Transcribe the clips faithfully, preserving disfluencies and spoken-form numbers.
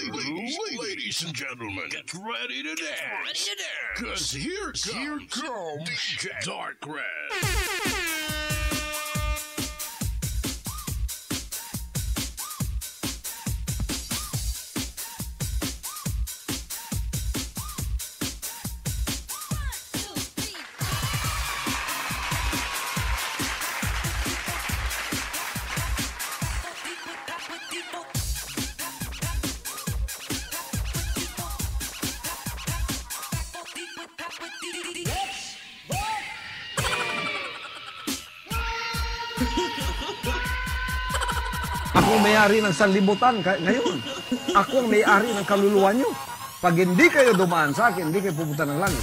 Ladies, ladies and gentlemen, get ready to dance. Cause here comes, here comes D J Dark Red. Ako ang may-ari ng sanlibutan ngayon. Ako ang may-ari ng kaluluwa nyo. Pag hindi kayo dumaan sa akin, hindi kayo pupunta ng langit.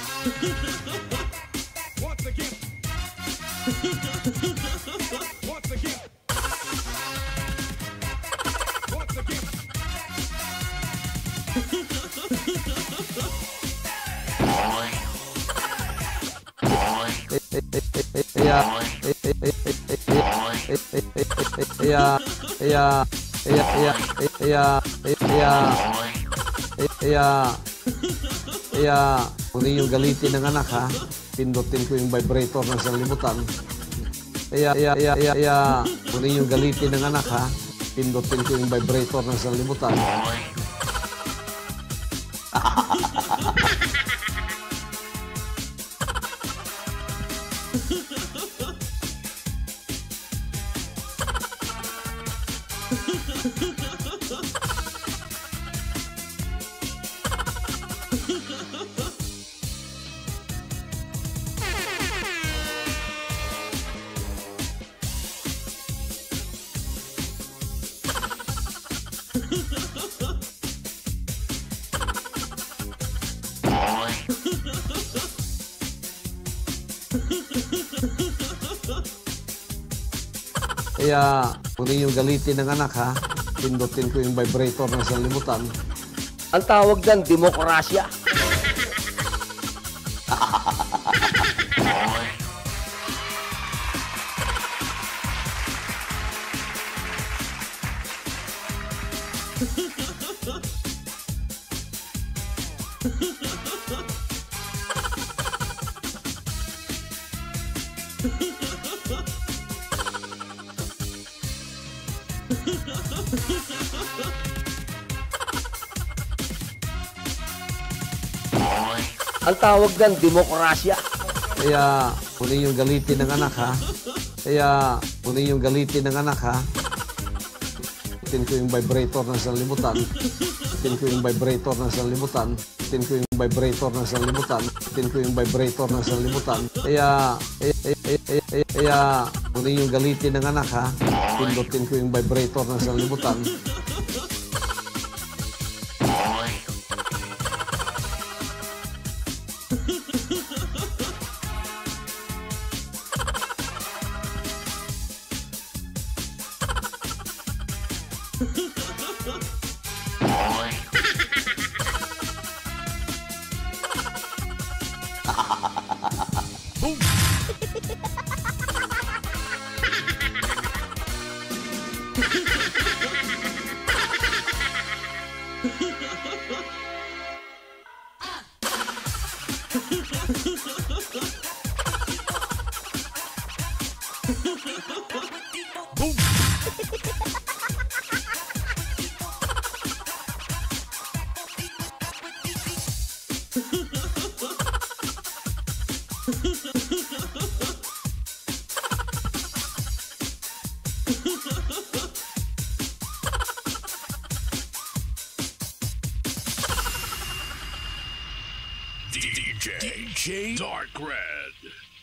Yeah. Yeah, yeah, yeah, yeah, yeah, yeah, yeah, yeah. Kung yung galitin ng anak, ha? Pindutin ko yung vibrator ng sanlibutan. Yeah, yeah, yeah, yeah, yeah. Kung yung galitin ng anak, ha? Pindutin ko yung vibrator ng sanlibutan. Kaya, kung yung galitin ng anak, ha? Pindutin ko yung vibrator ng sanlibutan. Ang tawag dyan, demokrasya. Ang tawag dyan, demokrasya. Kaya, kung yung galitin ng anak, ha? Kaya, kung yung galitin ng anak, ha? Tin ko yung vibrator ng sanlibutan. Tin ko yung vibrator ng sanlibutan. Tin ko yung vibrator ng sanlibutan. Tin ko yung vibrator ng sanlibutan. Kaya, kaya, kaya, kung yung galitin ng anak, ha? Pindutin ko yung vibrator ng sanlibutan. D J, D J Dark Red.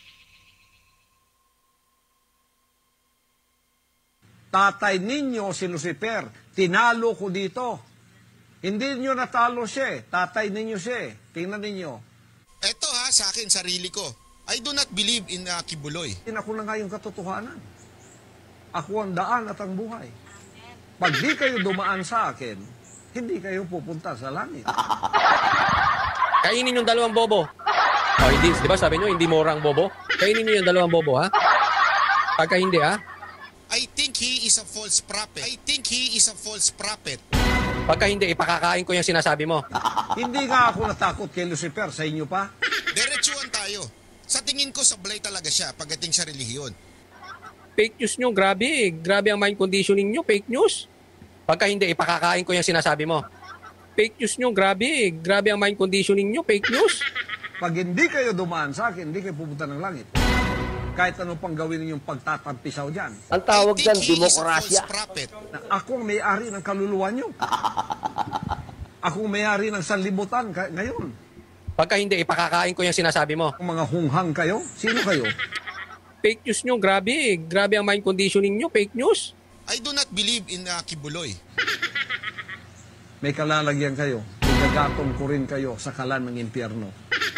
Tatay ninyo si Lucifer, tinalo ko dito. Hindi nyo natalo siya eh. Tatay ninyo siya eh. Tingnan ninyo. Eto ha, sa akin, sarili ko. I do not believe in uh, Kibuloy. Ako na nga yung katotohanan. Ako ang daan at ang buhay. Pag di kayo dumaan sa akin, hindi kayo pupunta sa langit. Kainin yung dalawang bobo. Oh, hindi, di ba sabi nyo, hindi mora ang bobo? Kainin nyo yung dalawang bobo, ha? Pagka hindi, ha? I think he is a false prophet. I think he is a false prophet. Pagka hindi, ipakakain ko yung sinasabi mo. Hindi nga ako natakot kay Lucifer, sa inyo pa. Diretsuhan tayo. Sa tingin ko, sablay talaga siya pagdating sa relihiyon. Fake news nyo, grabe. Grabe ang mind conditioning nyo, fake news. Pagka hindi, ipakakain ko yung sinasabi mo. Fake news nyo, grabe. Grabe ang mind conditioning nyo, fake news. Pag hindi kayo dumaan sa akin, hindi kayo pupunta ng langit. Kahit ano pang gawin ninyong pagtatampisaw dyan. Ang tawag I think dyan, he is a demokrasya. false prophet. Na ako ang may-ari ng kaluluwa nyo. Ako ang may-ari ng sanlibutan ka- ngayon. Pagka hindi, ipakakain ko yung sinasabi mo. Ang mga hunghang kayo, sino kayo? Fake news nyo, grabe. Grabe ang mind conditioning nyo, fake news. I do not believe in uh, Kibuloy. May kalalagyan kayo. Igagatong ko rin kayo sa kalan ng impyerno.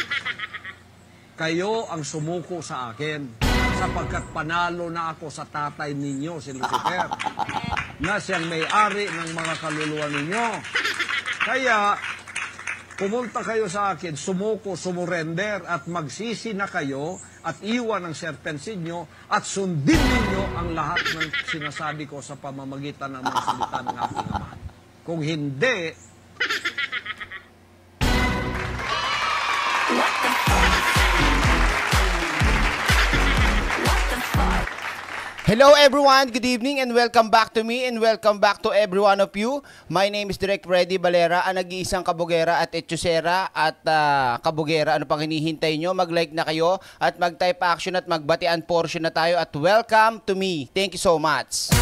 Kayo ang sumuko sa akin sapagkat panalo na ako sa tatay ninyo, si Lucifer, na siyang may-ari ng mga kaluluwa ninyo. Kaya, pumunta kayo sa akin, sumuko, sumurrender, at magsisi na kayo at iwan ang serpensin nyo at sundin ninyo ang lahat ng sinasabi ko sa pamamagitan ng mga salita ng aking Ama. Kung hindi, Hello everyone, good evening and welcome back to me and welcome back to every one of you. My name is Direk Freddy Valera, ang nag-iisang kabugera at etchusera at uh, kabugera. Ano pang hinihintay nyo? Mag-like na kayo at mag-type action at magbatian portion na tayo at welcome to me. Thank you so much.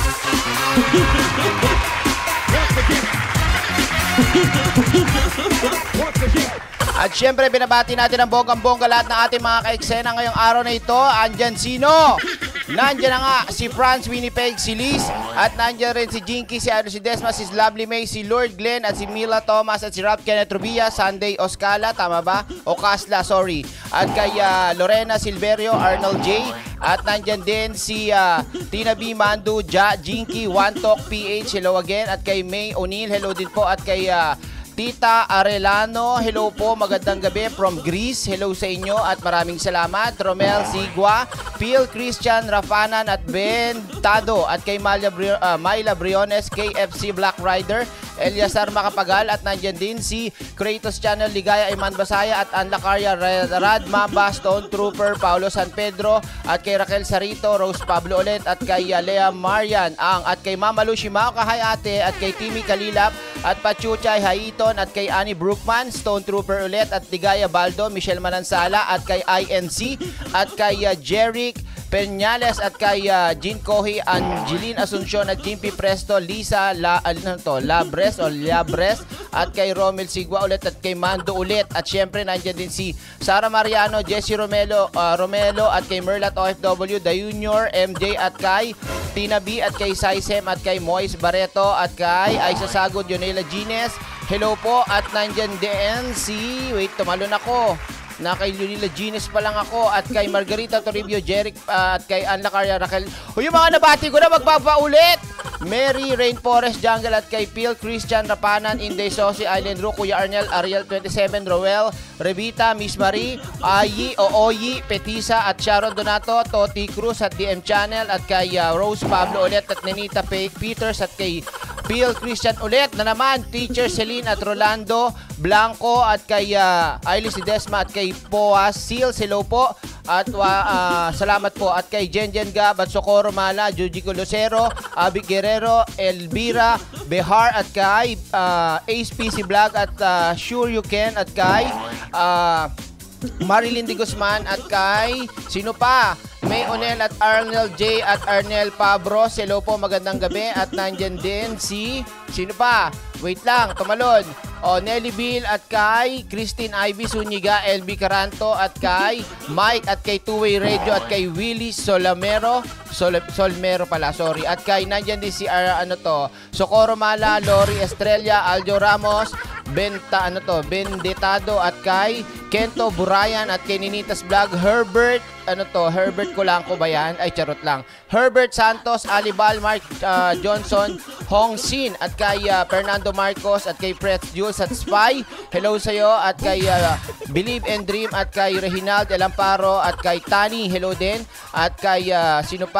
At syempre, binabati natin ang bonggang-bongga lahat ng ating mga ka-eksena ngayong araw na ito. Andyan sino? Nandyan na nga si Franz Winnipeg, si Liz, at nandyan rin si Jinky, si Ado, si Desma, si Lovely May, si Lord Glenn, at si Mila Thomas, at si Rob Kenneth Rubia, Sunday Oscala, tama ba? Ocasla, sorry. At kay uh, Lorena Silverio, Arnold J, at nandyan din si uh, Tina B. Mandu, Ja, Jinky, One Talk P H, hello again, at kay May O'Neill, hello din po, at kay uh, Tita Arellano, hello po, magandang gabi from Greece. Hello sa inyo at maraming salamat. Romel Sigua, Phil Christian Rafanan at Ben Tado at kay Myla, Bri uh, Myla Briones, K F C Black Rider, Eliasar Macapagal at nandyan din si Kratos Channel, Ligaya Iman Basaya at Anlacaria Rad Mamba, Stone Trooper, Paulo San Pedro at kay Raquel Sarito, Rose Pablo ulit at kay uh, Lea Marian Ang at kay Mama Lucy Mao Kahay Ate at kay Timmy Kalilap at Pachuchay Haiton at kay Annie Brookman, Stone Trooper ulit at Ligaya Baldo, Michelle Manansala at kay I N C at kay uh, Jeric Peñales at kay uh, Jean Cohi, Angeline Asuncion at Jimpy Presto, Lisa La, ano to, Labres o Labres at kay Romel Sigua ulit at kay Mando ulit at syempre nandiyan din si Sara Mariano, Jessie Romelo, uh, Romelo at kay Merlat O F W, The Junior, M J at kay Tina B at kay Saisem at kay Moise Barreto at kay Aisa Sagod, Yonela Gines, hello po at nandiyan din si, wait tumalon ako, na kay Lunila Gines pa lang ako at kay Margarita Toribio, Jeric uh, at kay Anla Caria Raquel. O yung mga nabati ko na magpapaulit. Mary Rainforest Jungle at kay Phil Christian Rapanan, Inday Sosi, Island Ru, Kuya Arnel, Ariel twenty-seven, Roel, Revita, Miss Marie, Ayi, Ooyi, Petisa at Sharon Donato, Toti Cruz at D M Channel at kay uh, Rose Pablo ulit at Nenita Peters at kay Phil Christian ulit na naman, Teacher Celine at Rolando Blanco at kay uh, Ailis Desma at kay Poa Seals, hello po at uh, salamat po at kay Jenjen Gab at Socorro Mala, Jujiko Lucero, Abi Guerrero, Elvira Behar at kay uh, Ace P C Vlog at uh, Sure You Can at kay uh, Marilyn de Guzman at kay sino pa? May Onel at Arnel J at Arnel Pabros, hello po, magandang gabi at nandyan din si sino pa? Wait lang, tumalon. O, Nelly Bill at kay Christine Ivy Zuniga, L B Caranto at kay Mike at kay Two-Way Radio at kay Willie Solamero, Sol Solmero pala, sorry. At kay nandyan din si uh, ano to, Socorro Mala, Lori Estrella, Aljo Ramos, Benta ano to, Bendetado at kay Kento Burayan at kay Ninitas Vlog, Herbert ano to, Herbert Kulanco ba yan? Ay, charot lang. Herbert Santos, Alibal, Mark uh, Johnson, Hong Sin at kay uh, Fernando Marcos at kay Pretz Jules at Spy, hello sa'yo at kay uh, Believe and Dream at kay Reginald El Amparo at kay Tani, hello din at kay uh, sino pa?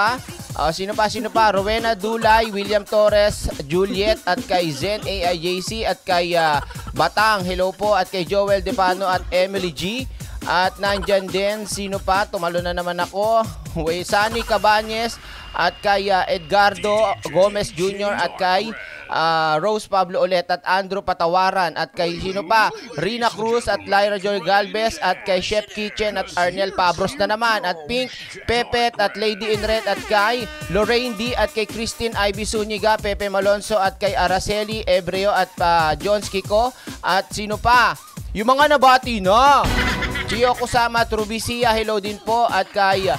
Ah, sino pa, sino pa? Rowena Dulay, William Torres, Juliet, at kay Zen A I J C, at kay ah, Batang, hello po, at kay Joel Depano at Emily G. At nandyan din, sino pa? Tumalo na naman ako. Sunny Cabañez, at kay uh, Edgardo Gomez Junior, at kay uh, Rose Pablo ulit, at Andrew Patawaran, at kay sino pa? Rina Cruz, at Lyra Joy Galvez, at kay Chef Kitchen, at Arnel Pabros na naman, at Pink Pepet, at Lady in Red, at kay Lorraine D, at kay Christine Ivy Zuniga, Pepe Malonzo, at kay Araceli Ebreo, at uh, Jones Kiko, at sino pa? Yung mga nabati na. Gio Kusama Trubisia, hello din po, at kay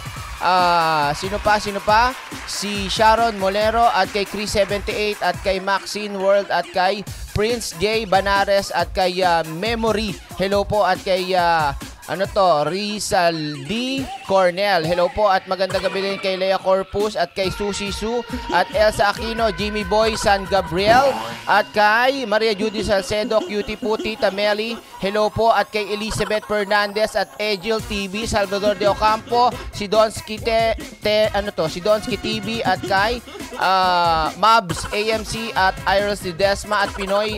uh, sino pa, sino pa? Si Sharon Molero, at kay Chris seventy-eight, at kay Maxine World, at kay Prince J Banares, at kay uh, Memory, hello po, at kay uh, ano to, Rizal D. Cornell, hello po, at magandang gabi din kay Lea Corpus, at kay Susi Su, at Elsa Aquino, Jimmy Boy San Gabriel, at kay Maria Judy Salcedo, Cutie Puti Tameli, hello po, at kay Elizabeth Fernandez, at Egil T V, Salvador de Ocampo, si Donsky te, te, ano to, si Donsky T V, at kay uh, Mabs A M C, at Iris Ledesma, at Pinoy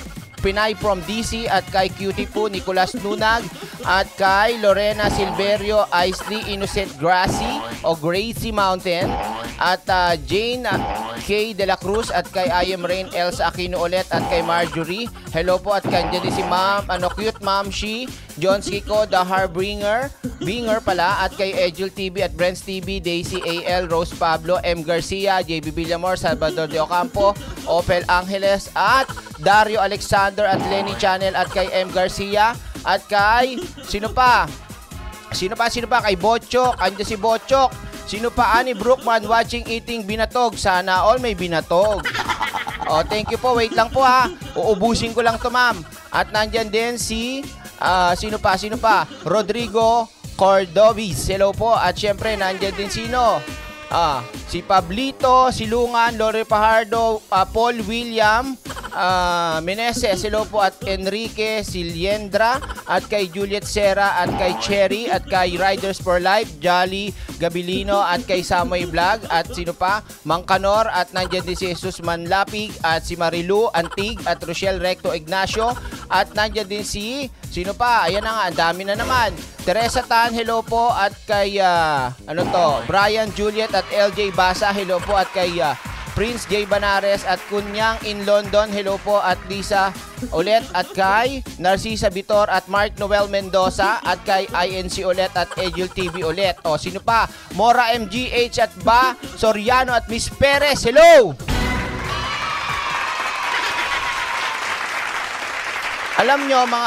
Pinay from D C, at kay Cutie po Nicolas Nunag, at kay Lorena Silverio Isley Innocent Gracie o Gracie Mountain, at uh, Jane K. De La Cruz, at kay I Am Rain Elsa Aquino ulit, at kay Marjorie, hello po, at kandiyan din si Ma'am, ano, Cute Ma'am She, John Kiko, The Harbinger, Binger pala, at kay Egil T V, at Brents T V, Daisy A L, Rose Pablo, M. Garcia, J B Villamor, Salvador de Ocampo, Opel Angeles, at Dario Alexander, at Lenny Channel, at kay M. Garcia, at kay sino pa? Sino pa? Sino pa? Kay Bochok, andyan si Bochok. Sino pa? Ani Brookman watching eating binatog. Sana all may binatog. Oh, thank you po. Wait lang po ha. Uubusin ko lang to, ma'am. At nandyan din si uh, sino pa? Sino pa? Rodrigo Cordovis. Hello po. At syempre nandyan din sino? Ah, si Pablito, si Lungan, Lore Pajardo, uh, Paul William, uh, Meneses, hello po, at Enrique Siliendra, at kay Juliet Serra, at kay Cherry, at kay Riders for Life, Jolly Gabilino, at kay Samoy Vlog, at sino pa? Mangkanor, at nandiyan din si Jesus Manlapig, at si Marilu Antig, at Rochelle Recto Ignacio, at nandiyan din si sino pa? Ayan na nga, ang dami na naman. Teresa Tan, hello po, at kay uh, ano to, Brian Juliet, at L J Basa, hello po, at kay uh, Prince J Banares, at Kunyang in London, hello po, at Lisa ulit, at kay Narcisa Vitor, at Mark Noel Mendoza, at kay I N C ulit, at Egil T V ulit. O, sino pa? Mora M G H, at Ba Soriano, at Miss Perez, hello! Alam nyo mga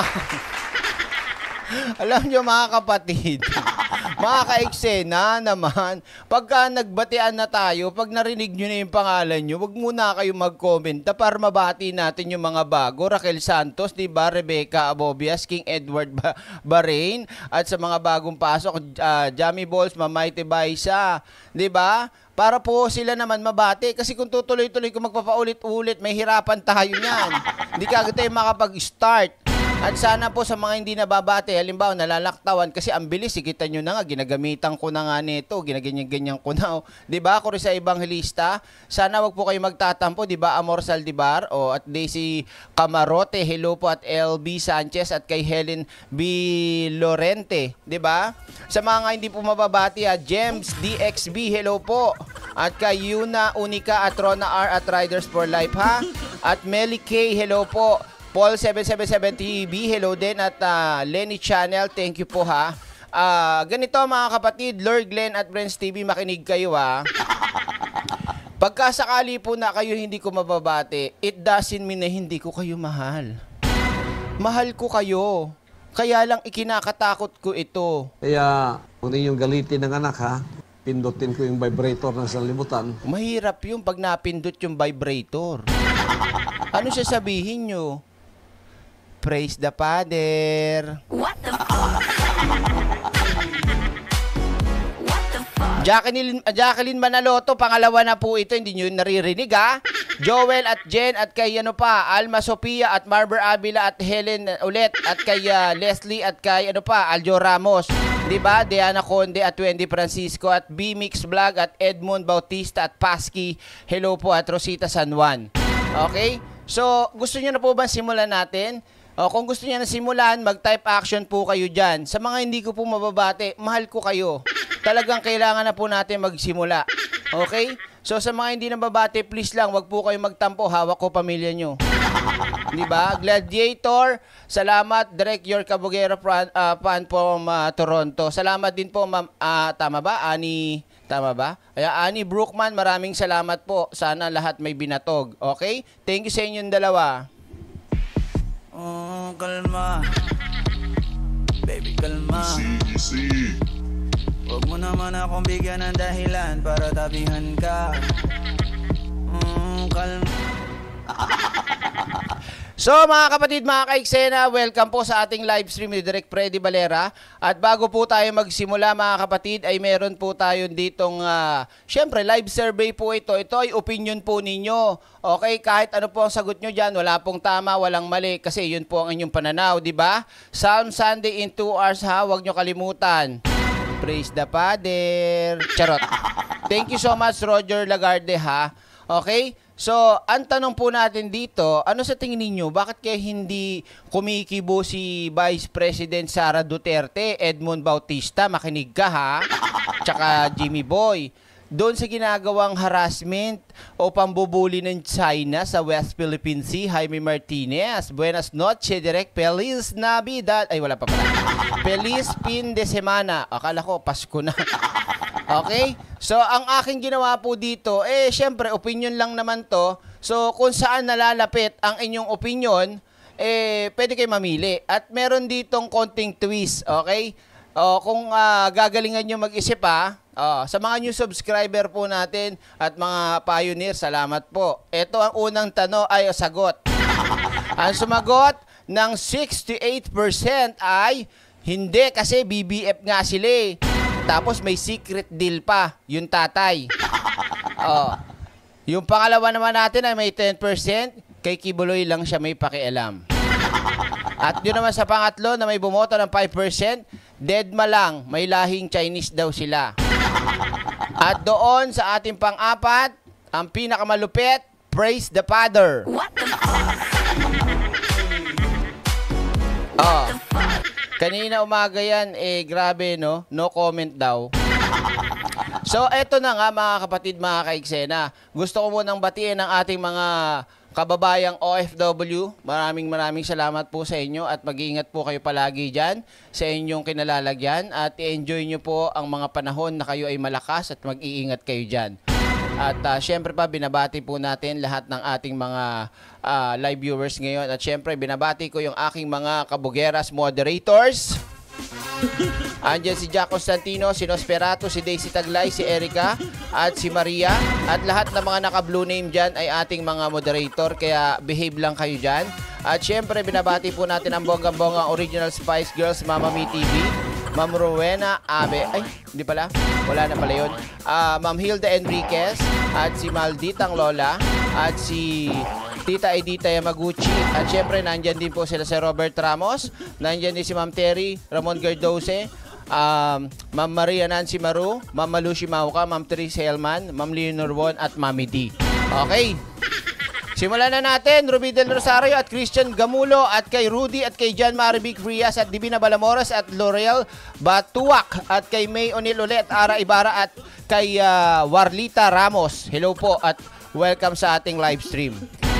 alam nyo mga kapatid, mga ka-eksena naman, pagka nagbatian na tayo, pag narinig nyo na yung pangalan nyo, wag muna kayo mag-comment para mabati natin yung mga bago. Raquel Santos, diba? Rebecca Abobias, King Edward ba Bahrain, at sa mga bagong pasok, uh, Jamie Balls, Mamaite Baisa, diba? Para po sila naman mabati. Kasi kung tutuloy-tuloy kung magpapaulit-ulit, may hirapan tayo niyan. Hindi ka agad tayo makapag-start. At sana po sa mga hindi nababati, halimbawa nalalaktawan, kasi ang bilis, ikita nyo na nga, ginagamitan ko na nga nito, ginaganyan-ganyan ko na. Diba? Kung sa ebanghilista, sana wag po kayo magtatampo, diba? Amor Saldivar, o at Daisy Camarote, hello po, at L B Sanchez, at kay Helen B. Lorente, diba? Sa mga hindi po mababati, at James D X B, hello po. At kay Yuna Unica, at Rona R, at Riders for Life, ha? At Melly K, hello po. Paul seven seven seven T V, hello din, at uh, Lenny Channel, thank you po ha. Uh, ganito mga kapatid, Lord Glenn at Friends T V, makinig kayo ha. Pagka sakali po na kayo hindi ko mababati, it doesn't mean na hindi ko kayo mahal. Mahal ko kayo. Kaya lang ikinakatakot ko ito. Kaya, kung yung galitin ng anak ha, pindutin ko yung vibrator ng sanlibutan. Mahirap yung pag napindot yung vibrator. Ano sasabihin nyo? Praise the Father. What the fuck? What the fuck? Jacqueline, Jacqueline Manaloto, pangalawa na po ito, hindi nyo naririnig ha? Joel at Jen at kay ano pa, Alma Sofia at Marber Avila at Helen ulit at kay uh, Leslie at kay ano pa, Aljo Ramos. 'Di ba? Diana Conde at Wendy Francisco at B-Mix Vlog at Edmond Bautista at Pasky. Hello po at Rosita San Juan. Okay? So, gusto niyo na po ba simulan natin? O, kung gusto niyo na simulan, mag-type action po kayo dyan. Sa mga hindi ko po mababate, mahal ko kayo. Talagang kailangan na po natin magsimula. Okay? So, sa mga hindi nababate, please lang, wag po kayo magtampo. Hawak ko pamilya nyo. Diba? Gladiator, salamat. Direct your Kabugera fan, uh, fan from uh, Toronto. Salamat din po, ma'am. Uh, tama ba? Ani, tama ba? Kaya Ani Brookman, maraming salamat po. Sana lahat may binatog. Okay? Thank you sa inyong dalawa. Oh, kalma. Baby, kalma. Easy, easy. Huwag mo naman akong bigyan ng dahilan para tabihan ka. Mm, kalma. So mga kapatid, mga kaiksena, welcome po sa ating live stream ni Direk Freddy Valera. At bago po tayo magsimula mga kapatid, ay meron po tayo ditong, uh, syempre live survey po ito. Ito ay opinion po ninyo. Okay, kahit ano po ang sagot nyo dyan, wala pong tama, walang mali. Kasi yun po ang inyong pananaw, di ba? Psalm Sunday in two hours ha, huwag nyo kalimutan. Praise the Father. Charot. Thank you so much Roger Lagarde ha. Okay? So, ang tanong po natin dito, ano sa tingin ninyo, bakit kaya hindi kumikibo si Vice President Sara Duterte, Edmond Bautista, makinig ka ha, tsaka Jimmy Boy, doon sa ginagawang harassment o pambubuli ng China sa West Philippine Sea? Jaime Martinez, buenas noches, Direk, Feliz Navidad, ay wala pa pala, Feliz fin de semana, akala ko Pasko na. Okay? So, ang aking ginawa po dito, eh, syempre, opinion lang naman to. So, kung saan nalalapit ang inyong opinion, eh, pwede kayo mamili. At meron ditong konting twist, okay? O, kung uh, gagalingan nyo mag-isip ha, o, sa mga new subscriber po natin at mga pioneer, salamat po. Ito ang unang tanong ay sagot. Ang sumagot ng sixty-eight percent ay hindi kasi B B F nga sila eh. Tapos may secret deal pa, yung tatay. Oh. Yung pangalawa naman natin ay may ten percent, kay Kibuloy lang siya may pakialam. At yun naman sa pangatlo na may bumoto ng five percent, deadma lang, may lahing Chinese daw sila. At doon sa ating pang-apat, ang pinakamalupit, praise the Father. What the fuck? Oh. Kanina umaga yan, eh grabe no, no comment daw. So eto na nga mga kapatid, mga kaiksena. Gusto ko munang batiin ang ating mga kababayang O F W. Maraming maraming salamat po sa inyo at mag-iingat po kayo palagi dyan sa inyong kinalalagyan. At i-enjoy nyo po ang mga panahon na kayo ay malakas at mag-iingat kayo dyan. At uh, syempre pa, binabati po natin lahat ng ating mga uh, live viewers ngayon. At syempre, binabati ko yung aking mga Kabugeras moderators. Andiyan si Jack Constantino, si Nosferatu, si Daisy Taglay, si Erica, at si Maria. At lahat ng mga naka-blue name dyan ay ating mga moderator, kaya behave lang kayo dyan. At syempre, binabati po natin ang bonggang-bonggang Original Spice Girls, Mama Mi T V. Ma'am Rowena Abe, ay, hindi pala, wala na pala yun. Uh, Ma'am Hilda Enriquez, at si Malditang Lola, at si Tita Edita Yamaguchi, at syempre, nandyan din po sila si Robert Ramos, nandyan din si Ma'am Terry, Ramon Gardose, um, Ma'am Maria Nancy Maru, Ma'am Malushi Mauka, Ma'am Therese Hellman, Ma'am Leonor Won, at Mami D. Okay. Simulan na natin, Ruby Del Rosario at Christian Gamulo at kay Rudy at kay John Marivic Frias at Divina Balamoras at L'Oreal Batuak at kay May O'Neill ulit, Ara Ibarra at kay uh, Warlita Ramos. Hello po at welcome sa ating live stream.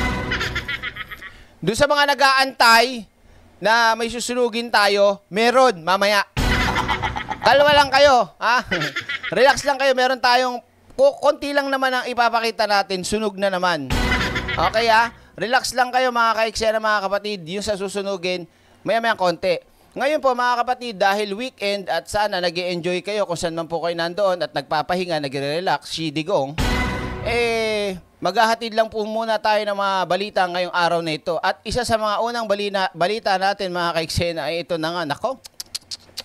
Doon sa mga nag-aantay na may susunugin tayo, meron mamaya. Kalma lang kayo, ha? Relax lang kayo, meron tayong konti lang naman ang ipapakita natin, sunog na naman. Okay ha? Relax lang kayo mga kaiksena, mga kapatid. Yung sa susunugin, maya-maya konti. Ngayon po mga kapatid, dahil weekend at sana nag-e-enjoy kayo kung saan man po kayo nandoon at nagpapahinga, nagre-relax, shidigong, eh, maghahatid lang po muna tayo ng mga balita ngayong araw na ito. At isa sa mga unang balina, balita natin mga kaiksena ay ito na nga. Nako.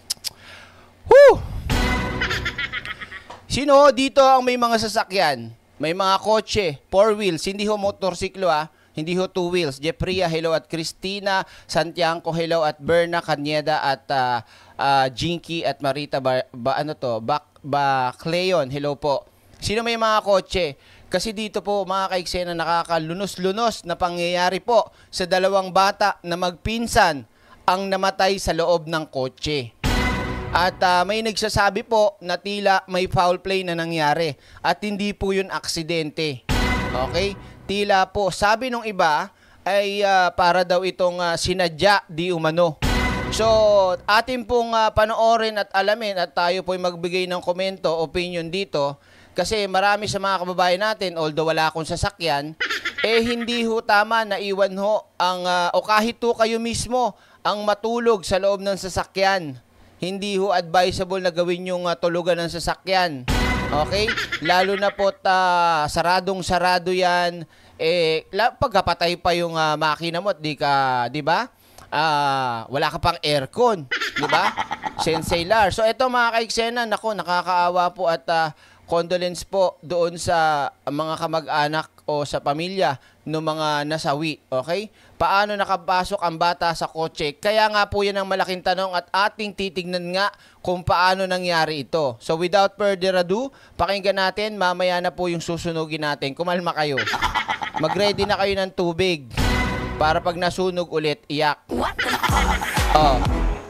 Woo! Sino dito ang may mga sasakyan? may mga kotse, four wheels, hindi ho motorsiklo ah, hindi ho two wheels. Jeffria, hello, at Christina, Santiago, hello, at Berna, Kanyeda, at uh, uh, Jinky, at Marita, ba, ba ano to, Bak, Bacleon, hello po. Sino may mga kotse? Kasi dito po mga kaiksena, nakakalunos-lunos na pangyayari po sa dalawang bata na magpinsan ang namatay sa loob ng kotse. At uh, may nagsasabi po na tila may foul play na nangyari at hindi po yun aksidente. Okay? Tila po, sabi nung iba ay uh, para daw itong uh, sinadya di umano. So, atin pong uh, panoorin at alamin at tayo po'y magbigay ng komento, opinion dito. Kasi marami sa mga kababayan natin, although wala akong sasakyan, eh hindi ho tama na iwan ho ang, uh, o kahit ho kayo mismo ang matulog sa loob ng sasakyan. Hindi ho advisable na gawin yung uh, tulugan ng sasakyan. Okay? Lalo na po uh, saradong-sarado yan. Eh, pagkapatay pa yung uh, makina mo, di ka, di ba? Uh, wala ka pang aircon. Di ba? Sensei Lar. So, ito mga kaiksena, nako, nakakaawa po at uh, condolence po doon sa mga kamag-anak o sa pamilya ng mga nasawi. Okay? Paano nakapasok ang bata sa kotse? Kaya nga po yan ang malaking tanong at ating titignan nga kung paano nangyari ito. So without further ado, pakinggan natin, mamaya na po yung susunugin natin. Kumalma kayo. Mag-ready na kayo ng tubig para pag nasunog ulit, iyak. Oh.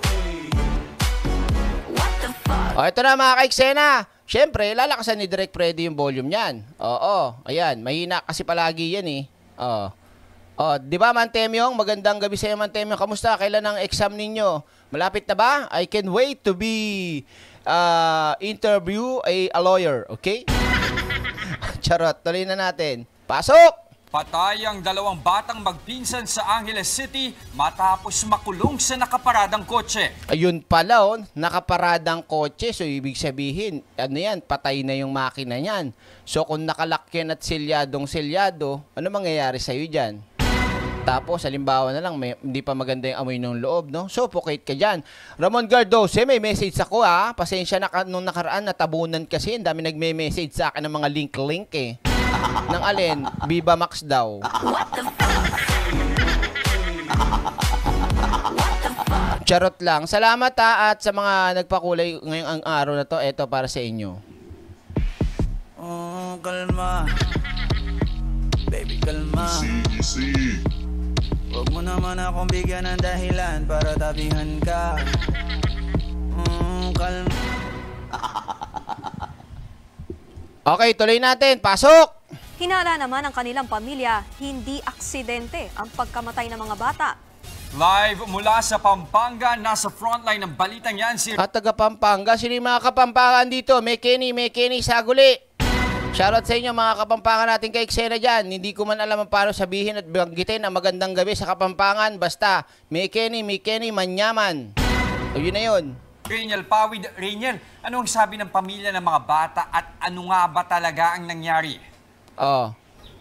Oh, ito na mga kaiksena. Siyempre, lalakasan ni Direk Freddy yung volume niyan. Oo, ayan. Mahina kasi palagi yan eh. Oo. Oh, di ba Mantemyong? Magandang gabi sa iyo Mantemyong. Kamusta? Kailan ang exam ninyo? Malapit na ba? I can wait to be uh, interview a, a lawyer, okay? Charot, tuloy na natin. Pasok! Patay ang dalawang batang magpinsan sa Angeles City matapos makulong sa nakaparadang kotse. Ayun pala, oh, nakaparadang kotse. So, ibig sabihin, ano yan, patay na yung makina niyan. So, kung nakalakyan at selyadong-selyado, ano mangyayari sa'yo dyan? Tapos, halimbawa na lang, may, hindi pa maganda yung amoy ng loob, no? Suffocate ka dyan. Ramon Gardose, may message ako, ha? Pasensya na nung nakaraan, natabunan kasi. Ang dami nagme-message sa akin ng mga link-link, eh. Nang alin, Viva Max daw. Charot lang. Salamat ha at sa mga nagpakulay ngayong araw na to, ito para sa inyo. Oh, kalma. Baby, kalma. Easy, easy. Huwag mo naman akong bigyan ng dahilan para tabihan ka. Oh, kalma. Okay, tuloy natin. Pasok! Hinala naman ng kanilang pamilya, hindi aksidente ang pagkamatay ng mga bata. Live mula sa Pampanga, nasa frontline ng balitang yan si... At taga Pampanga, sino yung mga Kapampangan dito? May Kenny, may Kenny Saguli. Shoutout sa inyo mga Kapampangan natin kay Xena dyan. Hindi ko man alam paano sabihin at banggitin ang magandang gabi sa Kapampangan. Basta, may Kenny, may Kenny, manyaman. O yun na yun. Rainiel Pawid. Rainiel, ano ang sabi ng pamilya ng mga bata at ano nga ba talaga ang nangyari? Oh.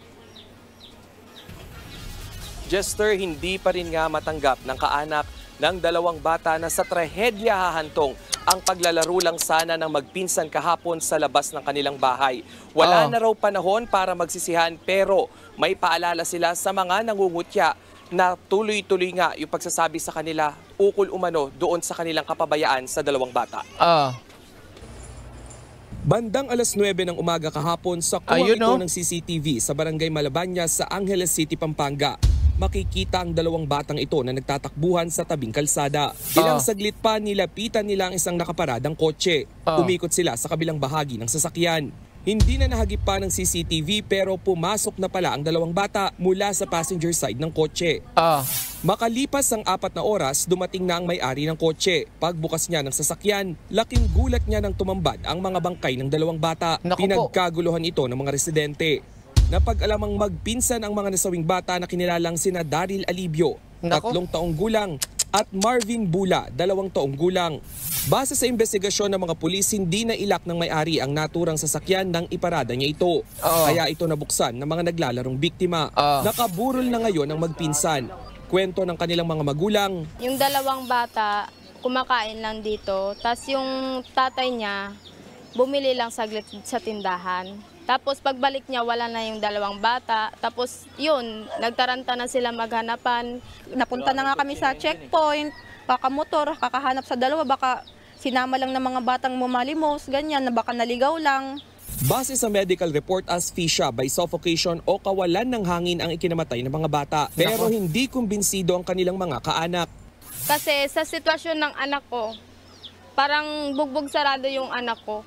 Jester, hindi pa rin nga matanggap ng kaanak ng dalawang bata na sa trahedya hahantong ang paglalaro lang sana ng magpinsan kahapon sa labas ng kanilang bahay. Wala oh. na raw panahon para magsisihan pero may paalala sila sa mga nangungutya na tuloy-tuloy nga yung pagsasabi sa kanila ukol umano doon sa kanilang kapabayaan sa dalawang bata. Ah. Bandang alas nuwebe ng umaga kahapon sa kuha Ayun, ito no? ng C C T V sa Barangay Malabanyas sa Angeles City, Pampanga. Makikita ang dalawang batang ito na nagtatakbuhan sa tabing kalsada. Ilang Oh. saglit pa nilapitan nila ang isang nakaparadang kotse. Oh. Umikot sila sa kabilang bahagi ng sasakyan. Hindi na nahagip pa ng C C T V pero pumasok na pala ang dalawang bata mula sa passenger side ng kotse. Ah. Makalipas ang apat na oras, dumating na ang may-ari ng kotse. Pagbukas niya ng sasakyan, laking gulat niya nang tumambad ang mga bangkay ng dalawang bata. Naku po. Pinagkaguluhan ito ng mga residente. Napag-alamang magpinsan ang mga nasawing bata na kinilalang sina Daryl Alibio, Naku. tatlong taong gulang, at Marvin Bula, dalawang taong gulang. Base sa investigasyon ng mga pulis, hindi na ilak ng may-ari ang naturang sasakyan nang iparada niya ito. Oo. Kaya ito nabuksan ng mga naglalarong biktima. Oo. Nakaburol na ngayon ang magpinsan. Kwento ng kanilang mga magulang. Yung dalawang bata, kumakain lang dito. Tapos yung tatay niya, bumili lang saglit sa tindahan. Tapos pagbalik niya, wala na yung dalawang bata. Tapos yun, nagtaranta na sila maghanapan. Napunta na nga kami sa checkpoint, kakamotor, kakahanap sa dalawa, baka sinama lang ng mga batang mumalimos, ganyan, na baka naligaw lang. Base sa medical report, asphyxia by suffocation o kawalan ng hangin ang ikinamatay ng mga bata. Pero hindi kumbinsido ang kanilang mga kaanak. Kasi sa sitwasyon ng anak ko, parang bugbog sarado yung anak ko.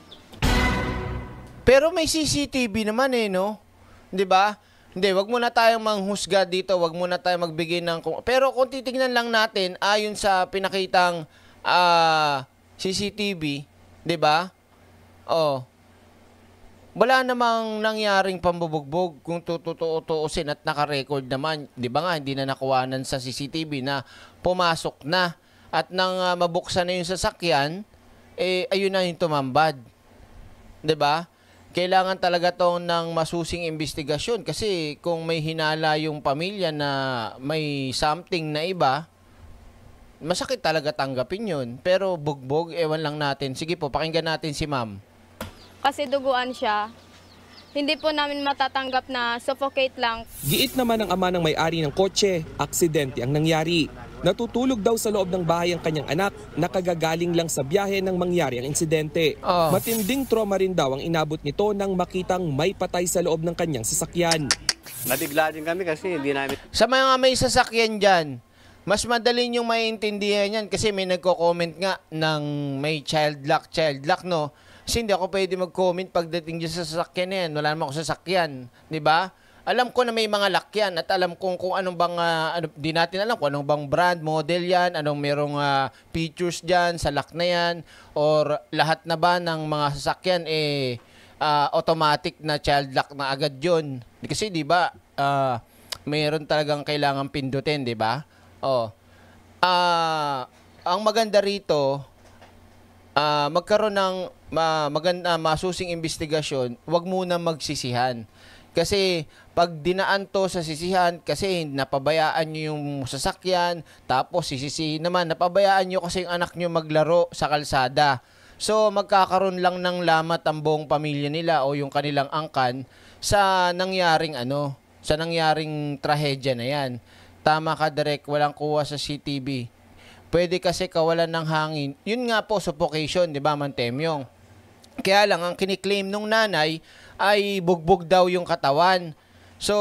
Pero may C C T V naman eh, no? 'Di ba? Hindi, wag muna tayong manghusga dito, wag muna tayong magbigay ng... Pero kung titingnan lang natin, ayon sa pinakitang uh, C C T V, 'di ba? Oh. Wala namang nangyaring pambubugbog kung tututuusin at naka-record naman. 'Di ba nga, hindi na nakuhanan sa C C T V na pumasok na at nang uh, mabuksan na yung sasakyan, eh ayun na yung tumambad. 'Di ba? Kailangan talaga to ng masusing investigasyon kasi kung may hinala yung pamilya na may something na iba, masakit talaga tanggapin yun. Pero bugbog, ewan lang natin. Sige po, pakinggan natin si ma'am. Kasi duguan siya. Hindi po namin matatanggap na suffocate lang. Giit naman ng ama ng may-ari ng kotse, aksidente ang nangyari. Natutulog daw sa loob ng bahay ang kanyang anak, nakagagaling lang sa biyahe nang mangyari ang insidente. Oh. Matinding trauma rin daw ang inabot nito nang makitang may patay sa loob ng kanyang sasakyan. Nabigla din kami kasi hindi namin... Sa mga may sasakyan dyan, mas madali niyong maintindihan yan kasi may nagko-comment nga ng may child lock, child lock, no? Kasi hindi ako pwede mag-comment pagdating dyan sa sasakyan na yan. Wala naman ako sasakyan, di ba? Alam ko na may mga lock yan at alam kong kung anong bang, uh, ano, di natin alam kung anong bang brand, model yan, anong merong uh, features dyan sa lock na yan, or lahat na ba ng mga sasakyan eh uh, automatic na child lock na agad yun. Kasi di ba, uh, mayroon talagang kailangan pindutin, di ba? Oh. Uh, ang maganda rito, uh, magkaroon ng uh, maganda, masusing investigasyon, wag muna magsisihan. Kasi pag dinaan to sa sisihan, kasi napabayaan nyo yung sasakyan, tapos sisisihin naman, napabayaan nyo kasi yung anak nyo maglaro sa kalsada. So magkakaroon lang ng lamat ang buong pamilya nila o yung kanilang angkan sa nangyaring ano, sa nangyaring trahedya na yan. Tama ka, Direk, walang kuha sa C C T V. Pwede kasi kawalan ng hangin. Yun nga po, suffocation, di ba, Mantemyong? Kaya lang, ang kiniklaim nung nanay ay bugbog daw yung katawan. So,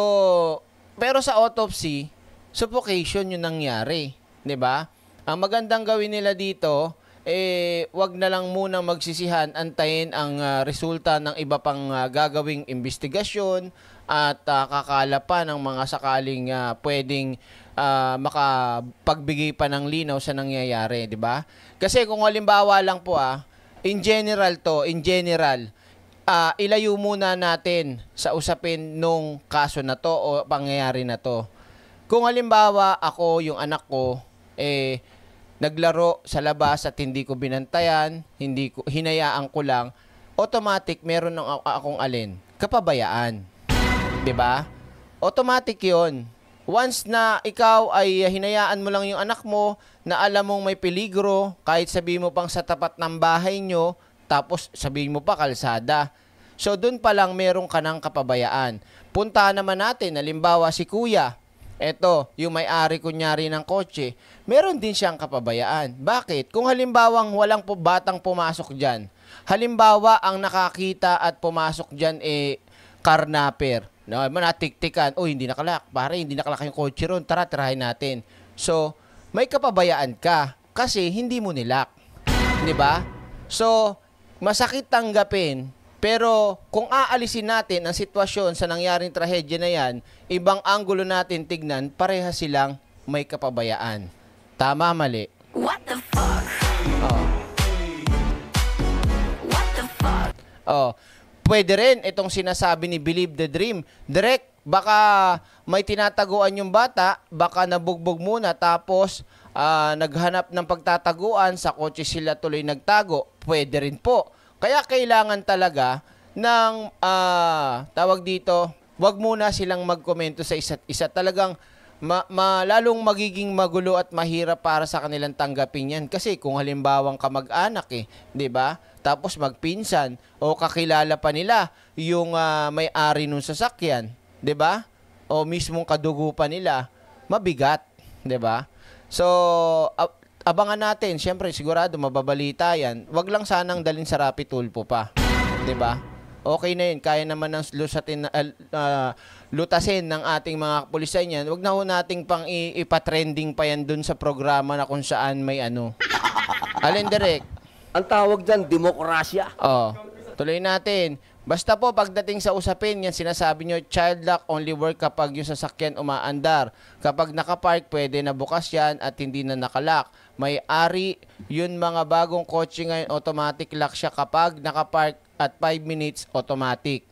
pero sa autopsy, suffocation yung nangyari, 'di ba? Ang magandang gawin nila dito, eh wag na lang muna magsisihan, antayin ang uh, resulta ng iba pang uh, gagawing investigasyon at uh, kakala pa ng mga sakaling uh, pwedeng uh, makapagbigay pa ng linaw sa nangyayari, 'di ba? Kasi kung halimbawa lang po ah, in general to, in general, Uh, ilayo muna natin sa usapin nung kaso na to o pangyayari na to. Kung halimbawa ako, yung anak ko, eh, naglaro sa labas at hindi ko binantayan, hindi ko, hinayaan ko lang, automatic meron ng akong alin, kapabayaan. 'Di ba? Automatic yon. Once na ikaw ay hinayaan mo lang yung anak mo, na alam mong may peligro, kahit sabihin mo pang sa tapat ng bahay nyo, tapos sabihin mo pa kalsada. So doon pa lang meron ka ng kapabayaan. Puntahan naman natin, halimbawa si kuya, eto, yung may-ari kunyari ng kotse, meron din siyang kapabayaan. Bakit? Kung halimbawang walang po batang pumasok dyan, halimbawa ang nakakita at pumasok dyan eh karnaper, no, manatiktikan, oh hindi nakalak, pare, hindi nakalak yung kotse ron, tara, tirahin natin. So, may kapabayaan ka kasi hindi mo nilak. 'Di ba? So, masakit tanggapin, pero kung aalisin natin ang sitwasyon sa nangyaring trahedya na yan, ibang anggulo natin tignan, pareha silang may kapabayaan. Tama, mali? What the fuck? Oh. What the fuck? Oh. Pwede rin itong sinasabi ni Believe the Dream. Direk, baka may tinataguan yung bata, baka nabugbog muna, tapos uh, naghanap ng pagtataguan, sa kotse sila tuloy nagtago. Pwede rin po. Kaya kailangan talaga ng, uh, tawag dito, wag muna silang magkomento sa isa't isa. Talagang ma, ma lalong magiging magulo at mahirap para sa kanilang tanggapin yan. Kasi kung halimbawang kamag-anak eh, 'di ba? Tapos magpinsan o kakilala pa nila yung uh, may-ari ng sasakyan, 'di ba? O mismong kadugo pa nila, mabigat, 'di ba? So, ab- abangan natin. Siyempre, sigurado mababalita yan. Wag lang sanang dalhin sa Rapid Tulfo pa, 'di ba? Okay na yun. Kaya naman ng lusatin, uh, uh, lutasin ng ating mga kapulisan yan. Huwag na ho nating pang ipatrending pa yan dun sa programa na kung saan may ano. Alin, Direk? Ang tawag dyan, demokrasya. Oh, tuloy natin. Basta po, pagdating sa usapin, yan sinasabi nyo, child lock only work kapag yung sasakyan umaandar. Kapag nakapark, pwede na bukas yan at hindi na nakalock. May ari, yun mga bagong kotse ngayon, automatic lock siya kapag nakapark at five minutes automatic.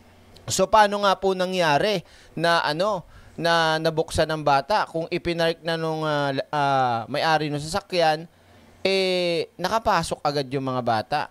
So paano nga po nangyari na ano na nabuksan ng bata kung ipinark na nung uh, uh, may-ari ng sasakyan, eh nakapasok agad yung mga bata.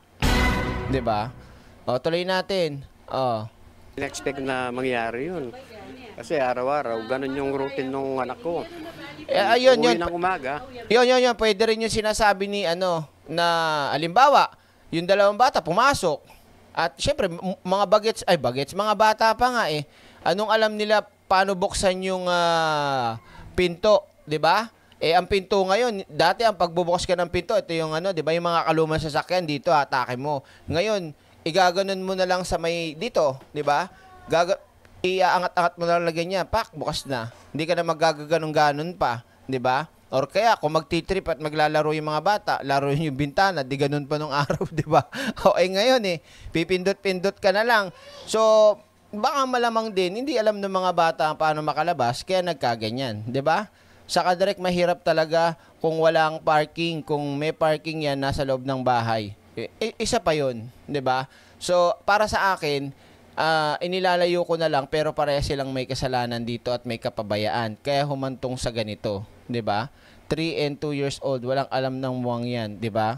'Di ba? O tuloy natin. Oh. In-expect na mangyari 'yun. Kasi araw-araw ganun yung routine ng anak ko. Eh, ayun, Uwi yun. ng umaga. Yun, yun, yun. Pwede rin yung sinasabi ni ano na alimbawa, yung dalawang bata pumasok. At syempre, m- mga bagets, ay bagets, mga bata pa nga eh. Anong alam nila paano buksan yung uh, pinto, 'di ba? Eh ang pinto ngayon, dati ang pagbubukas ka ng pinto, ito yung ano, 'di ba, yung mga kaluman sa sasakyan dito, atake mo. Ngayon, igaganon mo na lang sa may dito, 'di ba? Gaga iaangat-angat mo na lang lagyan niya, pak, bukas na. Hindi ka na magagaganong-ganon pa, 'di ba? Or kaya, kung magtitrip at maglalaro yung mga bata, laro yung bintana, di ganun pa nung araw, di ba? O, eh ngayon eh, pipindot-pindot ka na lang. So, baka malamang din, hindi alam ng mga bata paano makalabas, kaya nagkaganyan, di ba? Saka direct mahirap talaga kung walang parking, kung may parking yan, nasa loob ng bahay. E, isa pa yun, di ba? So, para sa akin, uh, inilalayo ko na lang, pero pareha silang may kasalanan dito at may kapabayaan. Kaya humantong sa ganito. 'Di ba? three and two years old, walang alam ng muwang 'yan, 'di ba?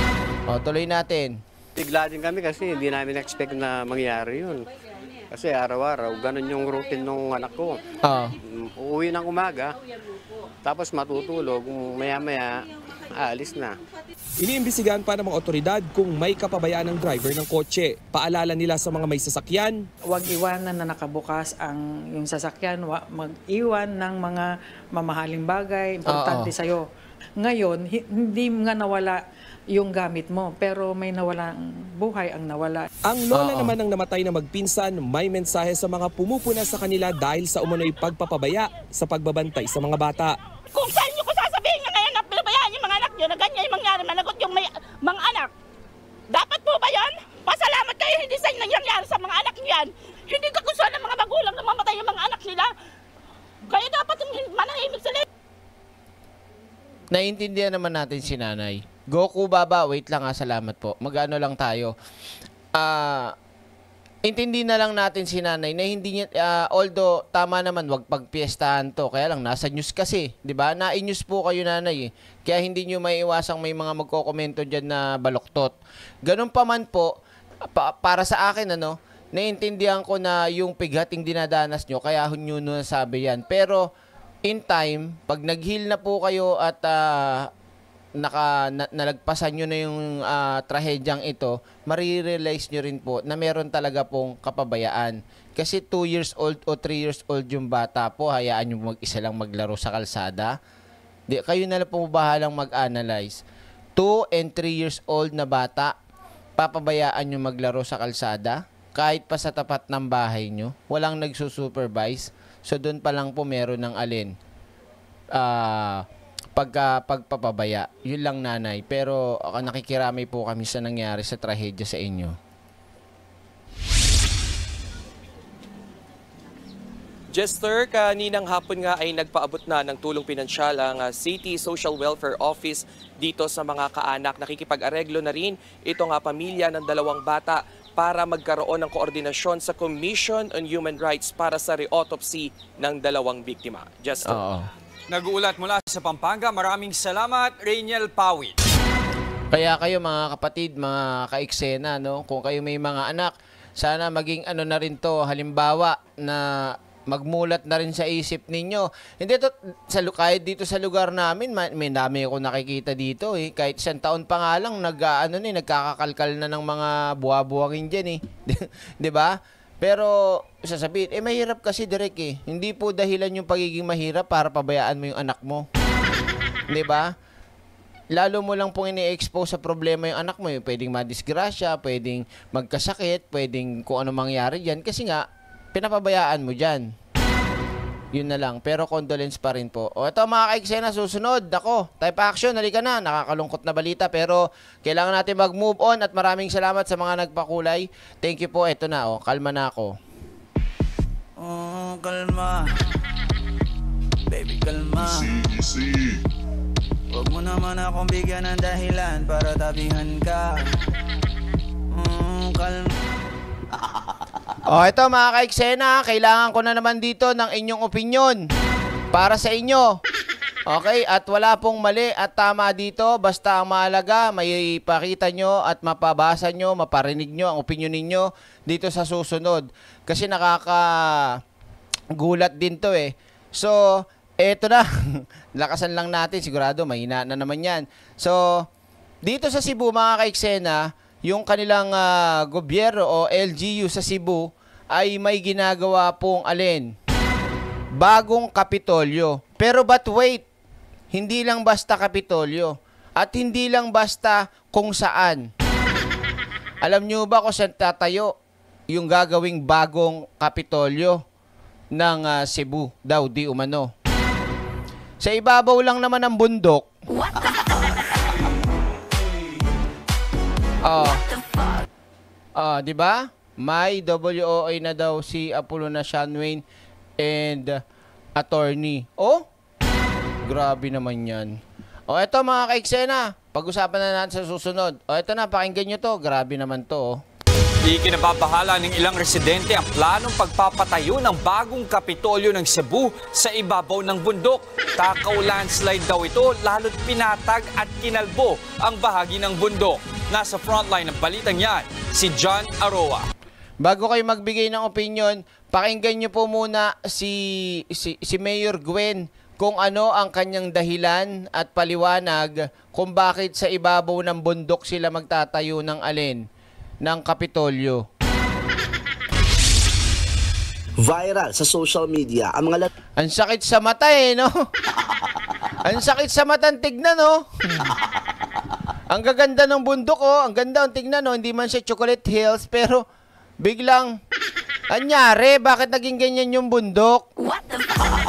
O, tuloy natin. Bigla din kami kasi hindi namin expect na mangyari 'yun. Kasi araw-araw ganun yung routine ng anak ko. Oo. Uuwi ng umaga, tapos matutulog, maya-maya aalis na. Iniimbestigahan pa ng mga otoridad kung may kapabayaan ng driver ng kotse. Paalala nila sa mga may sasakyan, huwag iwanan na nakabukas ang yung sasakyan, mag-iwan ng mga mamahaling bagay, importante sa iyo. Ngayon, hindi nga nawala yung gamit mo, pero may nawalang buhay ang nawala. Ang lola naman ng namatay na magpinsan, may mensahe sa mga pumupuna sa kanila dahil sa umano'y pagpapabaya sa pagbabantay sa mga bata. Kung saan nyo ko sasabihin nga ngayon na pinabayaan yung mga anak nyo na ganyan yung mangyari, managot yung may, mga anak. Dapat po ba yan? Pasalamat kayo, hindi sa inyo nangyari sa mga anak nyo yan. Hindi ka gusto ng mga magulang na mamatay yung mga anak nila. Kaya dapat manahimik sila. Naiintindihan naman natin si nanay. Goku Baba, wait lang ha, salamat po. Mag-ano lang tayo. Ah... Uh, Intindi na lang natin si nanay na hindi niya, uh, although tama naman, wag pagpiestahan to. Kaya lang, nasa news kasi, di ba? Na-news po kayo nanay eh. Kaya hindi nyo maiiwasang may mga magkokomento dyan na baloktot. Ganun pa man po, pa, para sa akin, ano, naiintindihan ko na yung pighating dinadanas nyo, kaya nyo nasabi yan. Pero, in time, pag nag-heal na po kayo at uh, naka na, nalagpasan nyo na yung uh, trahedyang ito, marirealize nyo rin po na meron talaga pong kapabayaan. Kasi two years old o three years old yung bata po, hayaan nyo mag-isa lang maglaro sa kalsada. Di, kayo na lang po bahalang mag-analyze. two and three years old na bata, papabayaan nyo maglaro sa kalsada, kahit pa sa tapat ng bahay nyo, walang nagsusupervise. So doon pa lang po meron ng alin. Ah... Uh, pagka pagpapabaya, yun lang nanay. Pero uh, nakikiramay po kami sa nangyari sa trahedya sa inyo. Jester, kaninang hapon nga ay nagpaabot na ng tulong pinansyal ang uh, City Social Welfare Office dito sa mga kaanak. Nakikipag-areglo na rin ito nga pamilya ng dalawang bata para magkaroon ng koordinasyon sa Commission on Human Rights para sa re-autopsy ng dalawang biktima. Jester. Oo. Nag-uulat mula sa Pampanga. Maraming salamat, Rainiel Pawit. Kaya kayo mga kapatid, mga ka-eksena, no? Kung kayo may mga anak, sana maging ano na rin to, halimbawa na magmulat na rin sa isip ninyo. Hindi to, sa, kahit dito sa lugar namin, may dami ako nakikita dito eh. Kahit isang taon pa nga lang, nag, ano, eh, nagkakakalkal na ng mga buwa-buwangin dyan eh. Di ba? Pero, sasabihin, eh mahirap kasi direct eh. Hindi po dahilan yung pagiging mahirap para pabayaan mo yung anak mo. Di ba? Lalo mo lang pong ini-expose sa problema yung anak mo. Yung pwedeng madisgrasya, pwedeng magkasakit, pwedeng kung ano mangyari dyan. Kasi nga, pinapabayaan mo dyan. Yun na lang. Pero condolence pa rin po. O ito mga ka-eksena, susunod. Ako, type action, halika na. Nakakalungkot na balita pero kailangan natin mag-move on at maraming salamat sa mga nagpakulay. Thank you po. Ito na, oh. Kalma na ako. Oh, kalma. Baby, kalma. Easy, easy. Huwag mo naman akong bigyan ng dahilan para tabihan ka. Mm, kalma. O, ito mga ka-eksena, kailangan ko na naman dito ng inyong opinion para sa inyo. Okay? At wala pong mali at tama dito. Basta ang mahalaga, may ipakita nyo at mapabasa nyo, maparinig nyo ang opinion ninyo dito sa susunod. Kasi nakakagulat din to eh. So, eto na. Lakasan lang natin. Sigurado, mahina na naman yan. So, dito sa Cebu mga ka-eksena, yung kanilang uh, gobyerno o L G U sa Cebu ay may ginagawa pong alin? Bagong Kapitolyo. Pero but wait, hindi lang basta Kapitolyo. At hindi lang basta kung saan. Alam nyo ba kung saan tatayo yung gagawing bagong Kapitolyo ng uh, Cebu daw di umano? Sa ibabaw lang naman ng bundok. What the Oh. Ah, uh, 'di ba? May W O A na daw si Apollo na Sean Wayne and uh, attorney. Oh? Grabe naman 'yan. Oh, eto mga ka-eksena, pag-usapan na natin sa susunod. Oh, eto na, pakinggan niyo 'to. Grabe naman 'to, oh. Ikinababahala ng ilang residente ang planong pagpapatayo ng bagong Kapitolyo ng Cebu sa ibabaw ng bundok. Takaw landslide daw ito, lalo't pinatag at kinalbo ang bahagi ng bundok. Nasa frontline ng balitang yan, si John Aroa. Bago kayo magbigay ng opinion, pakinggan niyo po muna si, si, si Mayor Gwen kung ano ang kanyang dahilan at paliwanag kung bakit sa ibabaw ng bundok sila magtatayo ng alin? Ng Kapitolyo. Viral sa social media ang mga ang sakit sa mata eh, no? Ang sakit sa mata tignan, no? Ang gaganda ng bundok, oh. Ang ganda ang tignan, no? Hindi man siya Chocolate Hills, pero biglang anyari, bakit naging ganyan yung bundok? What the fuck?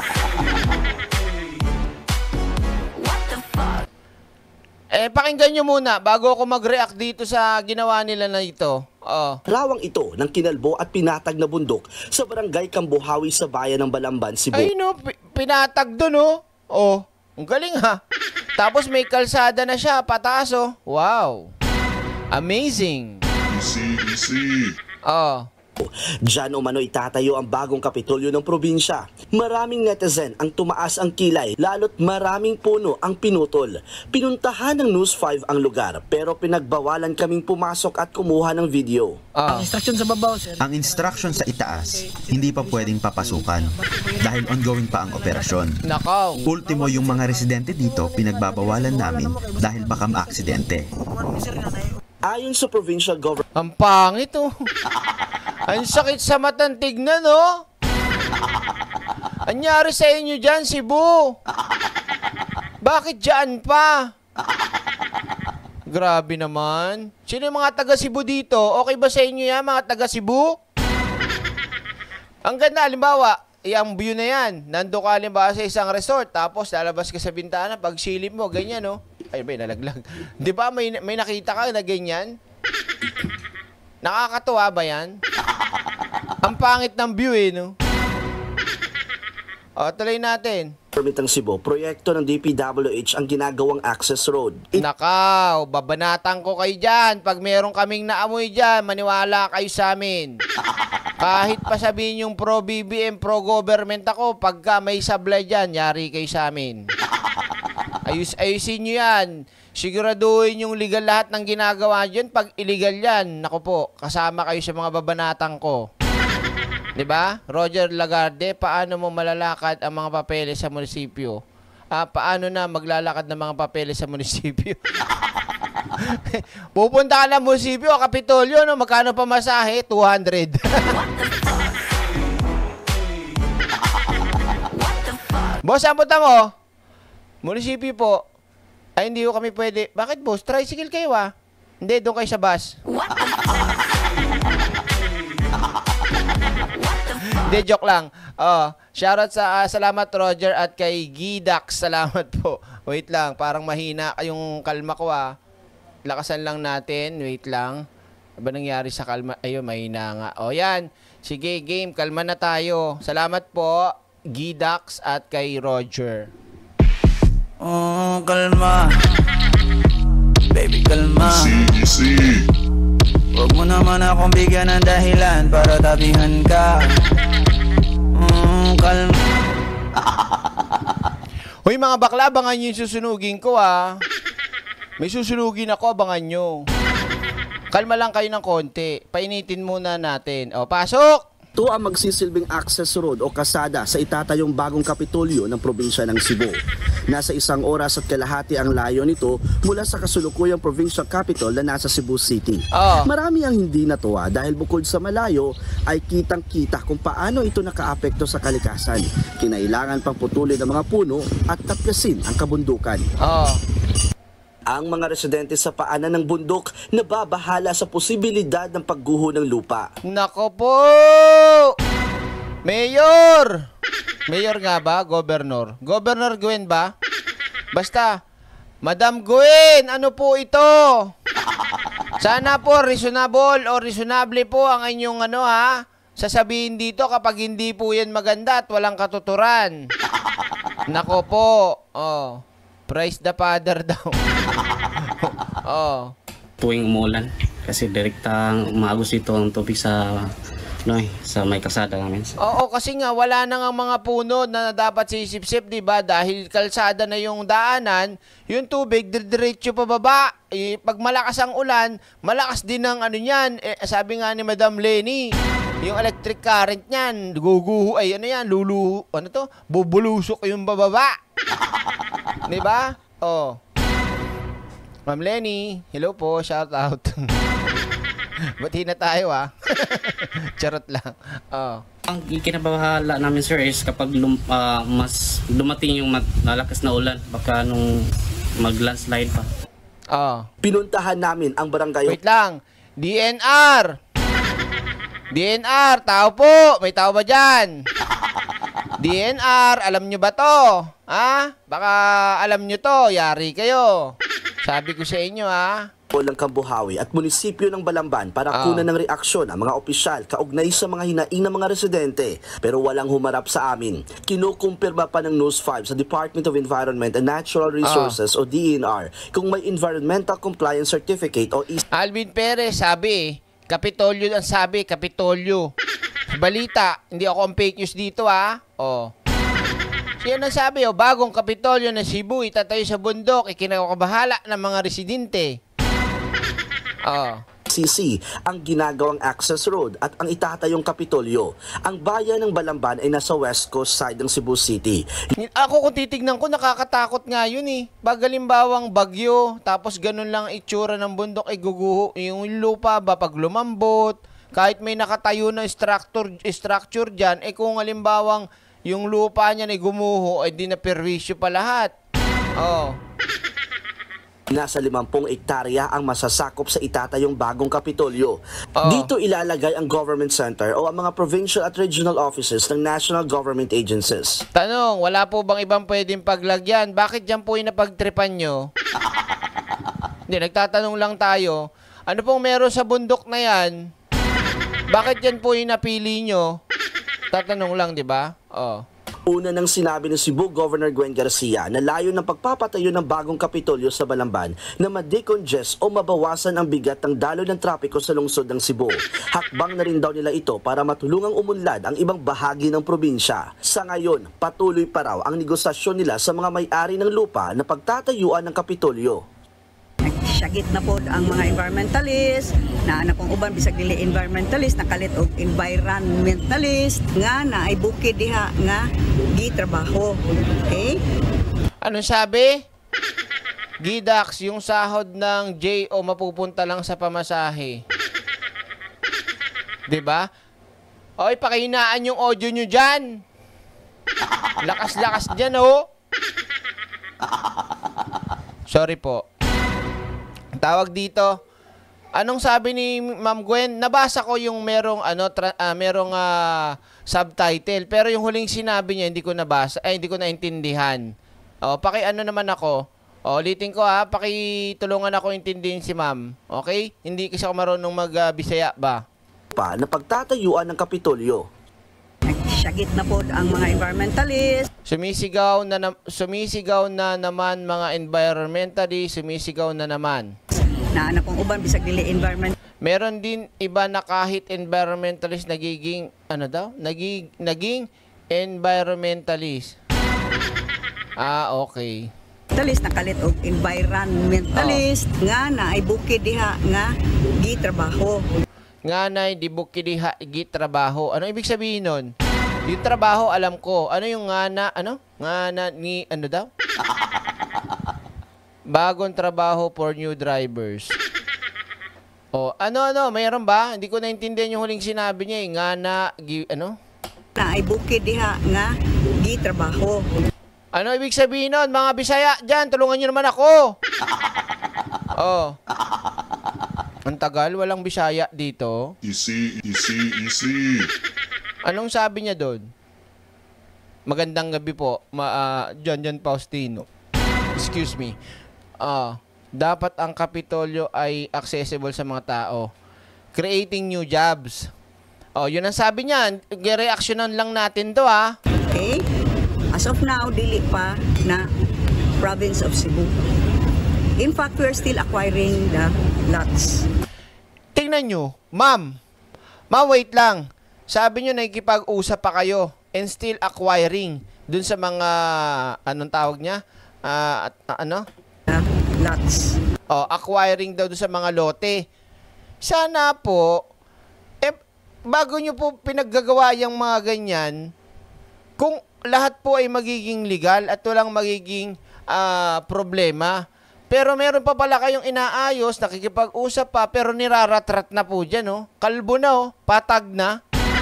Eh, pakinggan nyo muna bago ako mag-react dito sa ginawa nila na ito. Oh. Rawang ito ng kinalbo at pinatag na bundok sa barangay Kambuhawi sa bayan ng Balamban, Cebu. Ay no, pinatag doon, oh. Oh, ang galing ha. Tapos may kalsada na siya, pataas, oh. Wow. Amazing. Easy, easy. Oh. Diyan umano itatayo ang bagong Kapitolyo ng probinsya. Maraming netizen ang tumaas ang kilay, lalo't maraming puno ang pinutol. Pinuntahan ng News five ang lugar, pero pinagbawalan kaming pumasok at kumuha ng video. Ah. Ang instruction sa babaw, sir. Ang instruction sa itaas, hindi pa pwedeng papasukan dahil ongoing pa ang operasyon. Nakaw. Ultimo yung mga residente dito, pinagbabawalan namin dahil baka maaksidente. Ayon sa provincial government, ang pangit, oh. Ang sakit sa matang tignan, oh. Anyari sa inyo dyan, Cebu? Bakit dyan pa? Grabe naman. Sino yung mga taga Cebu dito? Okay ba sa inyo yan, mga taga Cebu? Ang ganda, halimbawa, yung view na yan. Nando ka halimbawa sa isang resort, tapos lalabas ka sa bintana, pag silip mo, ganyan, oh. Ay, ba, nalaglag. Di ba, may, may nakita ka na ganyan? Nakakatuwa ba yan? Ang pangit ng view, eh, no? O, tuloy natin. Permitang Cebu, proyekto ng D P W H ang ginagawang access road. Nakaw, babanatan ko kayo dyan. Pag meron kaming naamoy dyan, maniwala kayo sa amin. Kahit pa sabihin yung pro-B B M, pro-government ako, pagka may sablay dyan, yari kayo sa amin. Ayus, ayusin nyo yan. Siguraduhin yung legal lahat ng ginagawa dyan. Pag illegal yan, naku po, kasama kayo sa mga babanatang ko. 'Di ba? Roger Lagarde, paano mo malalakad ang mga papeles sa munisipyo? Ah, paano na maglalakad ng mga papeles sa munisipyo? Pupunta ka ng munisipyo, Kapitolyo, no? Magkano pa masahe? two hundred. Boss, ang punta mo? Munisipyo po. Ay, hindi ko kami pwede. Bakit, boss? Tricycle kayo, ah. Hindi, doon kayo sa bus. Hindi, joke lang. Oh, shoutout sa, uh, salamat Roger at kay Gidax. Salamat po. Wait lang, parang mahina yung kalma ko, ah. Lakasan lang natin. Wait lang. Ano ba nangyari sa kalma? Ayun, mahina nga. O, yan. Sige, game. Kalma na tayo. Salamat po, Gidax at kay Roger. Oh, kalma. Baby, kalma. Easy, easy. Huwag mo naman akong bigyan ng dahilan para tabihan ka. Mm, kalma. Hoy mga bakla, abangan nyo yung susunugin ko, ah. May susunugin ako, abangan nyo. Kalma lang kayo ng konti. Painitin muna natin. O, pasok! Ito ang magsisilbing access road o kasada sa itatayong bagong kapitolyo ng probinsya ng Cebu. Nasa isang oras at kalahati ang layo nito mula sa kasulukuyang provincial capital na nasa Cebu City. Oh. Marami ang hindi natuwa dahil bukod sa malayo ay kitang-kita kung paano ito nakaapekto sa kalikasan. Kinailangan pang putulin ng mga puno at taplasin ang kabundukan. Oh. Ang mga residente sa paanan ng bundok nababahala sa posibilidad ng pagguho ng lupa. Nako po! Mayor! Mayor nga ba? Governor? Governor Gwen ba? Basta, Madam Gwen, ano po ito? Sana po reasonable o reasonable po ang inyong ano ha? Sasabihin dito kapag hindi po yan maganda at walang katuturan. Nako po. Oh. Praise the Father daw. Oh. Tuwing umulan kasi direktang umagos ito ang tubig sa no, eh, sa may kasada namin. Oo, kasi nga wala na nga mga puno na dapat sisip-sip, 'di ba? Dahil kalsada na yung daanan, yung tubig diretso pa baba. Eh, pag malakas ang ulan, malakas din ang ano niyan. Eh, sabi nga ni Madam Lenny, yung electric current niyan, guguho ay ano yan, lulu, ano to? Bubulusok yung bababa. 'Di ba? Oh. Ma'am Lenny, hello po, shout out. Bati na tayo ah. Charot lang. Oh. Ang ikinabahala namin sir is kapag lum, uh, mas dumating yung malakas na ulan, baka nung mag-landslide pa. Oh. Pinuntahan namin ang barangay. Wait lang. D N R. D N R, tao po. May tao ba dyan? D N R, alam nyo ba to? Ha? Baka alam nyo to. Yari kayo. Sabi ko sa inyo ha. Ng Kambuhawi at munisipyo ng Balamban para oh. kunan ng reaksyon ang mga opisyal kaugnay sa mga hinaing ng mga residente. Pero walang humarap sa amin. Kinukumpirma pa ng News five sa Department of Environment and Natural Resources oh. o D E N R kung may Environmental Compliance Certificate o E C. Alvin Perez sabi, Kapitolyo ang sabi, Kapitolyo. Balita, hindi ako ang fake news dito ha. Oh. Siya nagsabi, oh, bagong Kapitolyo ng Cebu itatayo sa bundok, ikinakabahala ng mga residente. Oh. C C ang ginagawang access road at ang itatayong Kapitolyo. Ang bayan ng Balamban ay nasa west coast side ng Cebu City. Ako kung titignan ko, nakakatakot nga yun eh. Bagalimbawang bagyo, tapos ganun lang itsura ng bundok ay guguho. Yung lupa ba pag lumambot, kahit may nakatayo na structure, structure dyan, eh kung halimbawang yung lupa niya ay gumuho, ay di na perwisyo pa lahat. Oh. Nasa limampung ektarya ang masasakop sa itatayong bagong Kapitolyo. Oh. Dito ilalagay ang government center o ang mga provincial at regional offices ng national government agencies. Tanong, wala po bang ibang pwedeng paglagyan? Bakit dyan po yung napagtripan nyo? Hindi, nagtatanong lang tayo. Ano pong meron sa bundok na yan? Bakit yan po yung napili nyo? Tatanong lang, di ba? Oh. Una nang sinabi ng Cebu Governor Gwen Garcia na layo ng pagpapatayo ng bagong Kapitolyo sa Balamban na ma-decongest o mabawasan ang bigat ng daloy ng trapiko sa lungsod ng Cebu. Hakbang na rin daw nila ito para matulungang umunlad ang ibang bahagi ng probinsya. Sa ngayon, patuloy pa raw ang negosasyon nila sa mga may-ari ng lupa na pagtatayuan ng Kapitolyo. Nagsagit na po ang mga environmentalist, na anak kong uban bisag dili environmentalist, nakalit og environmentalist nga na ay bukid diha nga gitrabaho. Okay? Anong sabi? Gidax, yung sahod ng J O mapupunta lang sa pamasahe. 'Di ba? Oy, pakihinaan yung audio nyo dyan. Lakas-lakas dyan, oh. Sorry po. Tawag dito. Anong sabi ni Ma'am Gwen? Nabasa ko yung merong, ano, tra- uh, merong uh, subtitle. Pero yung huling sinabi niya, hindi ko nabasa. Ay, hindi ko naintindihan. O, paki-ano naman ako. O, ulitin ko ha. Pakitulungan ako intindihin si Ma'am. Okay? Hindi kasi ako marunong mag-Bisaya uh, ba? Pa na pagtatayuan ng Kapitolyo. Nagsagit na po ang mga environmentalist. Sumisigaw na, na sumisigaw na naman mga environmentalist, sumisigaw na naman. Na anak kong uban bisag dili environment. Meron din iba na kahit environmentalist nagiging ano daw? Naging naging environmentalist. Ah, okay. Environmentalist nakalit og environmentalist oh. nga na ay bukid diha nga gitrabaho. Nga na di bukid diha gitrabaho. Ano ibig sabihin nun? Yung trabaho alam ko. Ano yung nga na ano? Nga na ni ano daw? Bagong trabaho for new drivers. O, ano ano, mayroon ba? Hindi ko naintindihan yung huling sinabi niya eh. Nga na gi, ano? Na ay bukid diha nga gitrabaho. Ano ibig sabihin nun? Mga Bisaya dyan, tulungan nyo naman ako. Oh. Ang tagal, walang Bisaya dito. Easy, easy, easy. Anong sabi niya doon? Magandang gabi po, ma uh, John John Faustino. Excuse me. Ah, uh, dapat ang Kapitolyo ay accessible sa mga tao. Creating new jobs. Oh, yun ang sabi niya. Reactionan lang natin to ha. Okay. As of now, dili pa na province of Cebu. In fact, we're still acquiring the lots. Tingnan nyo, ma'am. Ma'am, wait lang. Sabi nyo nakikipag-usap pa kayo and still acquiring dun sa mga, anong tawag niya? Uh, uh, ano? Uh, lots. Oh, acquiring daw dun sa mga lote. Sana po, eh, bago nyo po pinaggagawa yung mga ganyan, kung lahat po ay magiging legal at walang magiging uh, problema. Pero meron pa pala kayong inaayos, nakikipag-usap pa, pero niraratrat na po dyan, oh. Kalbo na, oh. Patag na.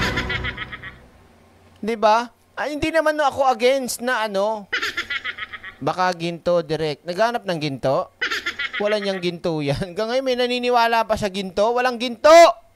Diba? Ah, hindi naman no ako against na ano. Baka ginto direct. Naghanap ng ginto? Wala niyang ginto yan. Hanggang ngayon may naniniwala pa sa ginto? Walang ginto!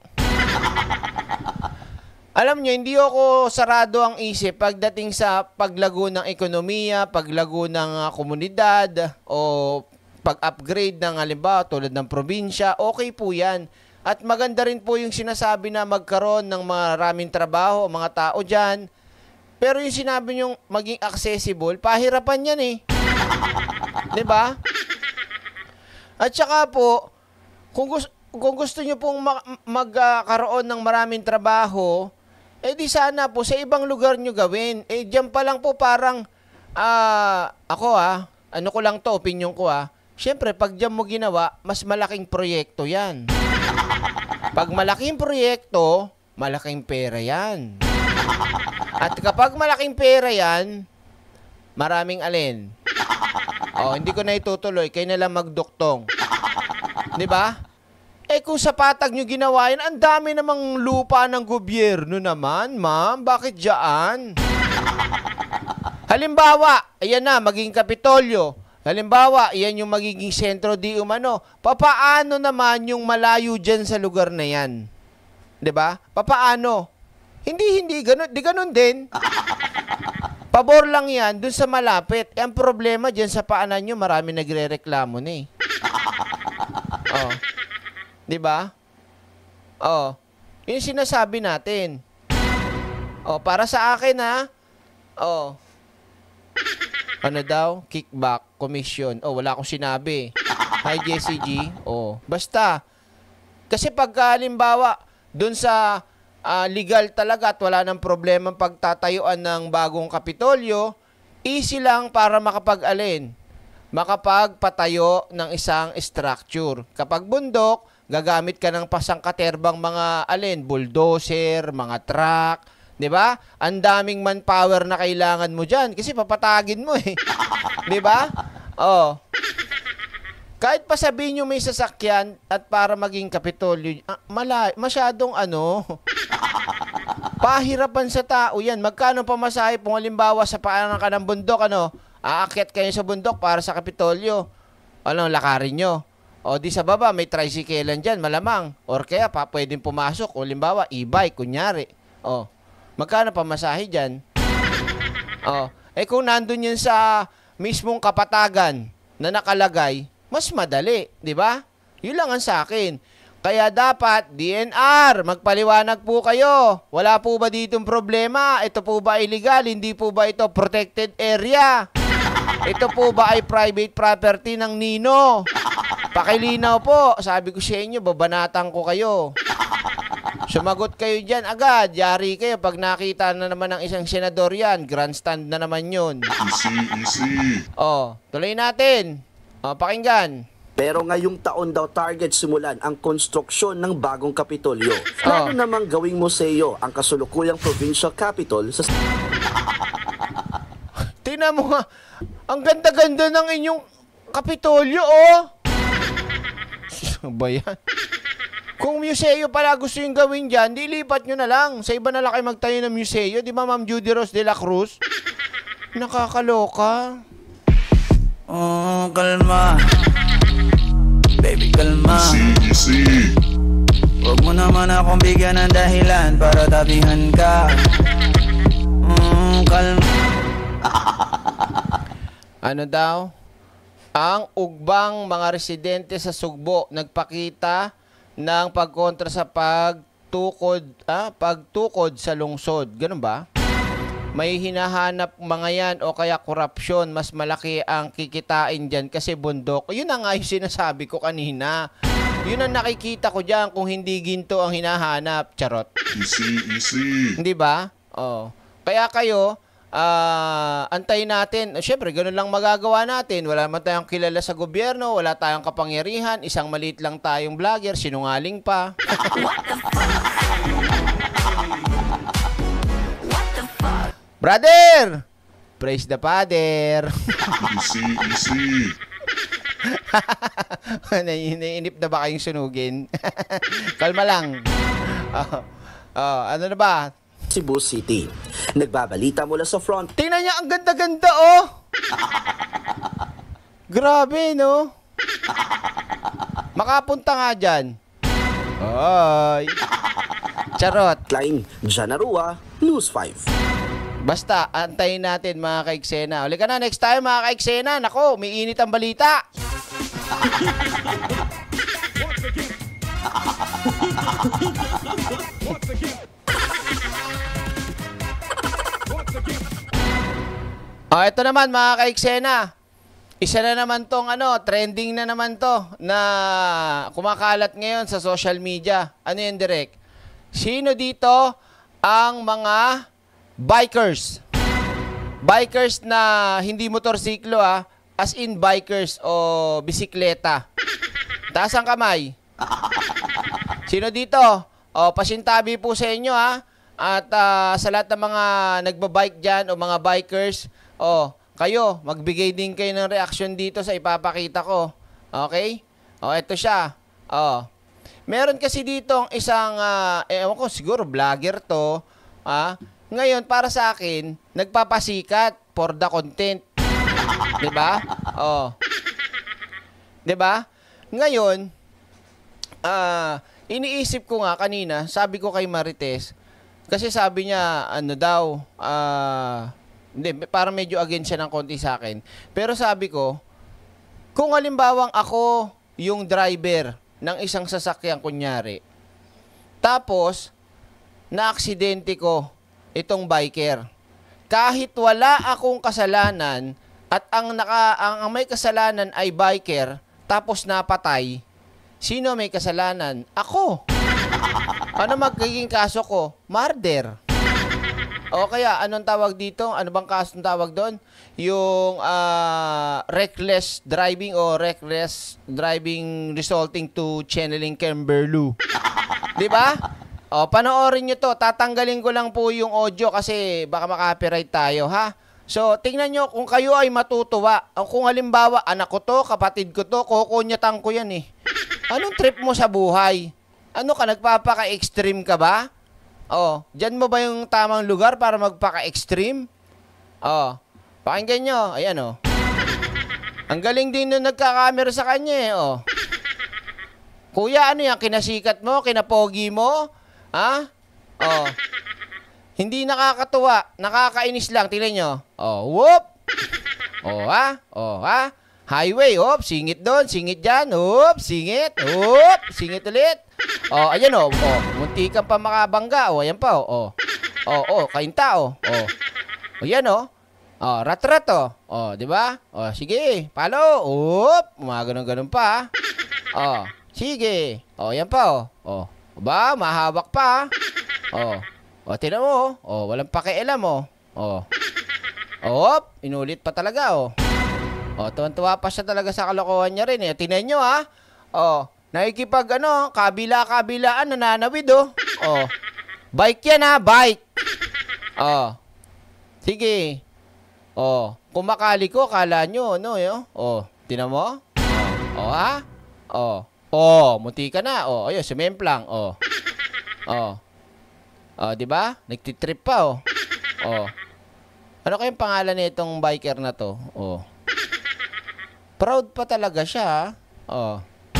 Alam niyo, hindi ako sarado ang isip pagdating sa paglago ng ekonomiya, paglago ng uh, komunidad, o pag-upgrade ng halimbawa tulad ng probinsya, okay po yan. At maganda rin po yung sinasabi na magkaroon ng maraming trabaho, mga tao dyan. Pero yung sinabi nyong maging accessible, pahirapan yan eh. Diba? At saka po, kung gusto, kung gusto nyo pong magkaroon ng maraming trabaho, eh di sana po sa ibang lugar nyo gawin. Eh dyan pa lang po parang, uh, ako ah, ano ko lang to, opinion ko ah, siyempre, pag dyan mo ginawa, mas malaking proyekto yan. Pag malaking proyekto, malaking pera yan. At kapag malaking pera yan, maraming alin. Oh, hindi ko na itutuloy, kayo na lang magduktong. Diba? Eh kung sa patag nyo ginawa yan, ang dami namang lupa ng gobyerno naman, ma'am. Bakit dyan? Halimbawa, ayan na, maging Kapitolyo. Halimbawa, iyan yung magiging sentro di umano. Papaano naman yung malayo dyan sa lugar na yan? Diba? Papaano? Hindi, hindi. Ganun, di ganun din. Pabor lang yan dun sa malapit. E, ang problema dyan sa paanan nyo, marami nagre-reklamo na eh. Oh. Diba? Oh. Yung sinasabi natin. Oh, para sa akin ha. Oh. Ano daw? Kickback, commission. Oh, wala akong sinabi. Hi, Jessie G. Oh, basta. Kasi pag halimbawa, dun sa uh, legal talaga at wala nang problema pagtatayuan ng bagong Kapitolyo, easy lang para makapag-alin. makapagpatayo ng isang structure. Kapag bundok, gagamit ka ng pasangkaterbang mga alin, bulldozer, mga truck, 'di ba? Ang daming manpower na kailangan mo diyan kasi papatagin mo eh. 'Di ba? Oh. Kahit pa sabihin nyo may sasakyan at para maging Kapitolyo, ah, mala, masyadong ano, pahirapan sa tao yan. Magkano pamasahe kung halimbawa sa paanan ka ng bundok, ano, aakyat kayo sa bundok para sa Kapitolyo. Ano, lakarin nyo. O di sa baba, may tricyclean dyan, malamang. Or kaya pa, pwedeng pumasok. O halimbawa, e-bike, kunyari. O, magkano pamasahe dyan? O, eh kung nandun yun sa mismong kapatagan na nakalagay, mas madali, di ba? Yun lang ang sa akin. Kaya dapat, D N R, magpaliwanag po kayo. Wala po ba ditong problema? Ito po ba illegal? Hindi po ba ito protected area? Ito po ba ay private property ng Nino? Pakilinaw po. Sabi ko sa inyo, babanatan ko kayo. Sumagot kayo dyan agad. Yari kayo pag nakita na naman ng isang senador yan. Grandstand na naman yun. Easy, easy. Oh, tuloy natin. O, pakinggan. Pero ngayong taon daw target simulan ang konstruksyon ng bagong Kapitolyo. Plano namang gawing museo ang kasulukuyang provincial capital sa... Tingnan mo nga, ang ganda-ganda ng inyong Kapitolyo, oh! Ano ba yan? Kung museo pala gusto yung gawin dyan, dilipat nyo na lang. Sa iba na lang kayo magtayo ng museo. Di ba, Ma'am Judy Rose de la Cruz? Nakakaloka. Oh, kalma. Baby, kalma. Easy, easy. Huwag mo naman akong bigyan ng dahilan para tabihan ka. Mm, kalma. Ano daw? Ang ugbang mga residente sa Sugbo nagpakita ng pagkontra sa pagtukod, ah, pagtukod sa lungsod. Ganun ba? May hinahanap mga yan o kaya korupsyon, mas malaki ang kikitain dyan kasi bundok. Yun na nga yung sinasabi ko kanina. Yun ang nakikita ko dyan kung hindi ginto ang hinahanap. Charot. Easy, easy. Hindi ba? Oh. Kaya kayo, ah, antayin natin. Siyempre, ganun lang magagawa natin. Wala man tayong kilala sa gobyerno, wala tayong kapangyarihan, isang maliit lang tayong vlogger, sinungaling pa. Brother! Praise the Father! Easy, easy. Naiinip na ba kayong sunugin? Kalma lang. Oh, oh, ano na ba? Cebu City. Nagbabalita mula sa front. Tingnan niya, ang ganda-ganda, oh! Grabe, no? Makapunta nga dyan. Ay! Charot. Klein, Janarua, News five. Basta, antayin natin mga kaiksena. Uli ka na, next time mga kaiksena. Nako, may init ang balita. Oh, ito naman mga kaiksena. Isa na naman tong ano, trending na naman to na kumakalat ngayon sa social media. Ano yun, Direk? Sino dito ang mga bikers? Bikers na hindi motorsiklo, ah, as in bikers o bisikleta. Taas ang kamay. Sino dito? O, pasintabi po sa inyo, ha. At uh, sa lahat ng mga nagbabike dyan o mga bikers, o, kayo, magbigay din kayo ng reaction dito sa ipapakita ko. Okay? O, eto siya. O, meron kasi dito isang, uh, ewan ko, siguro vlogger to, ah, ngayon, para sa akin, nagpapasikat for the content. Diba? Oh. Diba? Ngayon, ah, uh, iniisip ko nga kanina, sabi ko kay Marites, kasi sabi niya, ano daw, ah, uh, hindi, parang medyo against siya ng konti sa akin. Pero sabi ko, kung halimbawang ako yung driver ng isang sasakyan, kunyari, tapos, na-aksidente ko itong biker. Kahit wala akong kasalanan at ang naka ang, ang may kasalanan ay biker tapos napatay, sino may kasalanan? Ako. Ano magiging kaso ko? Murder. O kaya, anong tawag dito? Ano bang kasong tawag doon? Yung uh, reckless driving o reckless driving resulting to channeling Kimberloo. Di ba? O, panoorin nyo to. Tatanggalin ko lang po yung audio kasi baka makapiright tayo, ha? So, tingnan nyo kung kayo ay matutuwa. O kung halimbawa, anak ko to, kapatid ko to, kukunyatan ko yan eh. Anong trip mo sa buhay? Ano ka, nagpapaka-extreme ka ba? O, dyan mo ba yung tamang lugar para magpaka-extreme? O, pakinggan nyo. Ayan o. Ang galing din nung nagka-camera sa kanya eh. O. Kuya, ano yan? Kinasikat mo? Kinapogi mo? Ha? O. Hindi nakakatuwa. Nakakainis lang. Tingnan nyo. O, whoop! O, ha? O, ha? Highway, hop, singit doon, singit dyan, hop, singit, hop, singit ulit. O, ayan o, o, munti kang pa makabangga, o, ayan pa, o, o, o, kainta, o, o, o, yan o, o, rat-rat, o, o, di ba? O, sige, palo, hop, mga ganun-ganun pa, o, sige, o, yan pa, o, o, ba, mahawak pa, o, o, tinan mo, o, walang pakialam, o, o, hop, inulit pa talaga, o. O, tuwan-tuwa pa siya talaga sa kalokohan niya rin, eh. Tingnan nyo, ha? O, nakikipag, ano, kabila-kabilaan, nananawid, oh. O, bike yan, ha? Bike. O, sige. O, kumakali ko, kala nyo, ano, yo? O, tinan mo? O, o, ha? O, o, munti ka na. O, ayun, sumemplang. O, o, o, diba? Nagtitrip pa, o. O, ano kayong pangalan nitong biker na to? O, proud pa talaga siya, oh.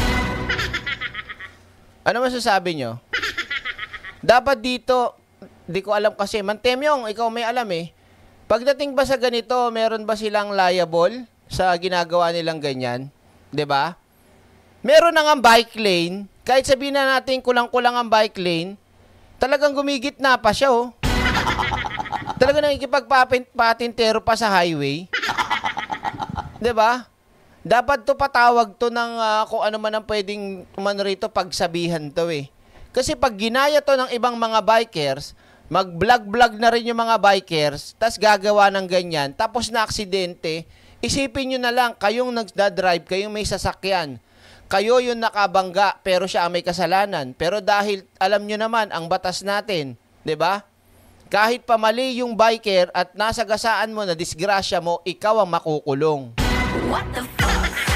Ano masasabi nyo? Dapat dito, di ko alam kasi, Mantemyong, ikaw may alam eh. Pagdating ba sa ganito, meron ba silang liable sa ginagawa nilang ganyan? 'Di ba? Meron na nga bike lane, kahit sabihin na natin kulang-kulang ang bike lane, talagang gumigit na pa siya, oh. Talagang nakikipagpatintero pa sa highway. 'Di ba? Dapat to patawag to ng uh, kung ano man ang pwedeng umano rito pagsabihan to eh. Kasi pag ginaya to ng ibang mga bikers, mag-vlog-vlog na rin yung mga bikers, tas gagawa ng ganyan, tapos na aksidente, isipin nyo na lang, kayong nagda-drive, kayong may sasakyan, kayo yung nakabangga, pero siya ang may kasalanan. Pero dahil alam nyo naman, ang batas natin, 'di ba? Kahit pa mali yung biker at nasa gasaan mo na disgrasya mo, ikaw ang makukulong. What the fuck?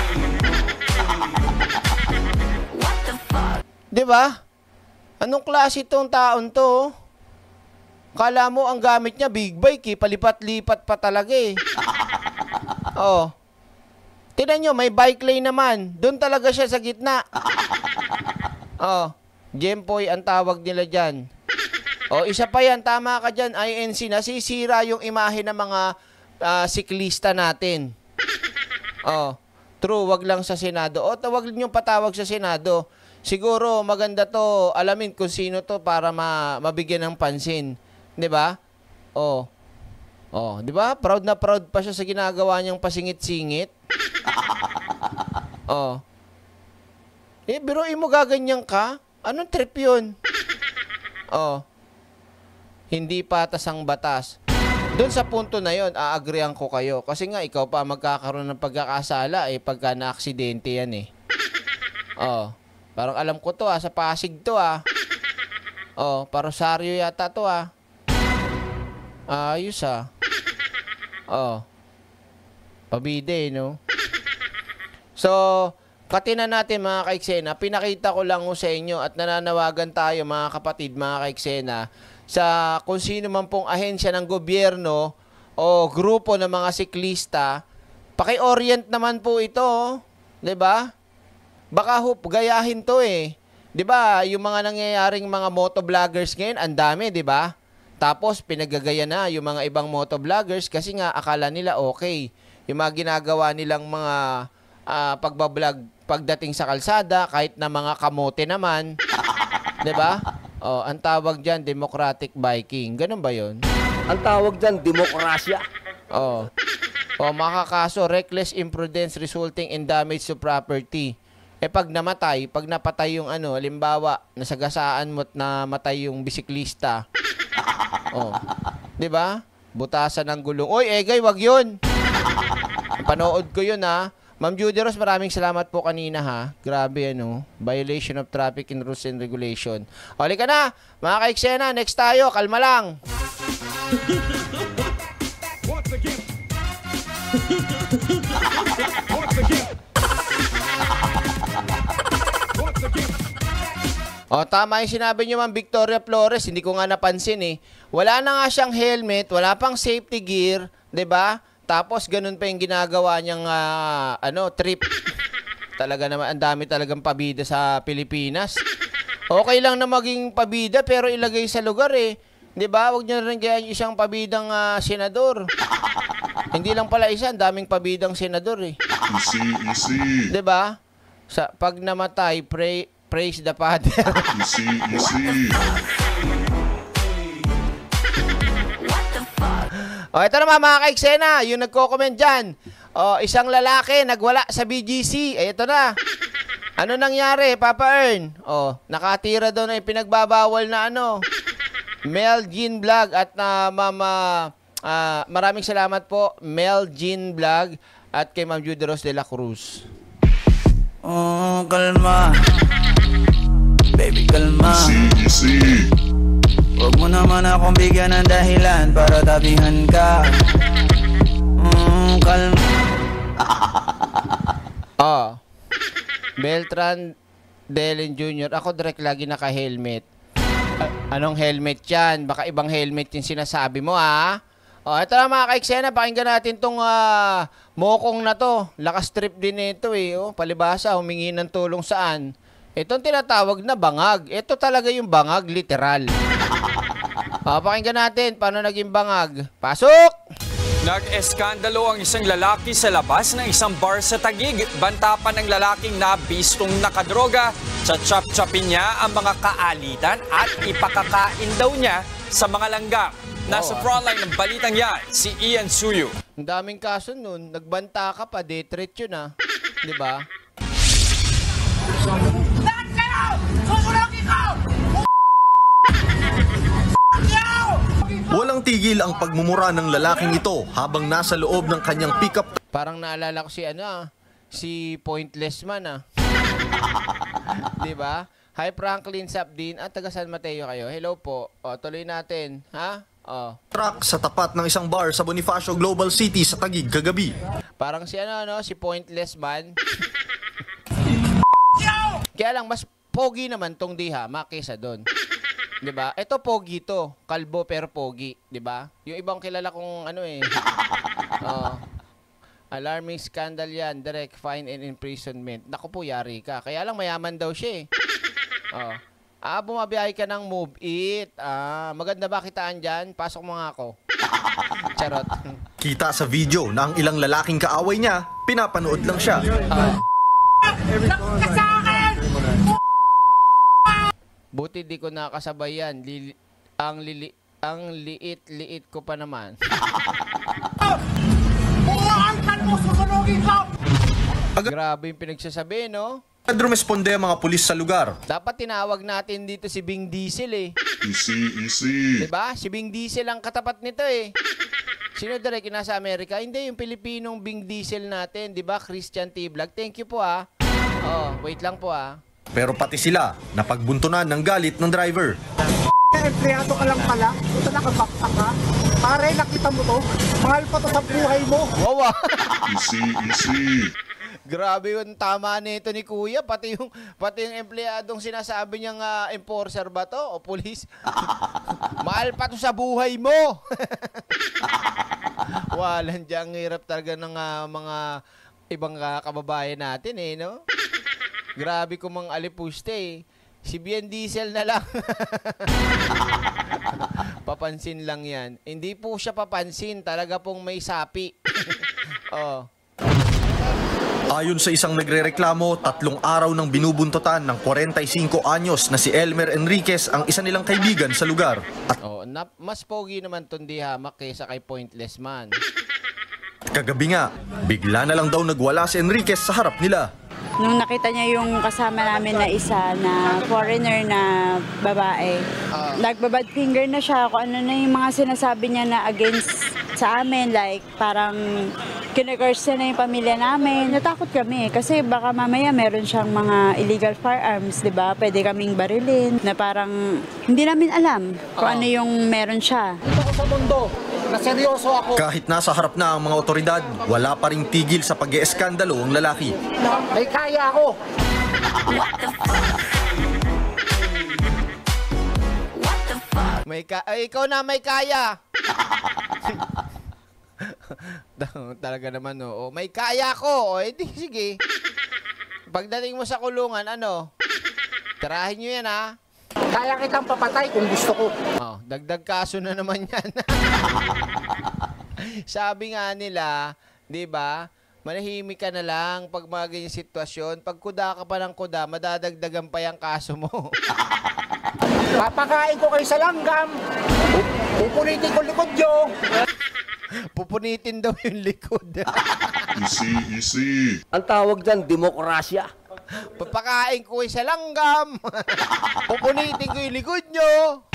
What the fuck? 'Di ba? Anong klase tong taon to? Kala mo ang gamit niya big bike, eh, palipat-lipat pa talaga eh. Oh. Tingnan nyo, may bike lane naman. Doon talaga siya sa gitna. Oh. Gempoy ang tawag nila dyan. Oh, isa pa yan, tama ka dyan, I N C, nasisira yung imahe ng mga uh, siklista natin. Oh, true, wag lang sa Senado. O, wag niyo patawag sa Senado. Siguro maganda to, alamin kung sino to para ma mabigyan ng pansin, 'di ba? Oh. Oh, 'di ba? Proud na proud pa siya sa ginagawa niyang pasingit-singit. Oh. Eh, biruin mo gaganyan ka? Anong trip 'yun? Oh. Hindi patas ang batas. Doon sa punto na 'yon, aagreean ko kayo kasi nga ikaw pa magkakaroon ng pagkakasala eh pagka na-aksidente 'yan eh. Oh. Parang alam ko to ah, sa Pasig to ah. Oh, Parosaryo yata to ah. Ayos ah. Oh. Pabide, no? So, katina natin mga kaiksena, pinakita ko lang ho sa inyo at nananawagan tayo mga kapatid, mga kaiksena, sa kung sino man pong ahensya ng gobyerno o grupo ng mga siklista, paki-orient naman po ito, 'di ba? Baka ho, gayahin to eh. 'Di ba? Yung mga nangyayaring mga motovloggers ngayon, ang dami, 'di ba? Tapos pinagagaya na yung mga ibang motovloggers kasi nga akala nila okay. Yung mga ginagawa nilang mga uh, pagbablog pagdating sa kalsada, kahit na mga kamote naman. 'Di ba? Oh, ang tawag diyan democratic biking. Ganun ba 'yon? Ang tawag diyan demokrasya. Oh. Oh, makakaso reckless imprudence resulting in damage to property. Eh pag namatay, pag napatay yung ano, halimbawa, nasagasaan mo't namatay yung bisiklista. Oh. 'Di ba? Butasan ng gulong. Oy, Egay, wag yun. Panood ko yun, ha. Ma'am Judy Rose, maraming salamat po kanina, ha. Grabe, ano. Violation of traffic and rules and regulation. Huli ka na, mga ka-eksena. Next tayo, kalma lang. O, tama yung sinabi nyo, Ma'am Victoria Flores. Hindi ko nga napansin, eh. Wala na nga siyang helmet, wala pang safety gear, 'di ba? Tapos ganun pa yung ginagawa niyang uh, ano, trip. Talaga naman, ang dami talagang pabida sa Pilipinas. Okay lang na maging pabida pero ilagay sa lugar, eh. 'Di ba? Huwag niyo rin kaya isang pabidang uh, senador. Hindi lang pala isa, ang daming pabidang senador, eh. Easy, easy. 'Di ba? Sa pag namatay, pray, praise the Father. Easy, easy. O, ito naman mga ka-eksena, yung nagko-comment dyan. O, isang lalaki nagwala sa B G C. Ay, ito na. Ano nangyari, Papa Ern? O, nakatira doon ay pinagbabawal na ano. Mel Jean Vlog at na uh, Mama, uh, maraming salamat po, Mel Jean Vlog at kay Ma'am Judy Rose de la Cruz. Oh, kalma. Baby, kalma. Easy, easy. Huwag mo naman akong bigyan ng dahilan para tabihan ka. Mm, kalma. Oh. Beltran Delen Junior Ako direct lagi naka-helmet. A- anong helmet yan? Baka ibang helmet yung sinasabi mo, ha? Oh, ito na mga ka-eksena. Pakinggan natin tong uh, mokong na to. Lakas trip din ito, eh. Oh, palibasa, humingi ng tulong saan? Itong tinatawag na bangag. Ito talaga yung bangag, literal. O, pakinggan natin paano naging bangag. Pasok! Nag-eskandalo ang isang lalaki sa labas ng isang bar sa Taguig. Banta pa ng lalaking nabistong nakadroga. Chachap-chapin niya ang mga kaalitan at ipakakain daw niya sa mga langgam. Nasa frontline ng balitang yan, si Ian Suyo. Ang daming kaso nun. Nagbanta ka pa, death threat yun, ha? Diba? Lahat kayo! Susunogin ko! Walang tigil ang pagmumura ng lalaking ito habang nasa loob ng kanyang pickup. Parang naalala ko si ano ah, si Pointless Man ah. 'Di ba? Hi Franklin Sabdin at taga San Mateo kayo. Hello po. O, tuloy natin, ha? O. Truck sa tapat ng isang bar sa Bonifacio Global City sa Taguig kagabi. Parang si ano no, si Pointless Man. Kaya lang mas pogi naman tong diha, makisa doon. 'Di ba? Ito pogi to, kalbo pero pogi, 'di ba? Yung ibang kilala kong ano eh. Oh. Alarming scandal 'yan, direct fine and imprisonment. Naku po, yari ka. Kaya lang mayaman daw siya eh. Oh. Ah, bumabiyahe ka ng Move It. Ah, maganda ba kitaan diyan? Pasok mo nga ako. Charot. Kita sa video na ang ilang lalaking kaaway niya, pinapanood lang siya. Ah. Buti di ko nakasabay yan. Lili, ang lili, ang liit-liit ko pa naman. Grabe yung pinagsasabi, no? Nagresponde ang mga pulis sa lugar. Dapat tinawag natin dito si Bing Diesel eh. Easy, easy. Diba? Si Bing Diesel ang katapat nito eh. Sino direct nasa Amerika? Hindi, yung Pilipinong Bing Diesel natin. Diba? Christian T. Vlog. Thank you po ah. Oh, wait lang po ah. Pero pati sila, napagbuntunan ng galit ng driver. Empleyado ka lang pala, ito nakabakta ka. Pare, nakita mo to, mahal pa to sa buhay mo. Wow. Easy, easy. Grabe yung tama nito ni Kuya, pati yung pati yung empleyadong sinasabi niyang uh, enforcer ba to o pulis. Mahal pa to sa buhay mo. Walang diyang hirap talaga ng uh, mga ibang uh, kababayan natin eh, no? Grabe ko mang alipuste eh. Si Bien Diesel na lang. Papansin lang yan. Hindi po siya papansin. Talaga pong may sapi. Oh. Ayon sa isang nagrereklamo, tatlong araw nang binubuntutan ng forty-five anyos na si Elmer Enriquez ang isa nilang kaibigan sa lugar. At oh, na, mas pogi naman itong dihamak kaysa kay Pointless Man. Kagabi nga, bigla na lang daw nagwala si Enriquez sa harap nila. Nung nakita niya yung kasama namin na isa na foreigner na babae, nagbabad finger na siya kung ano na yung mga sinasabi niya na against sa amin, like parang kinagurse na yung pamilya namin. Natakot kami kasi baka mamaya meron siyang mga illegal firearms, di ba? Pwede kaming barilin na parang hindi namin alam kung ano yung meron siya. Dito ko sa mundo, na seryoso ako. Kahit nasa harap na ang mga otoridad, wala pa ring tigil sa pag-ieskandalo ang lalaki. May kaya ako. May ka ay, ikaw na may kaya. Talaga naman, oo. May kaya ko. O, edi, sige. Pagdating mo sa kulungan, ano? Tirahin nyo yan, ha? Kaya kitang papatay kung gusto ko. Oh, dagdag kaso na naman yan. Sabi nga nila, di ba? Manahimik ka na lang pag mga ganyan sitwasyon. Pag kuda ka pa ng kuda, madadagdagan pa yung kaso mo. Papakain ko kayo sa langgam. Pupunitin ko likod nyo. Pupunitin daw yung likod. Easy, easy. Ang tawag dyan, demokrasya. Papakain ko kayo sa langgam. Pupunitin ko yung likod nyo.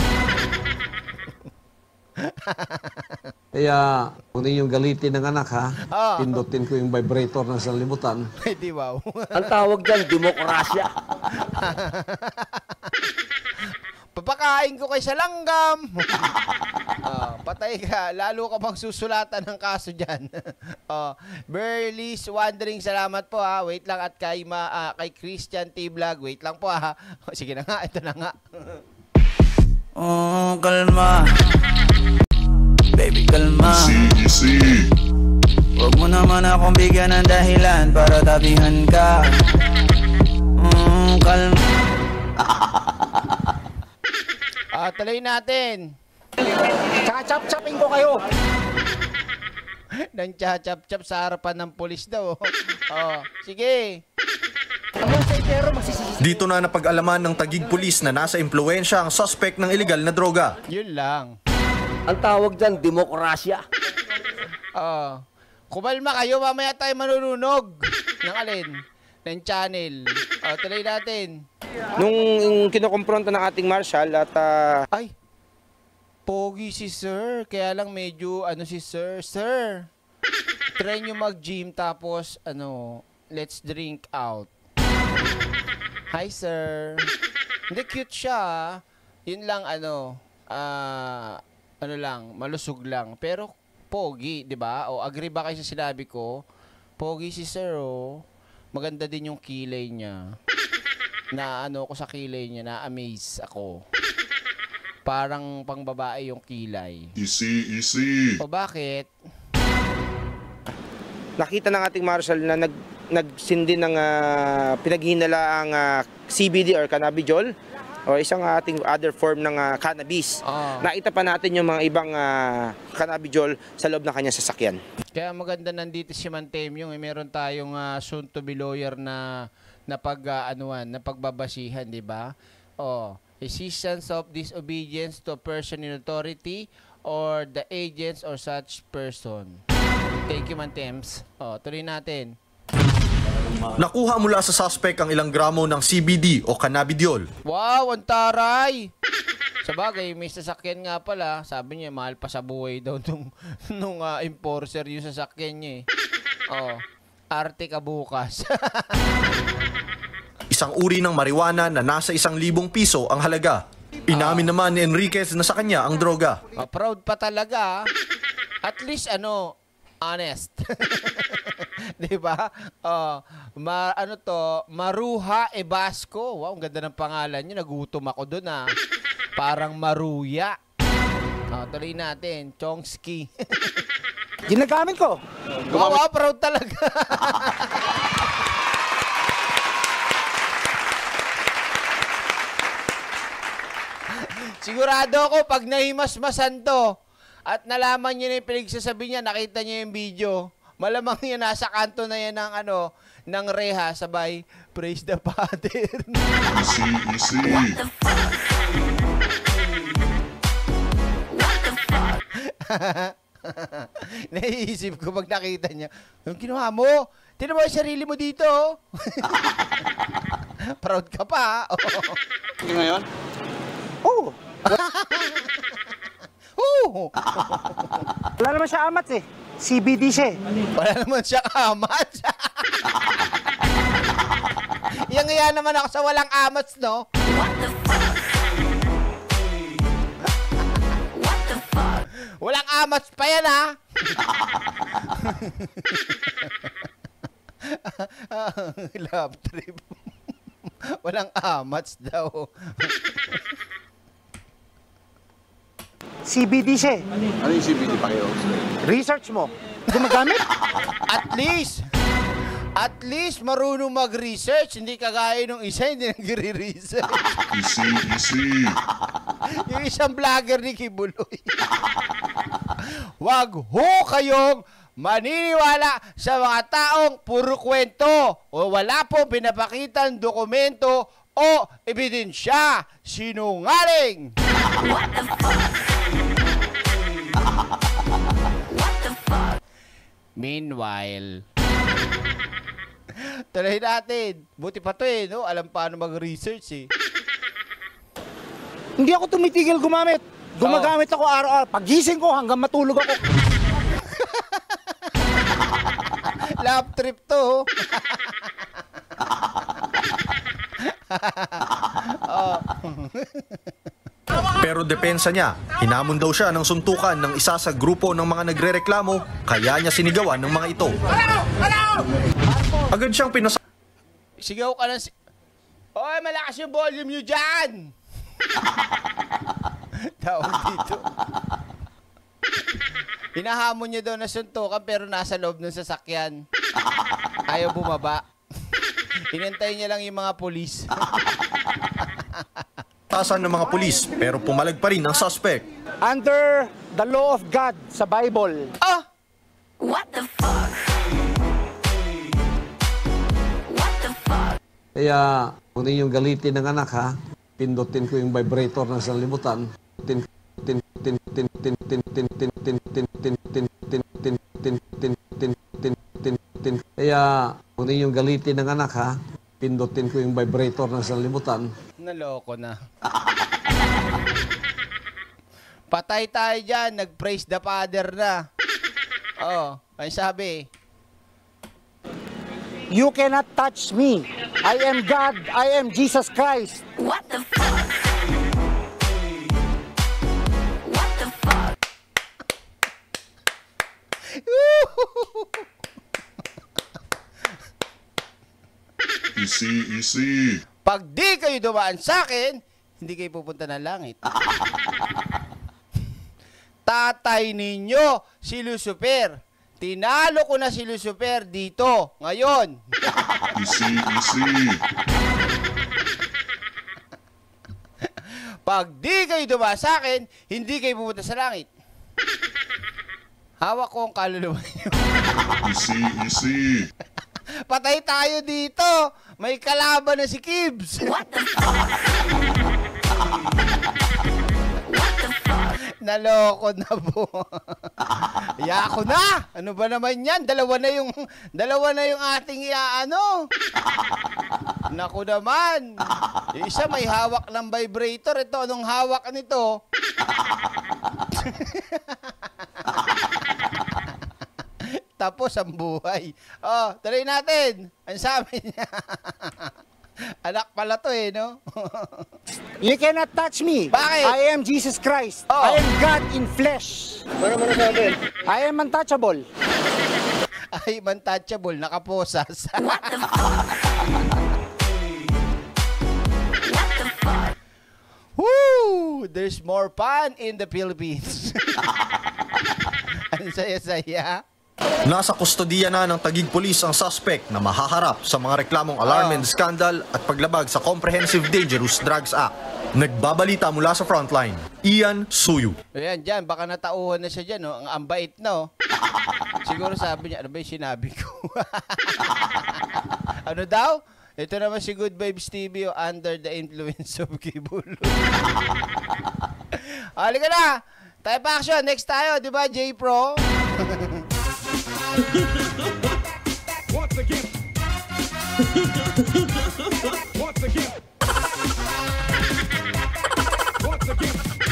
Kaya, kung ninyong galitin ng anak, ha? Oh. Pindutin ko yung vibrator ng sanlibutan. Ay, di wow. Ang tawag dyan, demokrasya. Papakain ko kay sa langgam. Oh, patay ka. Lalo ka bang susulatan ng kaso dyan. Oh, Berlis Wandering, salamat po ha. Wait lang, at kay, ma, uh, kay Christian T. Vlog. Wait lang po ha. Oh, sige na nga, ito na nga. Oh, kalma. Baby, kalma. Easy, easy. Huwag mo naman akong bigyan ng dahilan para tabihan ka. Oh, kalma. Ah, tuloy natin. Chachap-chapin ko kayo. Nang chachap-chap sa harapan ng pulis daw. Oh, sige. Dito na napag-alaman ng Taguig Police na nasa impluensya ang suspect ng illegal na droga. Yun lang. Ang tawag dyan, demokrasya. Oh, kumalma kayo, mamaya tayo manununog. Ng alin? Ng channel. Oh, tuloy natin. Nung kinokompronta ng ating marshal at... Uh... Ay, pogi si sir. Kaya lang medyo, ano si sir. Sir, try nyo mag-gym tapos, ano, let's drink out. Hi, sir. Hindi, cute siya. Yun lang, ano, ah, uh, ano lang, malusog lang. Pero, pogi, di ba? O, agree ba kayo sa sinabi ko? Pogi si sir, oh. Maganda din yung kilay niya. Na ano ko sa kilay niya, na-amaze ako. Parang pang babae yung kilay. Easy, easy. O bakit? Nakita ng ating marshal na nag, nagsindi ng uh, pinaghinala ang uh, C B D or cannabidiol o isang ating other form ng uh, cannabis. Oh. Nakita pa natin yung mga ibang uh, cannabidiol sa loob ng kanyang sasakyan. Kaya maganda nandito si Mantemyong, eh, meron tayong uh, soon to be lawyer na na pag uh, anuan, na pagbabasihan, di ba? Oh, resistance of disobedience to a person in authority or the agents or such person. Thank you, Mantems. Oh, tuloy natin. Nakuha mula sa suspect ang ilang gramo ng C B D o cannabidiol. Wow, ang taray! Sa bagay, may sasakyan nga pala. Sabi niya, mahal pa sa buhay daw nung, nung uh, enforcer yung sasakyan niya eh. Oh, arte ka bukas. Isang uri ng marijuana na nasa isang libong piso ang halaga. Inamin naman ni Enriquez na sa kanya ang droga. Oh, proud pa talaga. At least ano, honest. Di ba? Oh, ma ano to, Maruha Ebasco. Wow, ang ganda ng pangalan niyo. Nagutom ako doon ah. Parang Maruya. Oh, tuloy natin. Chomsky. Ginagamit ko. Wow, wow, proud talaga. Sigurado ako pag nahimasmasan to at nalaman niyo na yung pinagsasabi niya, nakita niyo yung video, malamang yan nasa kanto na yan ng ano, ng reha, sabay, praise the Father. Easy, easy. What the fuck? What the fuck? Naiisip ko pag nakita niya, yung ginawa mo, tinan mo yung sarili mo dito. Proud ka pa. Oh. Ngayon? Oo. Wala naman siya amats eh. C B D siya eh. Wala naman siya amats. Yang nga naman ako sa walang amats, no? What the fuck? What the fuck? Walang amats pa yan, ha? Love trip. Walang amats daw. C B D siya eh. Ano yung C B D pa kayo? Research mo. Gumagamit? At least, at least marunong mag-research. Hindi kagaya nung isa, hindi nagre-research. Easy, easy. Yung isang vlogger ni Kibuloy. Wag ho kayong maniniwala sa mga taong puro kwento o wala pong pinapakitang dokumento o ebidensya. Sinungaling! What the fuck? What the fuck? Meanwhile, tuloy natin. Buti pa to eh, no? Alam paano mag-research eh. Hindi ako tumitigil gumamit. Gumagamit ako araw-araw. Pagising ko hanggang matulog ako. Love trip to. Oh. Pero depensa niya, hinamon daw siya ng suntukan ng isa sa grupo ng mga nagrereklamo, kaya niya sinigawan ng mga ito. Agad siyang pinas... Sigaw ka na si... Oy, malakas yung volume nyo dyan! Tawag dito. Hinahamon niya daw na suntukan pero nasa loob ng sasakyan. Ayaw bumaba. Hinantay niya lang yung mga polis. Tasan ng mga pulis pero pumalag pa rin ang suspect. Under the law of God sa Bible. Ah! What the fuck? What the fuck? Kaya, kung ninyong galitin ng anak ha, pindutin ko yung vibrator ng sanlibutan. Tin tin tin tin tin tin tin tin tin tin tin tin tin tin tin tin tin tin tin. Kaya, kung ninyong galitin ng anak ha, pindutin ko yung vibrator ng sanlibutan. Naloko na. Patay tayo dyan. Nag-praise the Father na. Oo. Ano sabi? You cannot touch me. I am God. I am Jesus Christ. What the fuck? What the fuck? Easy, easy. Pag di kayo dumaan sa akin, hindi kayo pupunta ng langit. Tatay ninyo, si Lucifer. Tinalo ko na si Lucifer dito, ngayon. Easy, easy. Pag di kayo dumaan sa akin, hindi kayo pupunta sa langit. Hawak ko ang kaluluwa niyo. Easy, easy. Patay tayo dito. May kalaban na si Kibs. What the fuck? What the fuck? Naloko na po. Yako na. Ano ba naman yan? Dalawa na yung dalawa na yung ating iaano. Naku naman. Yung isa may hawak ng vibrator. Ito, anong hawak nito? Tapos ang buhay. Oh, tuloy natin. Ang sabi niya. Anak pala to eh, no? You cannot touch me. Bakit? I am Jesus Christ. Oh. I am God in flesh. Para mo nasabi. I am untouchable. I am untouchable. Nakaposas. What the fuck? What the fuck? Woo! There's more fun in the Philippines. Ang saya-saya. Nasa kustodiya na ng Taguig Police ang suspect na mahaharap sa mga reklamong alarm and scandal at paglabag sa Comprehensive Dangerous Drugs Act. Nagbabalita mula sa frontline, Ian Suyu. Ayan, dyan, baka natauhan na siya dyan, no? Ang ambait, no? Siguro sabi niya, ano ba yung sinabi ko? Ano daw? Ito naman si Good Vibes T V, oh, under the influence of Kibuloy. Halika na! Type action, next tayo, di ba, J-Pro? Once again. Once again. Once again.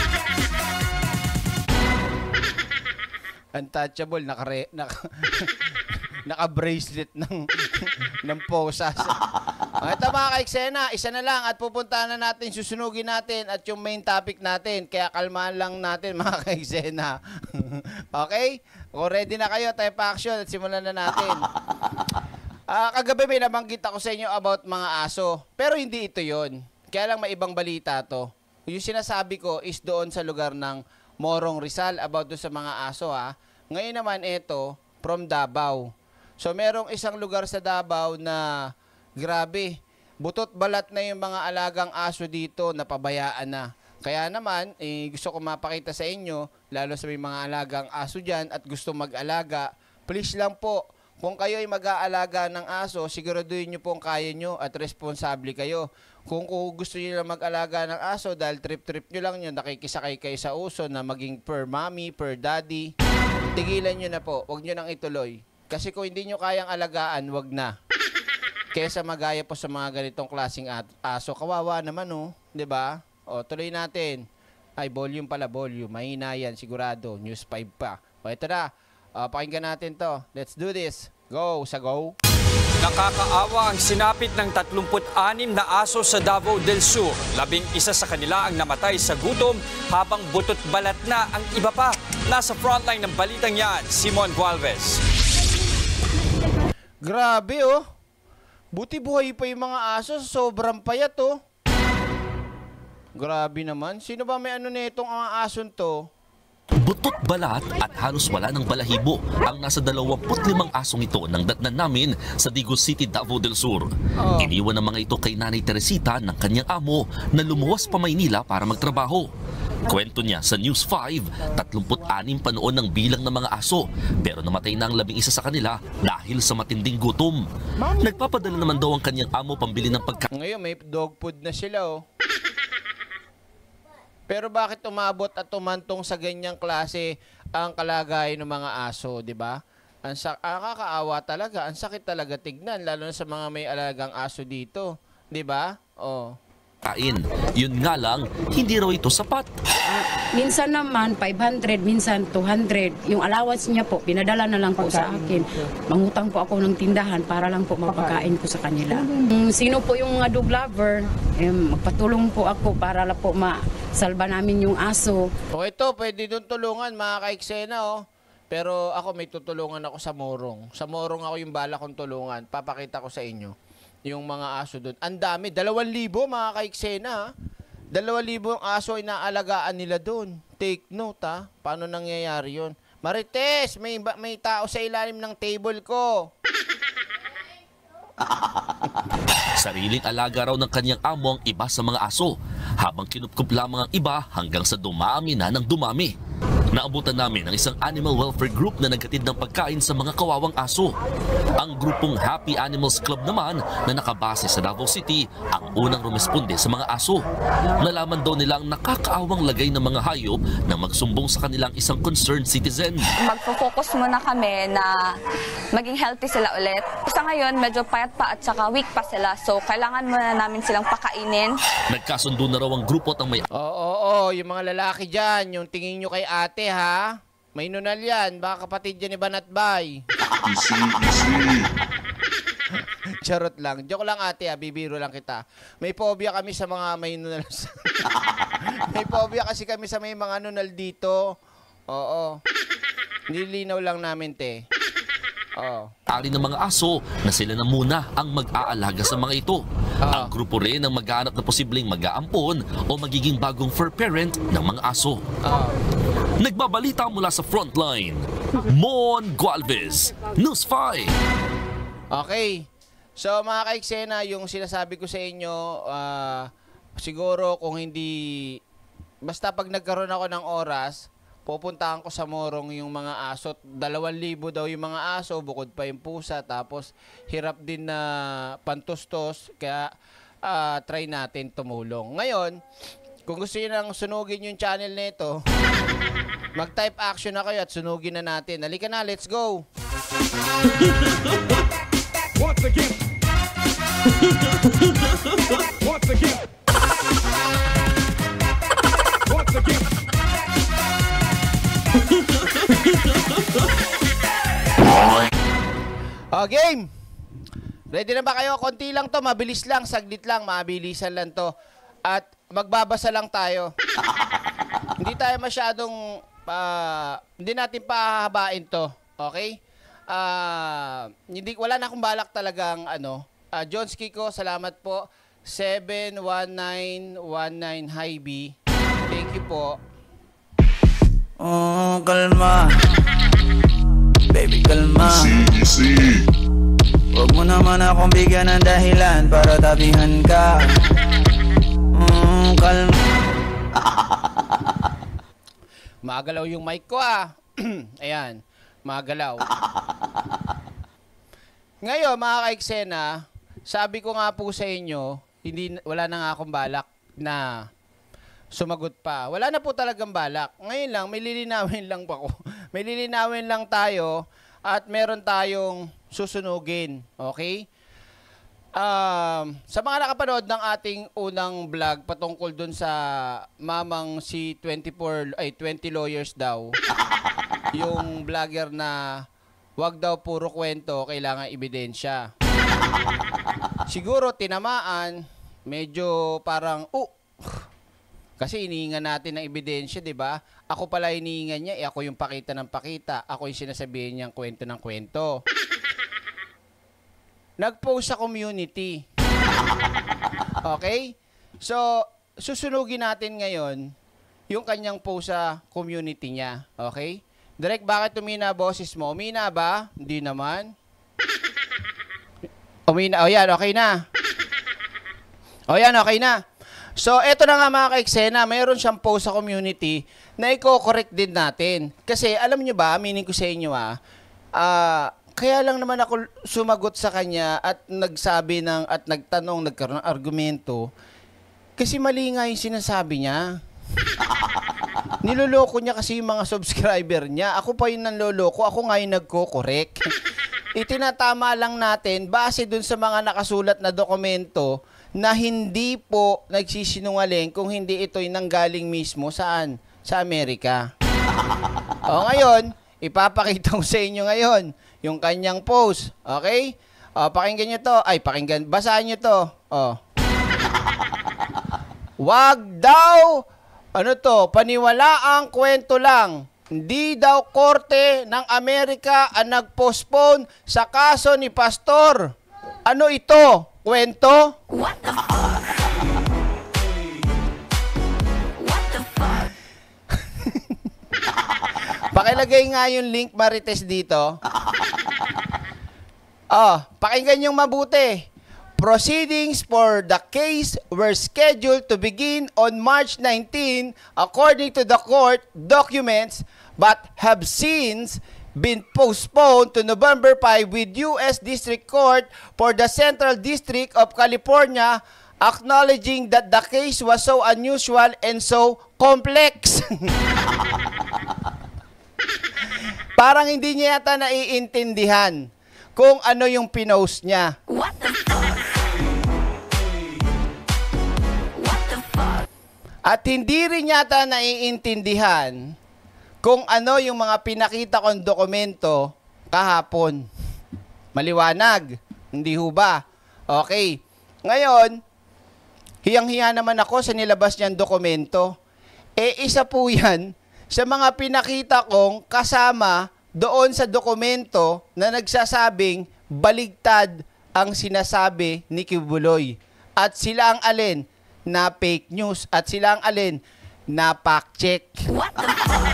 untouchable, naka, naka, naka-bracelet ng, ng posas. Ito mga ka-eksena, isa na lang at pupuntahan na natin, susunugin natin at yung main topic natin. Kaya kalmahan lang natin mga ka-eksena. Okay? Kung ready na kayo, tayo pa action at simulan na natin. Uh, kagabi may nabanggit ako sa inyo about mga aso. Pero hindi ito yon. Kaya lang may ibang balita to. Yung sinasabi ko is doon sa lugar ng Morong Rizal about doon sa mga aso ha. Ngayon naman ito from Davao. So merong isang lugar sa Davao na grabe, butot balat na yung mga alagang aso dito na pabayaan na. Kaya naman, eh, gusto ko mapakita sa inyo, lalo sa may mga alagang aso dyan at gusto mag-alaga, please lang po, kung kayo ay mag-aalaga ng aso, siguraduhin nyo pong kaya nyo at responsable kayo. Kung, kung gusto nyo lang mag-alaga ng aso dahil trip-trip nyo lang nyo, nakikisakay kayo sa uso na maging per mommy, per daddy, tigilan nyo na po, huwag nyo nang ituloy. Kasi kung hindi nyo kayang alagaan, wag na. Kesa magaya po sa mga ganitong klaseng aso, kawawa naman oh, di ba? O, tuloy natin. Ay, volume pala, volume. Mahina yan, sigurado. News five pa. O, ito na. Uh, pakinggan natin to. Let's do this. Go, sa go. Nakakaawa ang sinapit ng tatlumput anim na aso sa Davao del Sur. Labing isa sa kanila ang namatay sa gutom habang butot balat na ang iba pa. Nasa frontline ng balitang yan, Simon Gualvez. Grabe oh. Buti buhay pa yung mga aso, sobrang payat oh. Grabe naman. Sino ba may ano nitong mga ason to? Butot balat at halos wala ng balahibo ang nasa dalawampu't limang asong ito nang datnan namin sa Digos City, Davao del Sur. Oh. Iniwan ng mga ito kay Nanay Teresita ng kanyang amo na lumuwas pa Maynila para magtrabaho. Kwento niya sa News five, tatlumput anim pa noon ng bilang ng mga aso, pero namatay na ang labing isa sa kanila dahil sa matinding gutom. Nagpapadala naman daw ang kanyang amo pambili ng pagkain. Ngayon may dog food na sila oh. Pero bakit umabot at tumantong sa ganyang klase ang kalagayan ng mga aso, di ba? Ang kakaawa talaga, ang sakit talaga tignan, lalo na sa mga may alagang aso dito, di ba? Oh. Kain. Yun nga lang, hindi raw ito sapat. Minsan naman five hundred, minsan two hundred. Yung allowance niya po, pinadala na lang po sa akin. Mangutang po ako ng tindahan para lang po mapakain ko sa kanila. Um, sino po yung mga dog lover, eh, magpatulong po ako para lang po masalba namin yung aso. O ito, pwede doon tulungan mga ka-eksena oh. Pero ako may tutulungan ako sa Morong. Sa Morong ako yung bala kong tulungan. Papakita ko sa inyo yung mga aso doon. Ang dami, dalawang libo mga ka-eksena. Dalawang libo ang aso ay naalagaan nila doon. Take note ha. Paano nangyayari yun? Marites, may, may tao sa ilalim ng table ko. Sariling alaga raw ng kanyang amo ang iba sa mga aso, habang kinupkup lamang ang iba hanggang sa dumami na ng dumami. Naabutan namin ang isang animal welfare group na naghatid ng pagkain sa mga kawawang aso. Ang grupong Happy Animals Club naman na nakabase sa Davao City ang unang rumesponde sa mga aso. Nalaman daw nilang nakakaawang lagay ng mga hayop na magsumbong sa kanilang isang concerned citizen. Magpo-focus muna kami na maging healthy sila ulit. Sa ngayon, medyo payat pa at saka weak pa sila. So, kailangan muna namin silang pakainin. Nagkasundo na raw ang grupo at ang may... Oo, oo, oo, yung mga lalaki dyan, yung tingin nyo kay ate ha, may nunal yan, baka kapatid yan ni Banatbay. Easy, easy. Charot lang, joke lang ate ha, bibiro lang kita. May phobia kami sa mga may nunal. May phobia kasi kami sa may mga nunal dito. Oo, nilinaw lang namin te. Oh. Tali ng mga aso na sila na muna ang mag-aalaga sa mga ito. Oh. Ang grupo rin ang maghahanap na posibleng mag-aampon o magiging bagong fur parent ng mga aso. Oh. Nagbabalita mula sa frontline, Mon Gualvez, News five. Okay. So mga ka-eksena, yung sinasabi ko sa inyo, uh, siguro kung hindi, basta pag nagkaroon ako ng oras, pupuntahan ko sa Morong yung mga aso. Dalawang libo daw yung mga aso, bukod pa yung pusa. Tapos hirap din na pantustos. Kaya uh, try natin tumulong. Ngayon, kung gusto nyo nang sunugin yung channel nito, mag-type action na kayo at sunugin na natin. Halika na, let's go! Once again! Once again! Once again! O, game! Ready na ba kayo? Konti lang to, mabilis lang, saglit lang, mabilisan lang to. At magbabasa lang tayo. Hindi tayo masyadong, uh, hindi natin pahahabain to. Okay? Uh, hindi, wala na akong balak talagang, ano, uh, Jones Kiko, salamat po. seven one nine one nine Hi B. Thank you po. Oh, kalma. Baby, kalma. Easy, easy. Huwag mo naman akong bigyan ng dahilan para tabihan ka. Mm, kalma. Magalaw yung mic ko ah. Ayan, magalaw. Ngayon mga ka-eksena, sabi ko nga po sa inyo, hindi, wala na nga akong balak na sumagot pa. Wala na po talagang balak. Ngayon lang, may lilinawin lang pa ko. May lilinawin lang tayo at meron tayong susunugin. Okay? Um, sa mga nakapanood ng ating unang vlog patungkol dun sa mamang si twenty-four, ay twenty lawyers daw. Yung vlogger na wag daw puro kwento, kailangan ebidensya. Siguro tinamaan, medyo parang, oh, kasi inihingan natin ng ebidensya, di ba? Ako pala inihingan niya, eh ako yung pakita ng pakita. Ako yung sinasabihin niyang kwento ng kwento. Nag-post sa community. Okay? So, susunugin natin ngayon yung kanyang post sa community niya. Okay? Direk, bakit umina boses mo? Umina ba? Hindi naman. Umina. O yan, okay na. O yan, okay na. So, eto na nga mga ka-eksena, mayroon siyang post sa community na i-correct din natin. Kasi, alam nyo ba, aminin ko sa inyo ah, ah, kaya lang naman ako sumagot sa kanya at nagsabi ng, at nagtanong, nagkaroon ng argumento, kasi mali nga yung sinasabi niya. Niloloko niya kasi yung mga subscriber niya. Ako pa yung nanloloko, ako nga yung nagko-correct. Itinatama lang natin, base dun sa mga nakasulat na dokumento, na hindi po nagsisinungaling kung hindi ito'y nanggaling mismo saan? Sa Amerika. O ngayon, ipapakita ko sa inyo ngayon yung kanyang post. Okay? O, pakinggan nyo to. Ay, pakinggan. Basahin nyo to. O. Wag daw, ano to, paniwalaang kwento lang. Hindi daw korte ng Amerika ang nag-postpone sa kaso ni Pastor. Ano ito? Kwento? What the fuck? What the fuck? Pakilagay nga yung link, Marites, dito. Oh, pakinggan yung mabuti. Proceedings for the case were scheduled to begin on March nineteenth according to the court documents, but have since been postponed to November fifth with U S District Court for the Central District of California acknowledging that the case was so unusual and so complex. Parang hindi niya yata naiintindihan kung ano yung pinost niya. What the fuck? What the fuck? At hindi rin yata naiintindihan kung ano yung mga pinakita kong dokumento kahapon. Maliwanag. Hindi ho ba? Okay. Ngayon, hiyang-hiya naman ako sa nilabas niyang dokumento. Eh, isa po yan sa mga pinakita kong kasama doon sa dokumento na nagsasabing baligtad ang sinasabi ni Kibuloy. At sila ang alin na fake news. At sila ang alin na fact check. What the fuck?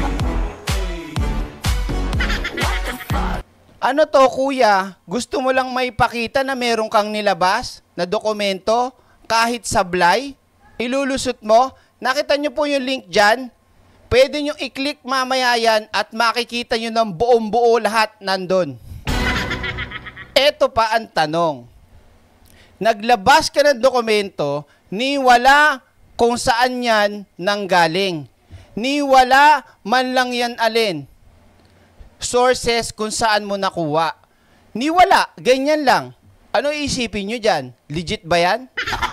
Ano to, kuya? Gusto mo lang may pakita na meron kang nilabas na dokumento kahit sablay? Ilulusot mo? Nakita nyo po yung link dyan? Pwede nyo i-click mamaya yan at makikita nyo ng buong buo lahat nandun. Eto pa ang tanong. Naglabas ka ng dokumento, ni wala kung saan yan nanggaling. Ni wala man lang yan alin. Sources kung saan mo nakuha. Ni wala, ganyan lang. Ano isipin nyo dyan? Legit ba yan?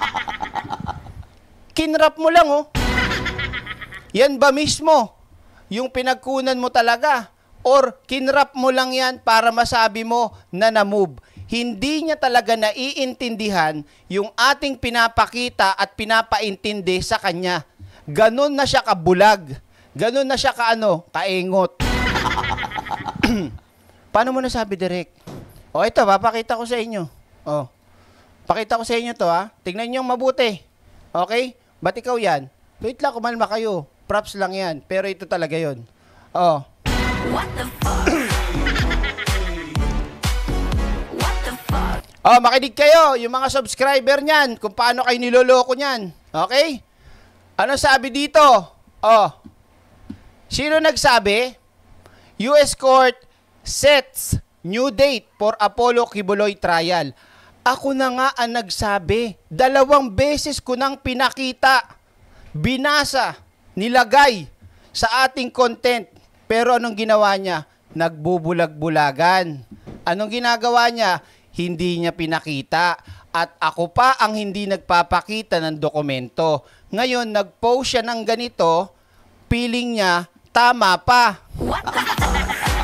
Kinrap mo lang oh. Yan ba mismo yung pinagkunan mo talaga? or kinrap mo lang yan para masabi mo na na-move. Hindi niya talaga naiintindihan yung ating pinapakita at pinapaintindi sa kanya. Ganon na siya kabulag. Ganon na siya kaano, kaengot. Paano mo nasabi, Direk? O ito, papakita ko sa inyo. O, pakita ko sa inyo to ha. Tingnan niyo mabuti. Okay? Ba't ikaw yan? Wait lang, kumalma kayo. Props lang yan. Pero ito talaga yon. O. What the fuck? What the fuck? O, makinig kayo. Yung mga subscriber niyan. Kung paano kayo niloloko niyan. Okay? Ano sabi dito? O. Sino nagsabi? U S Court sets new date for Apollo Kibuloy trial. Ako na nga ang nagsabi. Dalawang beses ko nang pinakita, binasa, nilagay sa ating content. Pero anong ginawa niya? Nagbubulag-bulagan. Anong ginagawa niya? Hindi niya pinakita. At ako pa ang hindi nagpapakita ng dokumento. Ngayon, nag-post siya ng ganito, feeling niya, tama pa. What the fuck?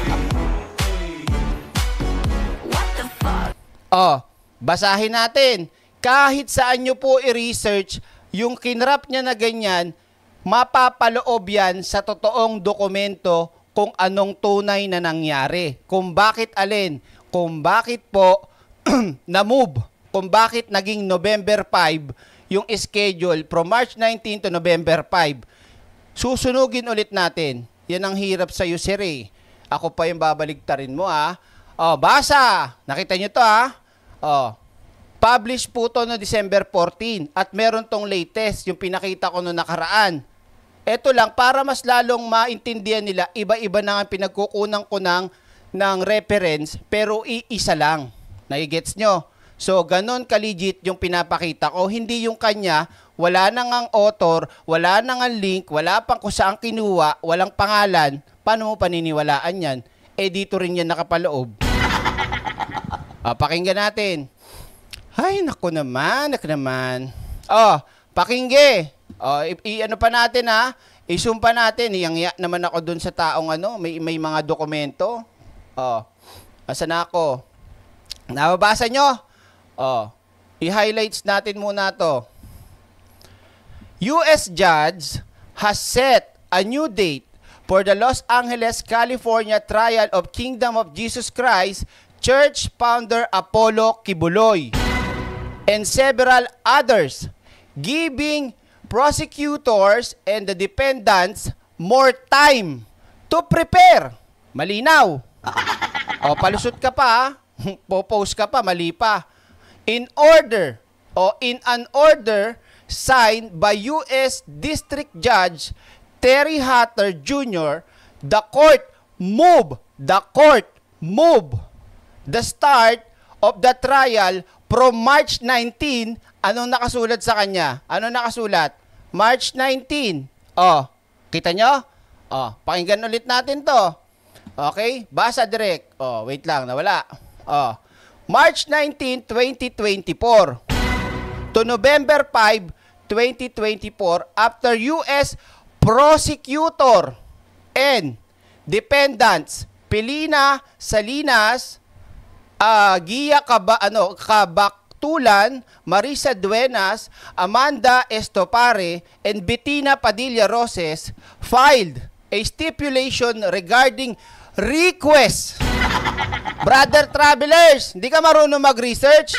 What the fuck? Oh, basahin natin. Kahit saan nyo po i-research, yung kinrap niya na ganyan, mapapaloob yan sa totoong dokumento kung anong tunay na nangyari. Kung bakit alin, kung bakit po na-move, kung bakit naging November five yung schedule from March nineteen to November five. Susunugin ulit natin. Yan ang hirap sa'yo, Sir eh. Ako pa yung babaligtarin mo, ha? O, basa! Nakita nyo to, ha? O, publish po to no December fourteen. At meron tong latest, yung pinakita ko no nakaraan. Ito lang, para mas lalong maintindihan nila, iba-iba na nga pinagkukunan ko ng, ng reference, pero iisa lang. Nagigets nyo? So, ganon ka-legit yung pinapakita ko. Hindi yung kanya, wala nang ang author, wala nang ang link, wala pang kung saan kinuha, walang pangalan. Paano mo paniniwalaan yan? Eh, dito rin yan nakapaloob. Ah, pakinggan natin. Ay, naku naman, naku naman. Oh, pakingge. Oh, i-ano pa natin ha? I-zoom pa natin. Iyang naman ako dun sa taong ano, may, may mga dokumento. Oh, asa na ako? Nababasa nyo? Oh, i-highlights natin muna to. U S judge has set a new date for the Los Angeles, California trial of Kingdom of Jesus Christ Church founder Apollo Kibuloy and several others, giving prosecutors and the defendants more time to prepare. Malinaw. O, palusot ka pa, popost ka pa, mali pa. In order, o in an order signed by U S District Judge Terry Hatter Junior, the court move, the court move the start of the trial from March nineteenth. Anong nakasulat sa kanya? Anong nakasulat? March nineteenth. Oh, kita nyo? Oh, pakinggan ulit natin to. Okay? Basa direct. Oh, wait lang, nawala. Oh, March nineteenth, twenty twenty-four to November fifth, twenty twenty-four, after U S prosecutor and defendants Pilina Salinas, uh, Gia Kaba, ano, Kabaktulan, Marisa Duenas, Amanda Estopare, and Bettina Padilla Roses filed a stipulation regarding request. Brother travelers, hindi ka marunong mag-research?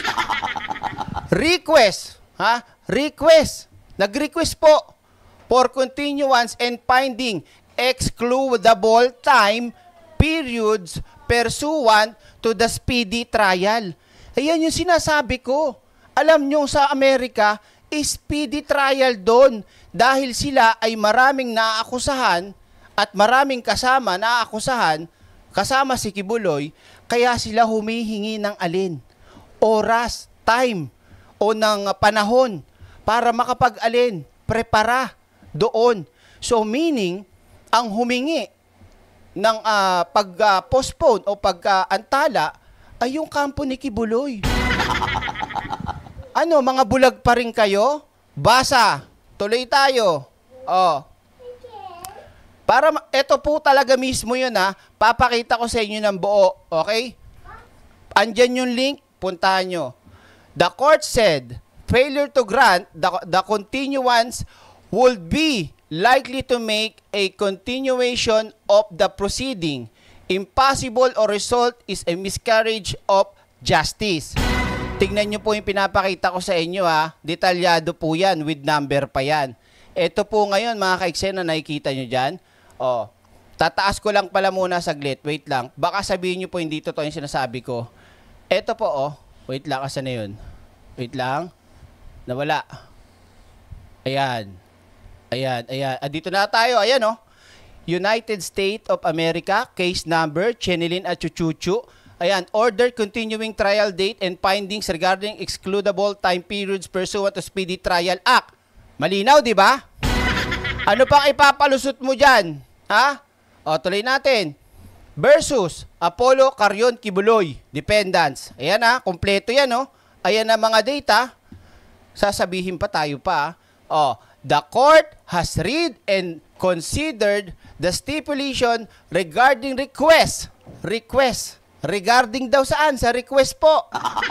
Request, ha? Request. Nag-request po for continuance and finding excludable time periods pursuant to the speedy trial. Ayan yung sinasabi ko. Alam nyo sa Amerika, speedy trial doon dahil sila ay maraming naaakusahan at maraming kasama naaakusahan, kasama si Kibuloy, kaya sila humihingi ng alin? Oras, time, o ng panahon para makapag-alin, prepara doon. So meaning, ang humingi ng uh, pag-postpone uh, o pag-antala uh, ay yung kampo ni Kibuloy. Ano, mga bulag pa rin kayo? Basa, tuloy tayo. Oh. Para, ma- ito po talaga mismo yun ha. Papakita ko sa inyo ng buo. Okay? Andyan yung link. Puntahan nyo. The court said, failure to grant the, the continuance would be likely to make a continuation of the proceeding impossible or result is a miscarriage of justice. Tignan nyo po yung pinapakita ko sa inyo ha. Detalyado po yan. With number pa yan. Ito po ngayon mga ka-eksena, nakikita nyo dyan. O, tataas ko lang pala muna saglit. Wait lang. Baka sabihin nyo po hindi totoo yung sinasabi ko. Ito po o. Wait lang. Asa na yun? Wait lang. Nawala. Ayan. Ayan. Ayan. Ah, dito na tayo. Ayan o. United States of America, case number, Chenilin at Chuchuchu. Ayan, order continuing trial date and findings regarding excludable time periods pursuant to Speedy Trial Act. Malinaw, di ba? Ano pang ipapalusot mo dyan? Ha? O, tuloy natin. Versus Apollo Carrion Kibuloy, defendants. Ayan ha, kompleto yan o. Ayan na mga data. Sasabihin pa tayo pa. O, the court has read and considered the stipulation regarding request. Request. Regarding daw saan? Sa request po.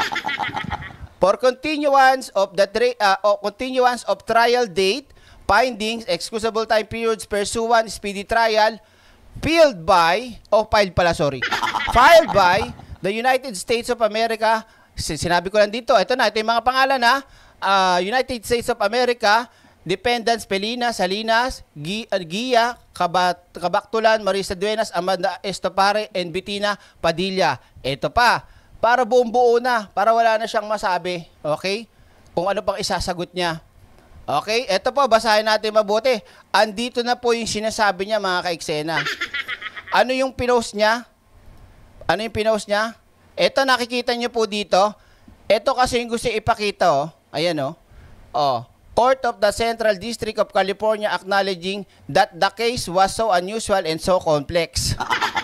For continuance of the uh, oh, continuance of trial date, findings, excusable time periods pursuant speedy trial, filed by, oh, filed pala, sorry. Filed by the United States of America. Sinabi ko lang dito, ito na, ito yung mga pangalan na, uh, United States of America, Dependents Pelina, Salinas, Gia, Kabat, Kabaktulan, Marisa Duenas, Amanda Estopare, and Bettina Padilla. Ito pa, para buong buo na, para wala na siyang masabi. Okay? Kung ano pang isasagot niya. Okay? Ito po, basahin natin mabuti. Andito na po yung sinasabi niya, mga ka-eksena. Ano yung pinost niya? Ano yung pinost niya? Ito, nakikita niyo po dito. Ito kasi yung gusto ipakita, oh. Ayan, oh. Oh. Court of the Central District of California acknowledging that the case was so unusual and so complex.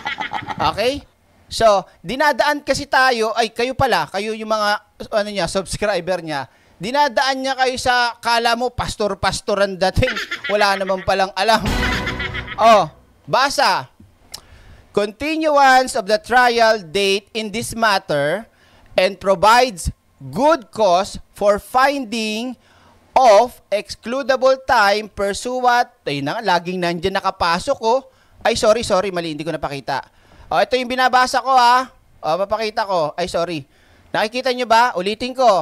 Okay? So, dinadaan kasi tayo, ay kayo pala, kayo yung mga ano niya, subscriber niya, dinadaan niya kayo sa kala mo pastor-pastor ang dating. Wala naman palang alam. Oh, basa. Continuance of the trial date in this matter and provides good cause for finding of excludable time pursuant, ay na, laging nandiyan nakapasok ko. Ay, sorry, sorry, mali, hindi ko napakita. O, ito yung binabasa ko ha. O, mapakita ko. Ay, sorry. Nakikita nyo ba? Ulitin ko.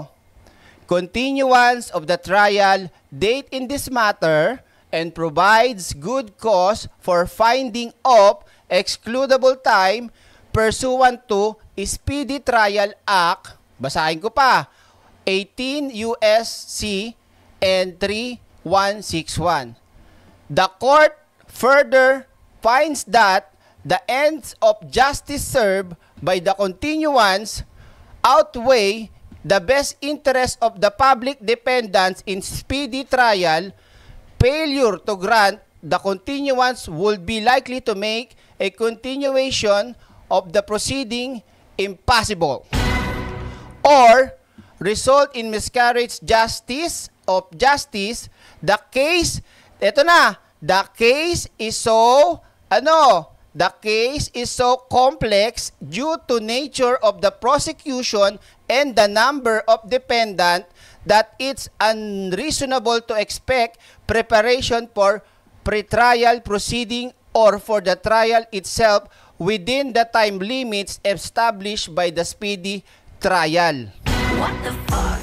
Continuance of the trial date in this matter and provides good cause for finding of excludable time pursuant to Speedy Trial Act. Basahin ko pa. eighteen U S C and three one six one. The court further finds that the ends of justice served by the continuance outweigh the best interest of the public defendants in speedy trial. Failure to grant the continuance would be likely to make a continuation of the proceeding impossible or result in miscarriage justice of justice. The case, eto na, the case is so, ano, the case is so complex due to nature of the prosecution and the number of defendant that it's unreasonable to expect preparation for pretrial proceeding or for the trial itself within the time limits established by the speedy trial. What the fuck?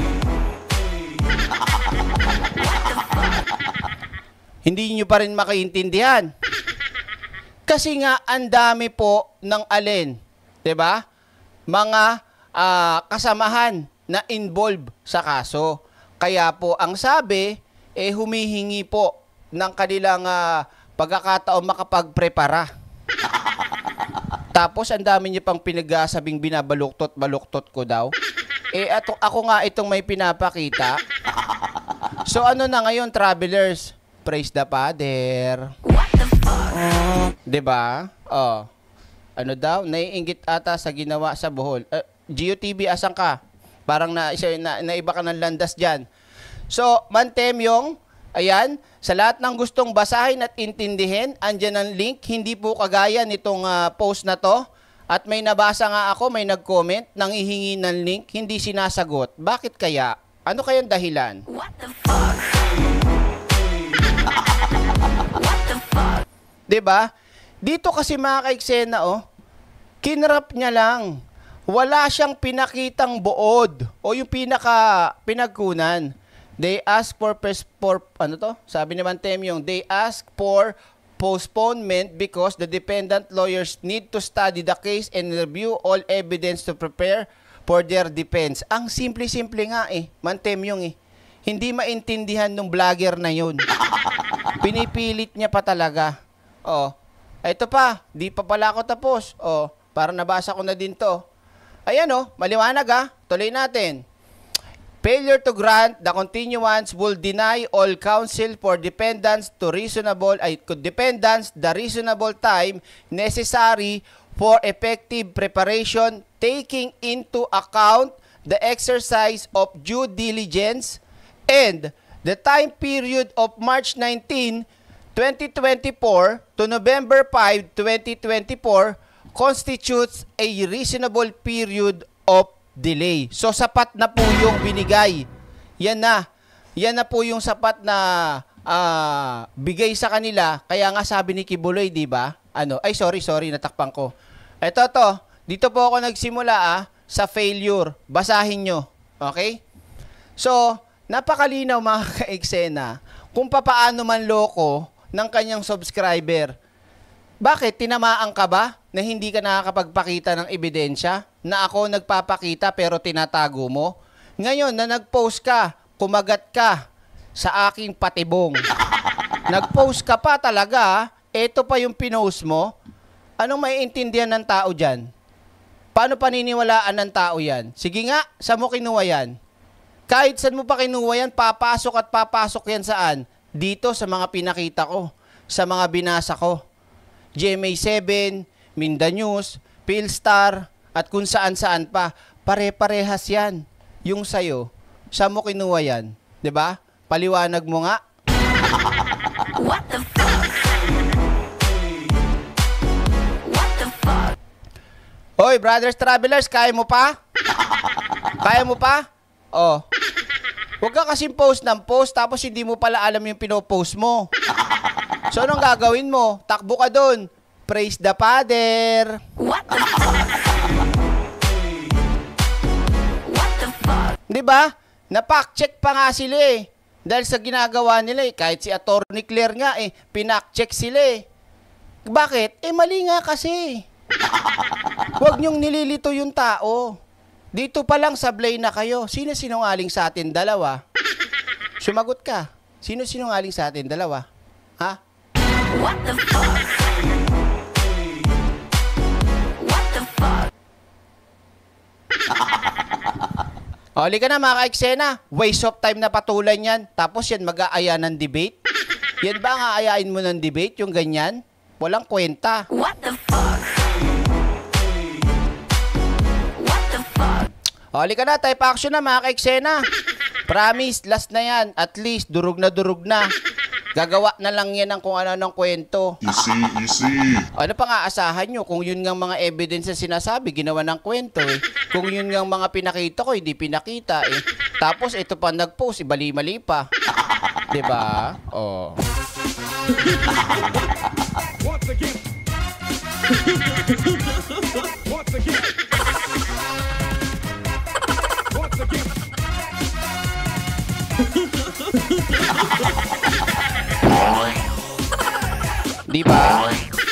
Hindi nyo pa rin makaintindihan. Kasi nga, ang dami po ng alin. 'Di ba? Mga uh, kasamahan na involved sa kaso. Kaya po, ang sabi, eh humihingi po ng kanilang uh, pagkakataon makapagprepara. Tapos, ang dami niyo pang pinagsabing binabaluktot-baluktot ko daw. Eh, ato, ako nga itong may pinapakita. So, ano na ngayon, travelers? Praise the Father. What the fuck? Uh, diba? Oh. Ano daw? Naiinggit ata sa ginawa sa Bohol. Uh, Geo T V, asan ka? Parang na, isa, na, naiba ka ng landas dyan. So, Mantemyong, Ayan, sa lahat ng gustong basahin at intindihin, andyan ang link. Hindi po kagaya nitong uh, post na to. At may nabasa nga ako, may nag-comment, nanghihingi ng link, hindi sinasagot. Bakit kaya? Ano kayang dahilan? What the fuck? What the fuck? Diba? Dito kasi mga ka-eksena, oh, kinrap niya lang. Wala siyang pinakitang buod o yung pinaka pinagkunan. They ask for, for ano to? Sabi naman Temyong, they ask for postponement because the defendant lawyers need to study the case and review all evidence to prepare for their defense. Ang simple-simple nga eh, Man Temyong eh. Hindi maintindihan ng vlogger na yun. Pinipilit niya pa talaga. Oh, ito pa, di pa pala ako tapos. Oh, para nabasa ko na din to. Ayan oh, maliwanag ah. Tuloy natin. Failure to grant the continuance will deny all counsel for defendants to reasonable ay defendants the reasonable time necessary for effective preparation, taking into account the exercise of due diligence and the time period of March nineteenth, twenty twenty-four to November fifth, twenty twenty-four constitutes a reasonable period of delay. So, sapat na po yung binigay. Yan na. Yan na po yung sapat na uh, bigay sa kanila. Kaya nga sabi ni Kibuloy, di ba? Ano? Ay, sorry, sorry. Natakpan ko. Ito to. Dito po ako nagsimula ah, sa failure. Basahin nyo. Okay? So, napakalinaw mga ka-eksena kung papaano man loko ng kanyang subscriber. Bakit? Tinamaan ka ba na hindi ka nakakapagpakita ng ebidensya? Na ako nagpapakita pero tinatago mo? Ngayon na nag-post ka, kumagat ka sa aking patibong. Nag-post ka pa talaga, eto pa yung pinost mo. Anong maiintindihan ng tao dyan? Paano paniniwalaan ng tao yan? Sige nga, saan mo kinuha yan? Kahit saan mo pa kinuha yan, papasok at papasok yan saan? Dito sa mga pinakita ko, sa mga binasa ko. G M A seven, Minda News, Philstar, at kung saan-saan pa. Pare-parehas yan. Yung sa'yo, saan mo kinuha yan? Diba? Paliwanag mo nga. What the fuck? What the fuck? Hoy, brothers travelers, kaya mo pa? Kaya mo pa? Oh. Huwag ka kasing post ng post tapos hindi mo pala alam yung pinopost mo. So, anong gagawin mo? Takbo ka dun. Praise the Father. What the fuck? What the fuck? Diba? Napak-check pa nga sila eh. Dahil sa ginagawa nila eh. Kahit si Attorney Claire nga eh. Pinak-check sila eh. Bakit? Eh mali nga kasi. Huwag niyong nililito yung tao. Dito pa lang sablay na kayo. Sino sinungaling sa atin dalawa? Sumagot ka. Sino sinungaling sa atin dalawa? Ha? What the fuck? What the fuck? Oli ka na mga ka-eksena. Waste of time na patulan yan. Tapos yan mag-aaya ng debate. Yan ba ang aayain mo ng debate? Yung ganyan? Walang kwenta. What the fuck? What the fuck? Oli ka na. Type action na mga ka-eksena. Promise, last na yan. At least, durug na durug na. Gagawa na lang yan ng kung ano ng kwento. Easy, easy. Ano pang aasahan nyo? Kung yun nga mga evidence na sinasabi, ginawa ng kwento eh. Kung yun nga mga pinakita ko, hindi pinakita eh. Tapos ito pa nag-post, ibali-mali pa. Diba? Oh. Once again. Once again. Once again. Diba?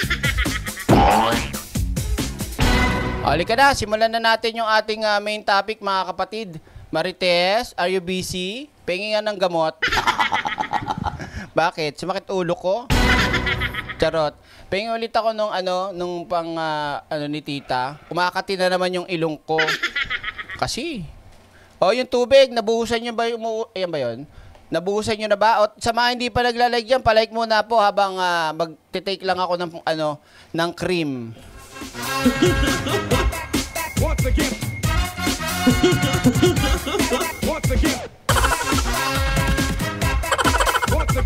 Halika na, simulan na natin yung ating uh, main topic mga kapatid. Marites, are you busy? Pengi nga ng gamot. Bakit? Sumakit ulo ko? Charot. Pengi ulit ako nung ano, nung pang uh, ano ni tita. Kumakati na naman yung ilong ko. Kasi. Oh, yung tubig, nabuhusan nyo ba yung... Ayan ba yun? Nabuhusan nyo na ba? O sa mga hindi pa naglalike dyan, palike muna po habang uh, mag-take lang ako ng, ano, ng cream. Once again. Once again. Once again.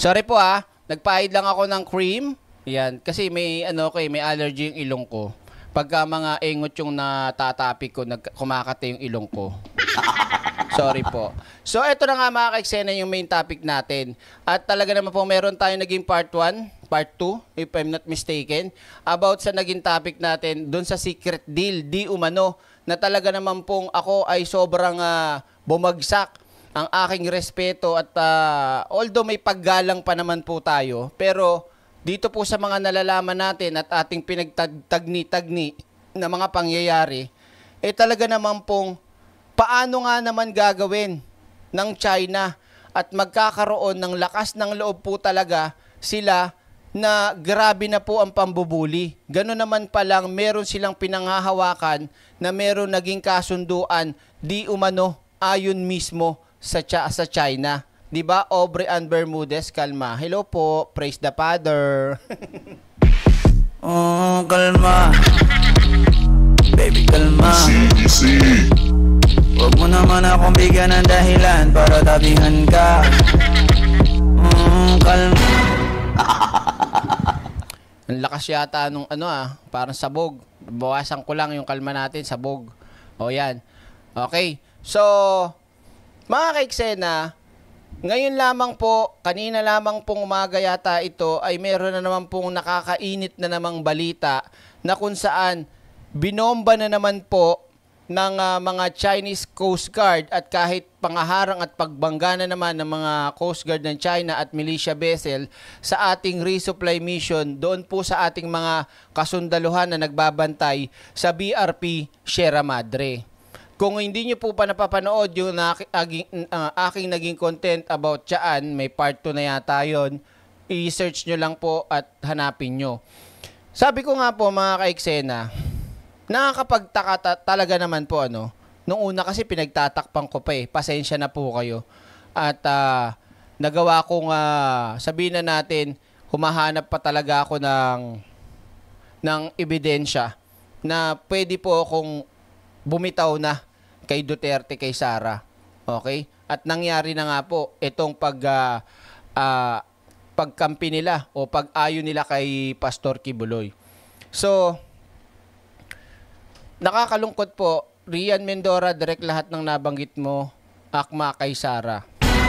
Sorry po ah, nagpahid lang ako ng cream. Yan, kasi may ano ko eh, may allergy yung ilong ko. Pagka mga engot yung natatapik ko, nag kumakate yung ilong ko. Sorry po. So, ito na nga mga ka-eksena yung main topic natin. At talaga naman po meron tayong naging part one, part two, if I'm not mistaken, about sa naging topic natin dun sa secret deal, di umano, na talaga naman pong ako ay sobrang uh, bumagsak ang aking respeto at uh, although may paggalang pa naman po tayo, pero dito po sa mga nalalaman natin at ating pinagtagni-tagni na mga pangyayari, eh talaga naman pong paano nga naman gagawin ng China at magkakaroon ng lakas ng loob po talaga sila na grabe na po ang pambubuli. Gano'n naman palang meron silang pinanghahawakan na meron naging kasunduan di umano ayon mismo sa, sa China. Diba, Aubrey Ann Bermudez, kalma. Hello po, praise the Father. Oh, kalma. Baby, kalma. Easy, easy. Huwag mo naman akong bigyan ng dahilan para tabihan ka. Oh, kalma. Ang lakas yata nung ano ah, parang sabog. Bawasan ko lang yung kalma natin, sabog. O yan. Okay, so, mga ka-eksena, ngayon lamang po, kanina lamang pong umaga yata ito, ay meron na naman pong nakakainit na namang balita na kung saan binomba na naman po ng uh, mga Chinese Coast Guard at kahit pangaharang at pagbangga na naman ng mga Coast Guard ng China at militia vessel sa ating resupply mission doon po sa ating mga kasundaluhan na nagbabantay sa B R P Sierra Madre. Kung hindi nyo po pa napapanood yung na, aking, uh, aking naging content about dyan, may part two na yata yun, i-search nyo lang po at hanapin nyo. Sabi ko nga po mga ka-eksena, nakakapagtaka ta talaga naman po ano, nung una kasi pinagtatakpan ko pa eh, pasensya na po kayo. At uh, nagawa kong, uh, sabihin na natin, humahanap pa talaga ako ng, ng ebidensya na pwede po akong bumitaw na kay Duterte, kay Sara. Okay? At nangyari na nga po itong pag uh, uh, pagkampi nila o pag-ayo nila kay Pastor Kibuloy. So, nakakalungkot po, Rian Mendora, direct lahat ng nabanggit mo, akma kay Sara.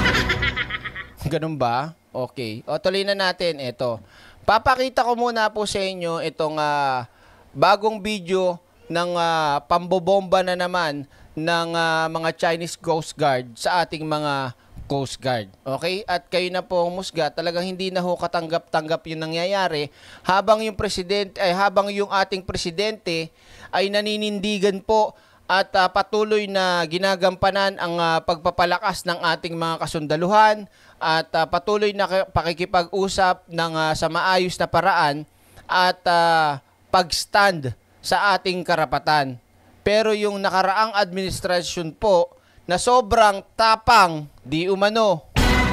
Ganun ba? Okay. O, tuloy na natin. Ito. Papakita ko muna po sa inyo itong uh, bagong video ng uh, pambobomba na naman ng uh, mga Chinese Coast Guard sa ating mga Coast Guard. Okay? At kayo na po musga, talagang hindi na ho katanggap-tanggap yung nangyayari habang yung presidente ay habang yung ating presidente ay naninindigan po at uh, patuloy na ginagampanan ang uh, pagpapalakas ng ating mga kasundaluhan at uh, patuloy na pakikipag-usap ng uh, sa maayos na paraan at uh, pag-stand sa ating karapatan. Pero yung nakaraang administrasyon po na sobrang tapang, di umano,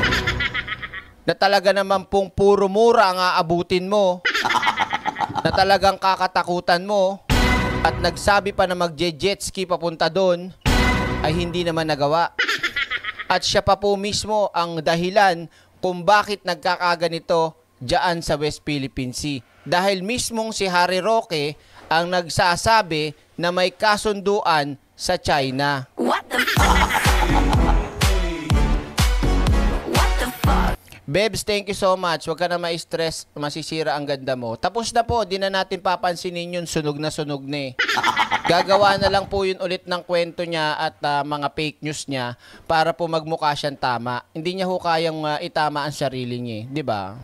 na talaga naman pong puro mura ang aabutin mo, na talagang kakatakutan mo, at nagsabi pa na magje-jet ski papunta doon, ay hindi naman nagawa. At siya pa po mismo ang dahilan kung bakit nagkakaganito dyan sa West Philippine Sea. Dahil mismong si Harry Roque ang nagsasabi na may kasunduan sa China. What the fuck? What the fuck? Bebs, thank you so much. Huwag ka na ma-stress, masisira ang ganda mo. Tapos na po, di na natin papansinin yun, sunog na sunog na eh. Gagawa na lang po yun ulit ng kwento niya at uh, mga fake news niya para po magmukha siyang tama. Hindi niya ho kayang uh, itama ang sarili niya, di ba?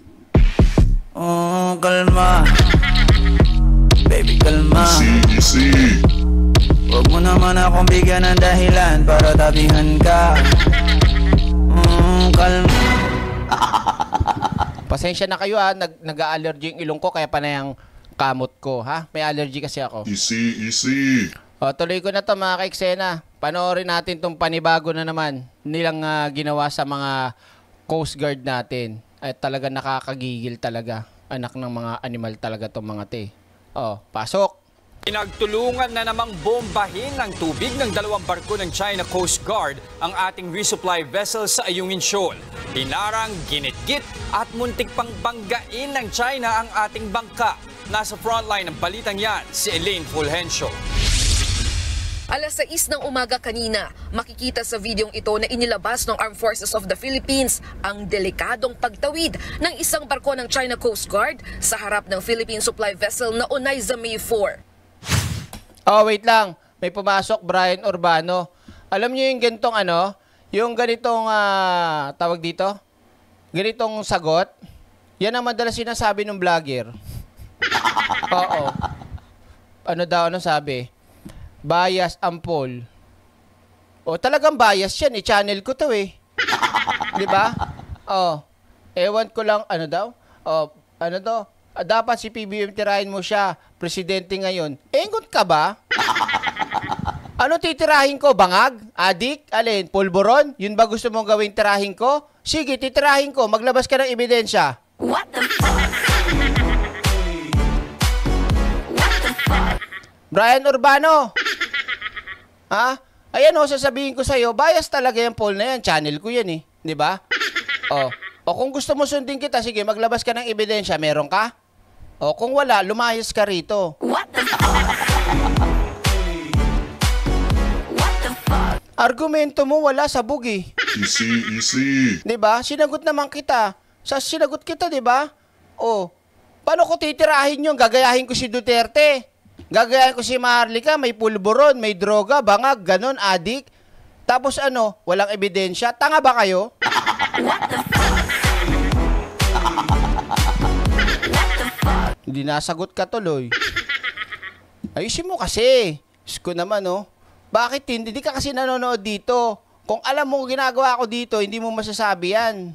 Oh, kalma. Baby, kalma. Easy, easy. Huwag mo naman akong bigyan ng dahilan para tabihan ka. Mm, kalma. Pasensya na kayo ha, Nag nag-allergy yung ilong ko kaya pa na yung kamot ko ha. May allergy kasi ako. Easy, easy. O, tuloy ko na to mga ka-eksena. Panoorin natin tong panibago na naman nilang uh, ginawa sa mga Coast Guard natin. Ay talaga nakakagigil talaga. Anak ng mga animal talaga tong mga te. Oh, pasok. Pinagtulungan na namang bombahin ng tubig ng dalawang barko ng China Coast Guard ang ating resupply vessel sa Ayungin Shoal. Hinarang, ginitgit at muntik pang banggain ng China ang ating bangka. Nasa frontline ng balitang yan, si Elaine Fulgencio. Alas sais ng umaga kanina, makikita sa videong ito na inilabas ng Armed Forces of the Philippines ang delikadong pagtawid ng isang barko ng China Coast Guard sa harap ng Philippine supply vessel na Onaiza May four. Oh, wait lang. May pumasok, Brian Urbano. Alam niyo yung ganitong ano? Yung ganitong uh, tawag dito? Ganitong sagot? Yan ang madalas sinasabi ng vlogger. Oo. Ano daw, ano sabi? Bias ang poll. O, talagang bias yan. I-channel ko to eh. Diba? Oh. Ewan ko lang, ano daw? Oh, ano daw? Dapat si P B M tirahin mo siya, presidente ngayon. Engot ka ba? Ano titirahin ko? Bangag? Adik? Alin? Pulburon? Yun ba gusto mong gawing tirahin ko? Sige, titirahin ko. Maglabas ka ng ebidensya. What the fuck? What the fuck? Brian Urbano. Ha? Ayan o, sasabihin ko sa'yo, bias talaga yung poll na yan. Channel ko yan eh. Di ba? O. O kung gusto mo sundin kita, sige, maglabas ka ng ebidensya. Meron ka? O kung wala, lumayas ka rito. What the fuck? What the fuck? Argumento mo wala sa bugi. Easy, easy. 'Di ba? Sinagot naman kita. Sa sinagot kita, 'di ba? Oh. Paano ko titirahin 'yung gagayahin ko si Duterte? Gagayahin ko si Marlica, may pulburon, may droga, bangag, ganon, adik. Tapos ano, walang ebidensya. Tanga ba kayo? What the fuck? Hindi nasagot ka tuloy. Ayusin mo kasi. Isko naman, oh. Bakit hindi? Hindi ka kasi nanonood dito. Kung alam mo ginagawa ko dito, hindi mo masasabi yan.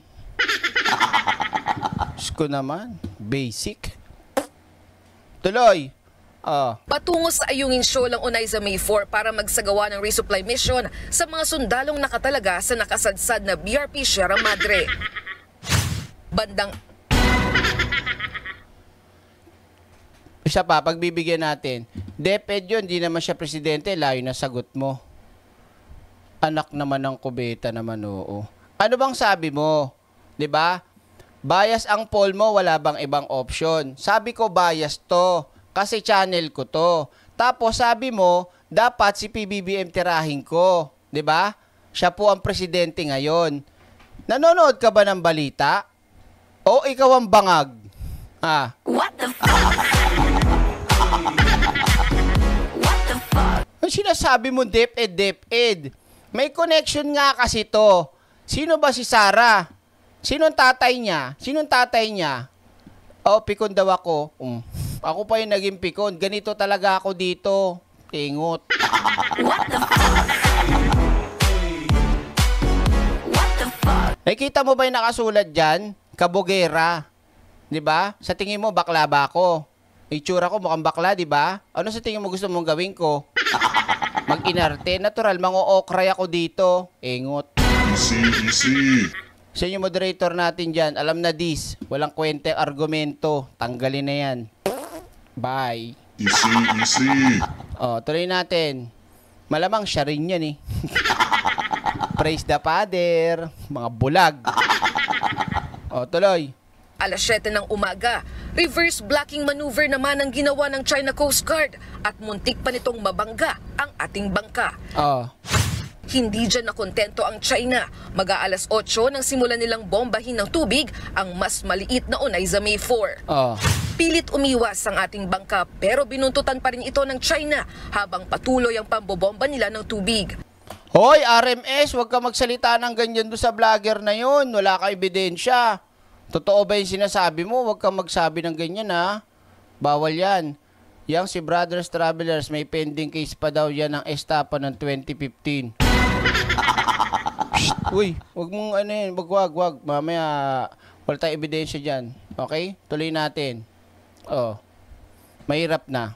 Isko naman. Basic. Tuloy. Oh. Patungo sa Ayungin Shoal ang Onaiza May four para magsagawa ng resupply mission sa mga sundalong nakatalaga sa nakasadsad na B R P Sierra Madre. Bandang Isa pa, pagbibigyan natin. DepEd yun, di naman siya presidente, layo na sagot mo. Anak naman ng kubeta naman, oo. Ano bang sabi mo? 'Di ba? Bias ang poll mo, wala bang ibang option? Sabi ko bias to, kasi channel ko to. Tapos sabi mo, dapat si P B B M tirahin ko. 'Di ba? Siya po ang presidente ngayon. Nanonood ka ba ng balita? O ikaw ang bangag? Ah. What the fuck? What the fuck? Ang sinasabi mo DepEd, DepEd. May connection nga kasi to. Sino ba si Sara? Sinong tatay niya? Sinong tatay niya? Oh, pikon daw ako. Um, ako pa yung naging pikon. Ganito talaga ako dito. Tingot. What the fuck? What the fuck? Nakikita mo ba yung nakasulat dyan? Kabugera. Diba? Sa tingin mo, bakla ba ako? Itsura ko mukhang bakla, diba? Ano sa tingin mo gusto mong gawin ko? Mag-inarte. Natural, mang-o-okray ako dito. Engot. Easy, easy. Sa inyo moderator natin dyan, alam na dis. Walang kwenteng argumento. Tanggalin na yan. Bye. Easy, easy. O, tuloy natin. Malamang siya rin yan eh. Praise the Father. Mga bulag. O, tuloy. Alas siyete ng umaga, reverse blocking maneuver naman ang ginawa ng China Coast Guard at muntik pa nitong mabangga ang ating bangka. Oh. Hindi dyan nakontento ang China. Mag-aalas otso nang simulan nilang bombahin ng tubig ang mas maliit na Onaiza May four. Oh. Pilit umiwas ang ating bangka pero binuntutan pa rin ito ng China habang patuloy ang pambobomba nila ng tubig. Hoy, R M S, huwag ka magsalita ng ganyan doon sa vlogger na yun. Wala ka ebidensya. Totoo ba yung sinasabi mo? Huwag kang magsabi ng ganyan, ha? Bawal yan. Yang si Brothers Travelers, may pending case pa daw yan ng estapa ng twenty fifteen. Shh, uy, huwag mong ano yun. Wag, wag, wag. Mamaya, wala tayong ebidensya dyan. Okay? Tuloy natin. Oh. Mahirap na.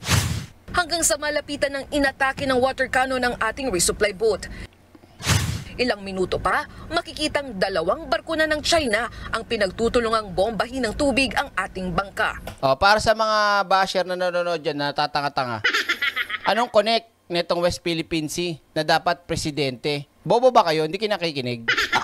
Hanggang sa malapitan ng inatake ng water cannon ng ating resupply boat. Ilang minuto pa, makikitang dalawang barko na ng China ang pinagtutulungang bombahin ng tubig ang ating bangka. O, para sa mga basher na nanonood dyan na tatanga-tanga, anong connect nitong West Philippine Sea na dapat presidente? Bobo ba kayo? Hindi kinakikinig?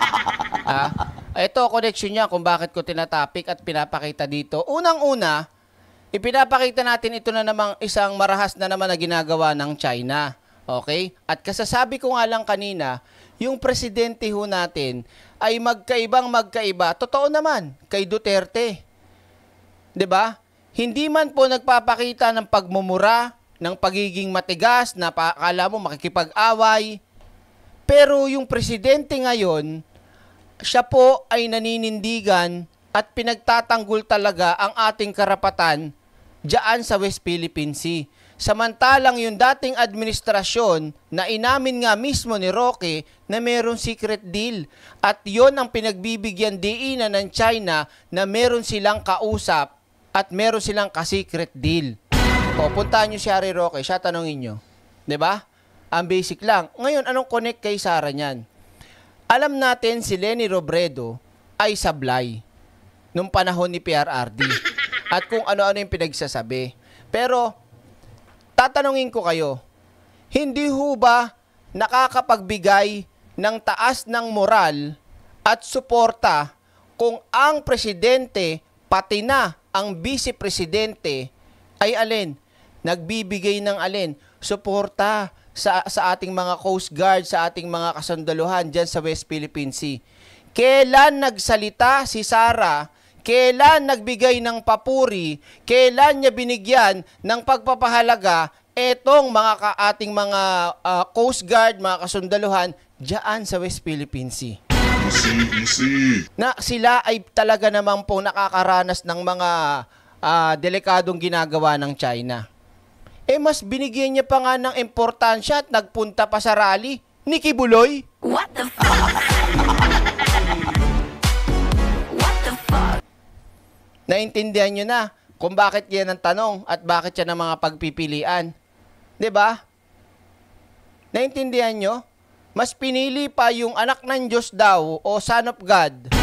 Ha? Ito, connection niya kung bakit ko tinatapik at pinapakita dito. Unang-una, ipinapakita natin ito na namang isang marahas na naman na ginagawa ng China. Okay? At kasasabi ko nga lang kanina, yung presidente ho natin ay magkaibang magkaiba. Totoo naman, kay Duterte. 'Di ba? Hindi man po nagpapakita ng pagmumura, ng pagiging matigas, na akala mo makikipag-away. Pero yung presidente ngayon, siya po ay naninindigan at pinagtatanggol talaga ang ating karapatan diyan sa West Philippine Sea. Samantalang yung dating administrasyon na inamin nga mismo ni Roque na mayroong secret deal. At yon ang pinagbibigyan diinan ng China na meron silang kausap at meron silang ka-secret deal. O, puntahan nyo si Harry Roque, siya tanongin nyo. 'Di ba? Ang basic lang. Ngayon, anong connect kay Sara niyan? Alam natin si Leni Robredo ay sablay nung panahon ni P R R D at kung ano-ano yung pinagsasabi. Pero, tatanungin ko kayo, hindi ho ba nakakapagbigay ng taas ng moral at suporta kung ang presidente, pati na ang vice-presidente, ay alin? Nagbibigay ng alin? Suporta sa, sa ating mga Coast Guard, sa ating mga kasundaluhan dyan sa West Philippine Sea. Kailan nagsalita si Sara? Kailan nagbigay ng papuri? Kailan niya binigyan ng pagpapahalaga etong mga ka ating mga uh, Coast Guard, mga kasundaluhan dyan sa West Philippine Sea? Easy, easy. Na sila ay talaga naman po nakakaranas ng mga uh, delikadong ginagawa ng China. Eh mas binigyan niya pa nga ng importansya at nagpunta pa sa rally. Nikki Buloy? What the fuck? Naintindihan nyo na kung bakit yan ang tanong at bakit yan ang mga pagpipilian. 'Di ba? Naintindihan nyo? Mas pinili pa yung anak ng Diyos daw o son of God.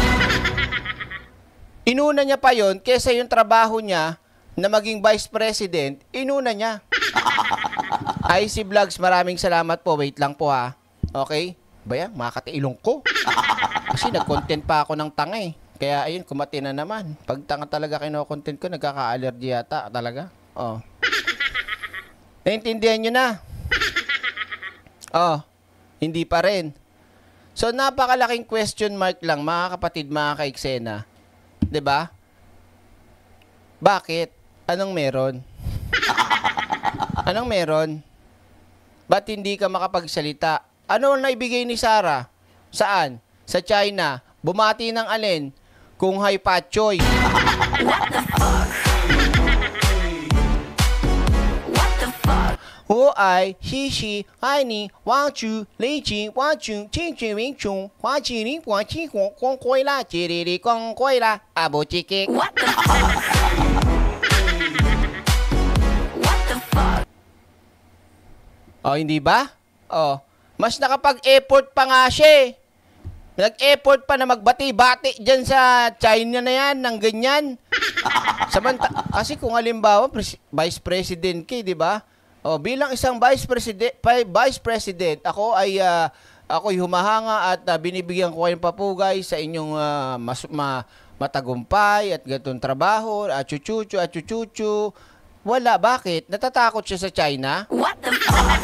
Inuna niya pa yon kesa yung trabaho niya na maging vice president, inuna niya. I C Vlogs, maraming salamat po. Wait lang po ha. Okay? Baya, makakatiilong ko. Kasi nag-content pa ako ng tanga eh. Kaya ayun, kumati na naman. Pag tanga talaga kino-content ko, nagkaka-allergy yata talaga. Oh. Naintindihan nyo na? Oh, hindi pa rin. So, napakalaking question mark lang, mga kapatid, mga ka-eksena. 'Di ba? Bakit? Anong meron? Anong meron? Ba't hindi ka makapagsalita? Ano ang naibigay ni Sara? Saan? Sa China. Bumati ng alin? Kung Hai Pachoy. What the fuck? What the fuck? Hu ai, hi shi, ai ni, wang chu, lei ji, wang chu, qing qing wing chung, hua qi li, hua qi huo, gong gui la, ji li li, gong gui la, abo ji ki. What the fuck? What the fuck? Oh, hindi ba? Oh, mas nakapag-effort pa nga siya. Nag-effort pa na magbati-bati dyan sa China na yan, ng ganyan. Samanta kasi kung halimbawa, pres Vice President ka, di ba? O, bilang isang Vice President, Vice President, ako ay uh, ako'y humahanga at uh, binibigyan ko kayong papugay sa inyong uh, mas, ma, matagumpay at gatong trabaho, at chuchuchu, at chuchuchu. Wala, bakit? Natatakot siya sa China? What the fuck?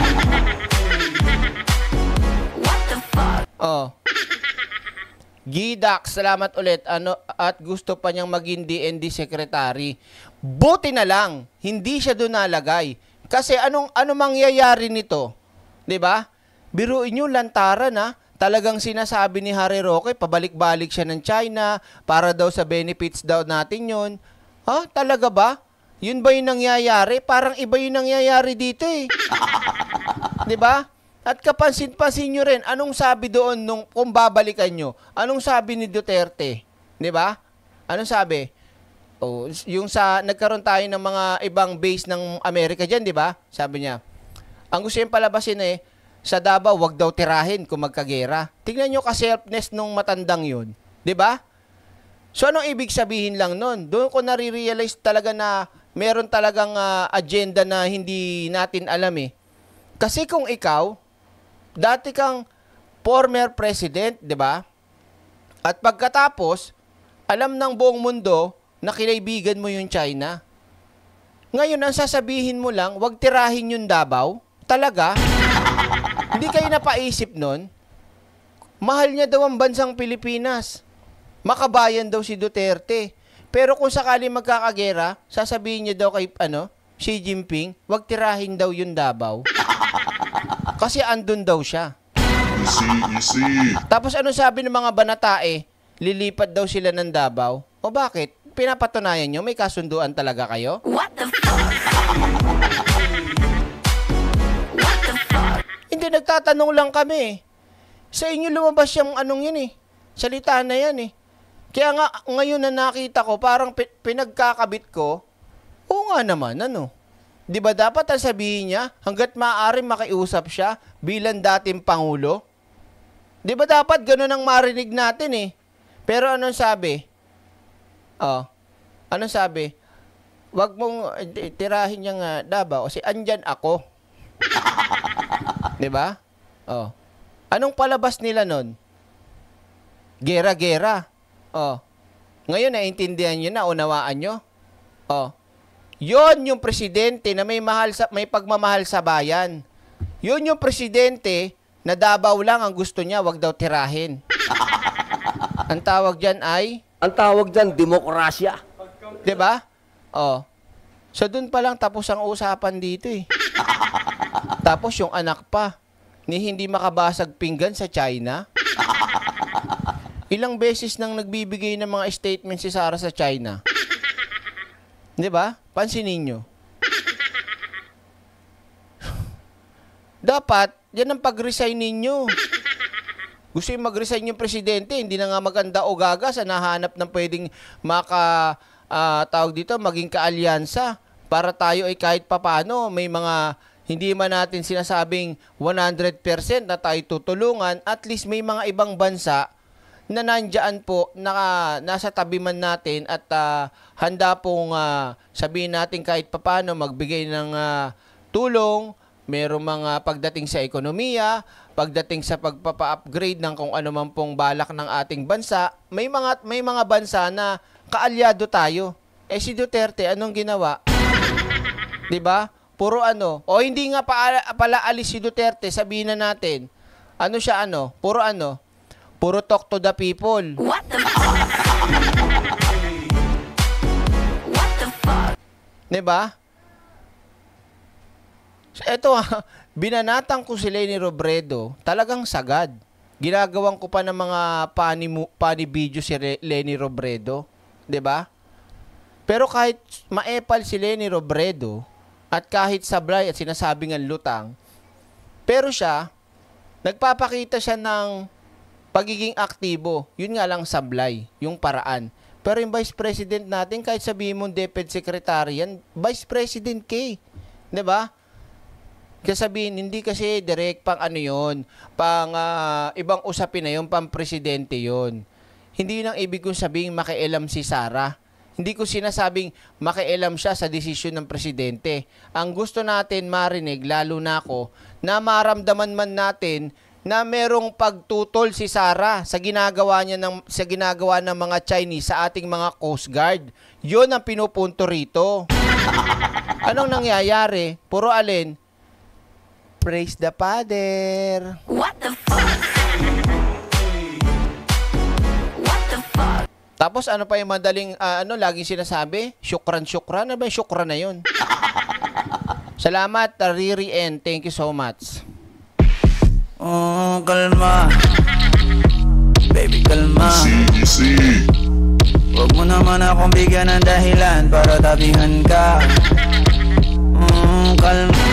What the fuck? Oh. Gidak, salamat ulit. Ano, at gusto pa niyang maging D N D secretary. Buti na lang, hindi siya doon nalagay. Kasi anong ano mangyayari nito? 'Di ba? Biruin niyo lantaran ha. Talagang sinasabi ni Harry Roque, pabalik-balik siya ng China para daw sa benefits daw natin 'yon. Ha? Talaga ba? Yun ba yung nangyayari? Parang iba yung nangyayari dito eh. 'Di ba? At kapansin-pansin nyo rin, anong sabi doon nung kung babalikan nyo? Anong sabi ni Duterte? 'Di ba? Anong sabi? Oh, yung sa nagkaroon tayo ng mga ibang base ng Amerika diyan, 'di ba? Sabi niya, ang gusto niyang palabasin eh, sa Davao, wag daw tirahin kung magkagera. Tingnan nyo ka-selfness nung matandang yun. 'Di ba? So, anong ibig sabihin lang nun? Doon ko nare-realize talaga na meron talagang uh, agenda na hindi natin alam eh. Kasi kung ikaw, dati kang former president, 'di ba? At pagkatapos, alam ng buong mundo na kinaibigan mo yung China. Ngayon, ang sasabihin mo lang, wag tirahin yung Davao. Talaga? Hindi kayo napaisip nun? Mahal niya daw ang bansang Pilipinas. Makabayan daw si Duterte. Pero kung sakali magkakagera, sasabihin niya daw kay ano, Xi Jinping, wag tirahin daw yung Davao. Kasi andun daw siya. Easy, easy. Tapos ano sabi ng mga banatae? Lilipat daw sila ng Davao. O bakit? Pinapatunayan nyo, may kasunduan talaga kayo? What the fuck? What the fuck? Hindi, nagtatanong lang kami. Sa inyo lumabas yung anong yun eh. Salita na yan eh. Kaya nga, ngayon na nakita ko, parang pi- pinagkakabit ko, oo nga naman, ano? Di ba dapat ang sabihin niya, hanggat maaari makiusap siya bilang dating Pangulo? Di ba dapat ganun ang marinig natin eh? Pero anong sabi? Oh, anong sabi? Wag mong tirahin niyang uh, Davao kasi andyan ako. Di ba? Oh. Anong palabas nila nun? Gera-gera. Oh. Ngayon, naiintindihan nyo na, unawaan nyo. Oh. Yon yung presidente na may mahal sa may pagmamahal sa bayan. Yon yung presidente na Davao lang ang gusto niya, wag daw tirahin. Ang tawag diyan ay ang tawag diyan demokrasya. 'Di ba? Oh. So doon pa lang tapos ang usapan dito eh. Tapos yung anak pa ni hindi makabasag pinggan sa China. Ilang beses nang nagbibigay ng mga statement si Sara sa China. 'Di ba? Pansinin niyo. Dapat, yan ang pag-resign ninyo. Gusto yung mag-resign yung presidente, hindi na nga maganda o gaga sa nahanap ng pwedeng maka, uh, tawag dito, maging kaalyansa para tayo ay kahit papano, may mga hindi man natin sinasabing one hundred percent na tayo tutulungan, at least may mga ibang bansa na nandiyan po, na, nasa tabi man natin at uh, handa pong uh, sabihin natin kahit papano magbigay ng uh, tulong, merong mga pagdating sa ekonomiya, pagdating sa pagpapa-upgrade ng kung ano man pong balak ng ating bansa, may mga may mga bansa na kaalyado tayo. Eh si Duterte, anong ginawa? 'Di ba? Puro ano, o hindi nga pa, pala alis si Duterte, sabihin na natin. Ano siya ano? Puro ano? Puro talk to the people. What the fuck? What the fuck? 'Di ba? Eto ah, binanatang ko si Leni Robredo, talagang sagad. Ginagawan ko pa ng mga pani, pani video si Re, Leni Robredo, 'di ba? Pero kahit maepal si Leni Robredo at kahit sablay at sinasabing ang lutang, pero siya nagpapakita siya ng pagiging aktibo. Yun nga lang sablay, yung paraan. Pero yung Vice President natin, kahit sabihin mong Deputy Secretary yan, Vice President K, 'di ba? Kasabihin, hindi kasi direct pang ano yun, pang uh, ibang usapin na yun, pang presidente yun. Hindi yun ang ibig kong sabihin makialam si Sara. Hindi ko sinasabing makialam siya sa desisyon ng presidente. Ang gusto natin marinig, lalo na ako, na maramdaman man natin na merong pagtutol si Sara sa ginagawa niya ng, sa ginagawa ng mga Chinese sa ating mga Coast Guard. Yun ang pinupunto rito. Anong nangyayari? Puro alin? Praise the Father. What the fuck? What the fuck? Tapos ano pa yung madaling, uh, ano, laging sinasabi? Syukran, syukran. Ano ba yung syukran na yun? Salamat, Riri N. Thank you so much. Oh, kalma. Baby, kalma. Easy, easy. Huwag mo naman akong bigyan ng dahilan para tabihan ka. Oh, kalma.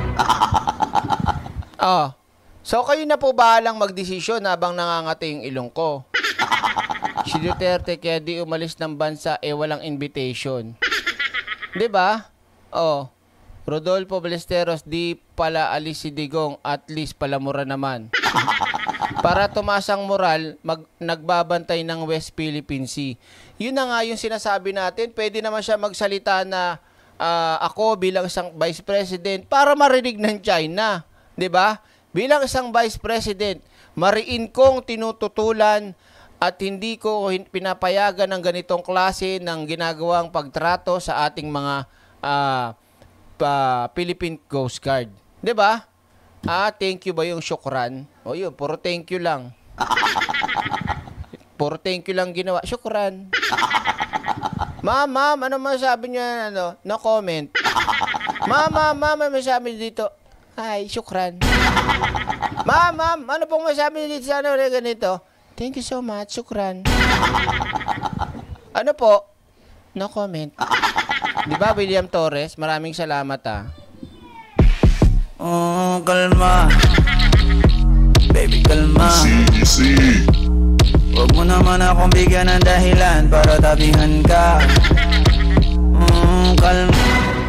Oh. So kayo na po bahalang magdesisyon habang nangangati yung ilong ko. Si Duterte kaya di umalis ng bansa eh walang invitation. 'Di ba? Oh. Rodolfo Ballesteros, di pala alis si Digong, at least palamura naman. Para tumaas ang moral, mag, nagbabantay ng West Philippine Sea. Yun na nga yung sinasabi natin, pwede naman siya magsalita na uh, ako bilang isang Vice President para marinig ng China. 'Di ba? Bilang isang Vice President, mariin kong tinututulan at hindi ko pinapayagan ng ganitong klase ng ginagawang pagtrato sa ating mga uh, Uh, Philippine Coast Guard. 'Di ba? Ah, thank you ba yung syukran? O yun, puro thank you lang. Puro thank you lang ginawa. Syukran. Ma'am, ma'am, ano masabi niyo, ano? No comment. Ma'am, ma'am, ma'am, ano masabi niyo dito? Ay, syukran. Ma'am, ma'am, ano pong masabi niyo dito sa ano ganito? Thank you so much, syukran. Ano po? No comment. Di ba, William Torres? Maraming salamat, ah. Oh, kalma. Baby, kalma. Easy, easy. Huwag mo naman akong bigyan ng dahilan para tabihan ka. Oh, kalma.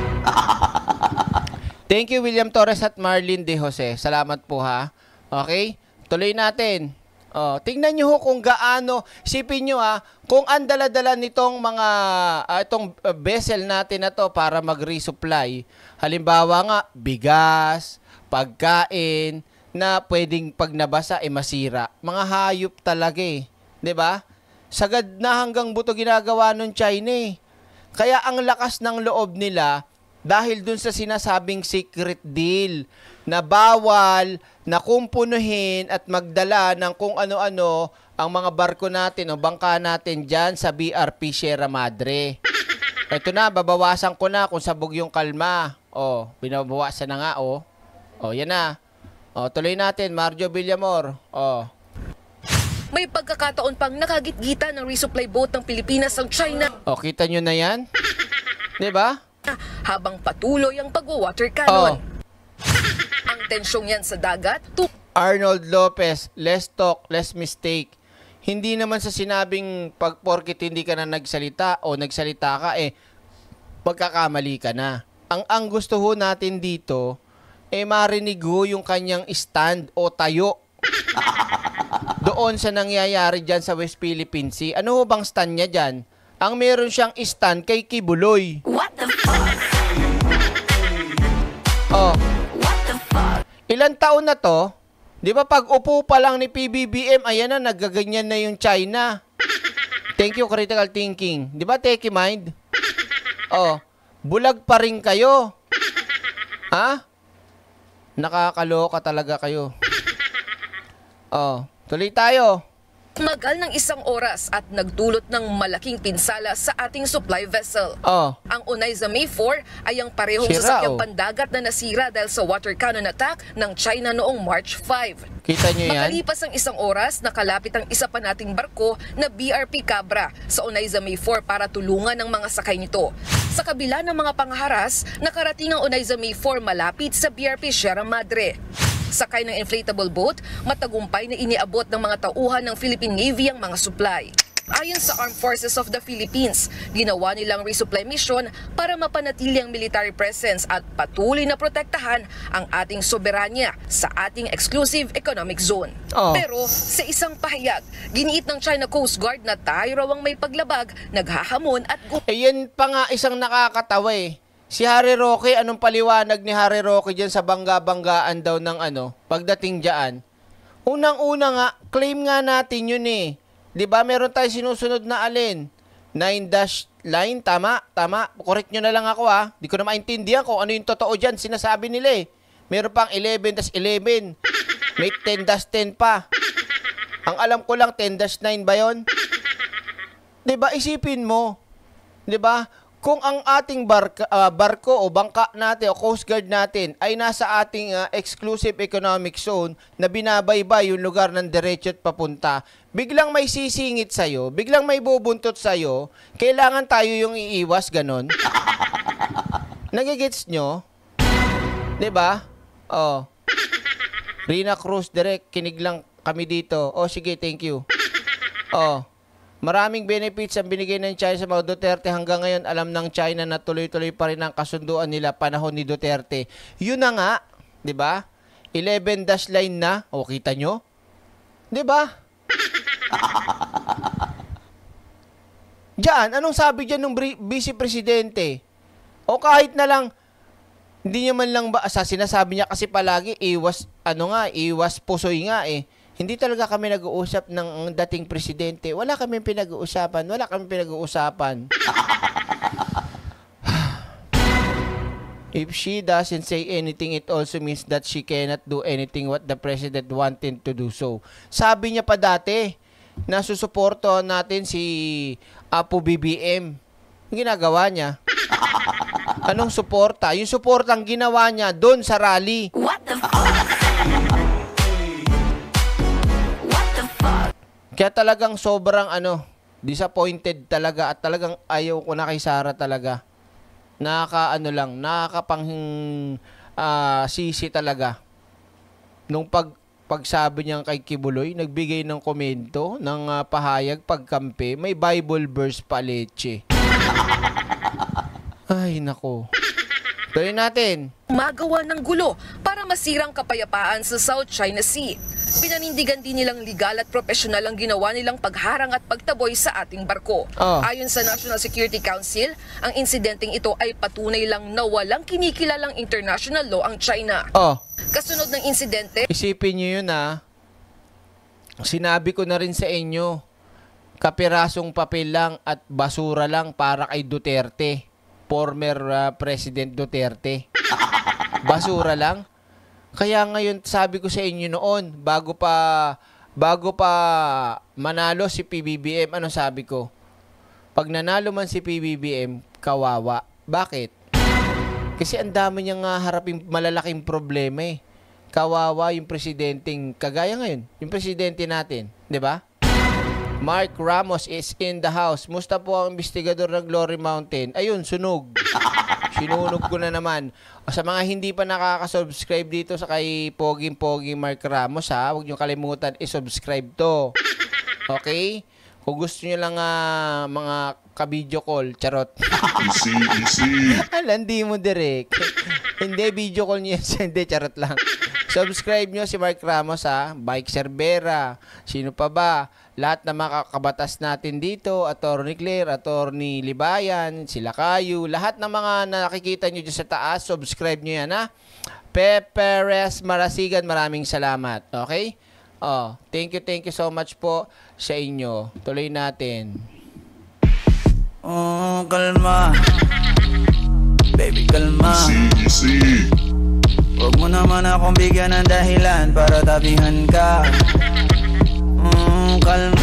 Thank you, William Torres at Marlene De Jose. Salamat po, ha. Okay? Tuloy natin. Oh, tingnan niyo ho kung gaano, sipin niyo ha, kung ang dala-dala nitong mga uh, itong uh, vessel natin na to para mag-resupply. Halimbawa nga, bigas, pagkain na pwedeng pag nabasa eh masira. Mga hayop talaga eh, 'di ba? Sagad na hanggang buto ginagawa ng China eh. Kaya ang lakas ng loob nila dahil dun sa sinasabing secret deal na bawal na kumpunuhin at magdala ng kung ano-ano ang mga barko natin o bangka natin dyan sa B R P Sierra Madre. Ito na, babawasan ko na kung sabog yung kalma. O, binabawasan na nga o. O, yan na. O, tuloy natin, Marjo Villamor. O. May pagkakataon pang nakagitgita ng resupply boat ng Pilipinas ang China. O, kita nyo na yan? Diba? Habang patuloy ang pag-water cannon. O. Ang tensyong yan sa dagat, Arnold Lopez, less talk, less mistake. Hindi naman sa sinabing pag porkit hindi ka na nagsalita o nagsalita ka, eh, magkakamali ka na. Ang ang gusto ho natin dito, eh, marinig ho yung kanyang stand o tayo doon sa nangyayari dyan sa West Philippine Sea. Ano ho bang stand niya dyan? Ang meron siyang stand kay Kibuloy. What the fuck? Oh. Ilan taon na to? Di ba pag upo pa lang ni P B B M, ayan na, nagaganyan na yung China. Thank you, critical thinking. Di ba, Techie Mind? Oh, bulag pa rin kayo. Ha? Nakakaloka talaga kayo. Oh, tuloy tayo. Magal ng isang oras at nagdulot ng malaking pinsala sa ating supply vessel. Oh. Ang Onaiza May four ay ang parehong Sira, sasakyang oh. pandagat na nasira dahil sa water cannon attack ng China noong March five. Kita nyo yan? Makalipas ang isang oras, nakalapit ang isa pa nating barko na B R P Cabra sa Onaiza May four para tulungan ang mga sakay nito. Sa kabila ng mga pangharas, nakarating ang Onaiza May four malapit sa B R P Sierra Madre. Sakay ng inflatable boat, matagumpay na iniabot ng mga tauhan ng Philippine Navy ang mga supply. Ayon sa Armed Forces of the Philippines, ginawa nilang resupply mission para mapanatili ang military presence at patuloy na protektahan ang ating soberanya sa ating exclusive economic zone. Oh. Pero sa isang pahayag, giniit ng China Coast Guard na tayo raw ang may paglabag, naghahamon at... Eh yan pa nga isang nakakatawa eh. Si Harry Roque, anong paliwanag ni Harry Roque dyan sa bangga-banggaan daw ng ano, pagdating dyan? Unang-una nga, claim nga natin yun eh. Di ba meron tayo sinusunod na alin? nine dash line, tama? Tama? Correct nyo na lang ako ah. Di ko na maintindihan kung ano yung totoo dyan, sinasabi nila eh. Meron pang eleven dash eleven. May ten dash ten pa. Ang alam ko lang, ten dash nine ba yun? Di ba, isipin mo. Di ba? Kung ang ating barka, uh, barko o bangka natin o Coast Guard natin ay nasa ating uh, exclusive economic zone na binabaybay yung lugar ng diretso at papunta, biglang may sisingit sa'yo, biglang may bubuntot sa'yo, kailangan tayo yung iiwas, ganon. Nagigets nyo? Diba? Oh. Rina Cruz, direct, kinig lang kami dito. Oh, sige, thank you. Oh. Maraming benefits ang binigay ng China sa mga Duterte. Hanggang ngayon, alam ng China na tuloy-tuloy pa rin ang kasunduan nila panahon ni Duterte. Yun na nga, di ba? eleven dash line na. O, kita nyo? Di ba? Diyan, anong sabi dyan ng Vice Presidente? O kahit na lang, hindi niya man lang ba, sa sinasabi niya kasi palagi, iwas, ano nga, iwas pusoy nga eh. Hindi talaga kami nag-uusap ng dating presidente. Wala kami pinag-uusapan. Wala kami pinag-uusapan. If she doesn't say anything, it also means that she cannot do anything what the president wanted to do so. Sabi niya pa dati, na susuporto natin si Apo B B M. Ginagawa niya. Anong suporta? Yung suportang ginawa niya doon sa rally. What the fuck? Kaya talagang sobrang ano, disappointed talaga at talagang ayaw ko na kay Sara talaga. Nakaka ano lang, nakakapang uh, sisi talaga. Nung pag pagsabi niya kay Kibuloy, nagbigay ng komento ng uh, pahayag pagkampi, may Bible verse pa leche. Ay nako. Tuloy natin. Magawa ng gulo para masirang kapayapaan sa South China Sea. Pinanindigan din nilang legal at profesional ang ginawa nilang pagharang at pagtaboy sa ating barko. Oh. Ayon sa National Security Council, ang insidenteng ito ay patunay lang na walang kinikilalang international law ang China. Oh. Kasunod ng insidente, isipin niyo yun ha. Sinabi ko na rin sa inyo, kapirasong papel lang at basura lang para kay Duterte. Former uh, President Duterte. Basura lang. Kaya ngayon sabi ko sa inyo noon, bago pa bago pa manalo si P B B M, ano sabi ko? Pag nanalo man si P B B M, kawawa. Bakit? Kasi ang dami niyang uh, haraping malalaking problema eh. Kawawa yung presidenteng kagaya ngayon, yung presidente natin, 'di ba? Mark Ramos is in the house. Musta po ang investigador ng Glory Mountain? Ayun, sunog. Sinunog ko na naman. O sa mga hindi pa nakaka-subscribe dito sa kay Poging-Pogi Mark Ramos ha, huwag nyo kalimutan i-subscribe to. Okay? Kung gusto nyo lang uh, mga ka-video call, charot. Easy, easy. Alam, di mo direct. Hindi, video call nyo yan. Hindi, charot lang. Subscribe nyo si Mark Ramos ha. Mike Cervera. Sino pa ba? Lahat na mga kabatas natin dito, Attorney Claire, Attorney Libayan, sila Kayu, lahat ng mga nakikita nyo dyan sa taas, subscribe nyo yan ha. Peperes Marasigan, maraming salamat. Okay? Oh, thank you, thank you so much po sa inyo. Tuloy natin. Oh, kalma. Baby, kalma. Easy, easy. Huwag mo naman akong bigyan ng dahilan para tabihan ka. Mm, kalma.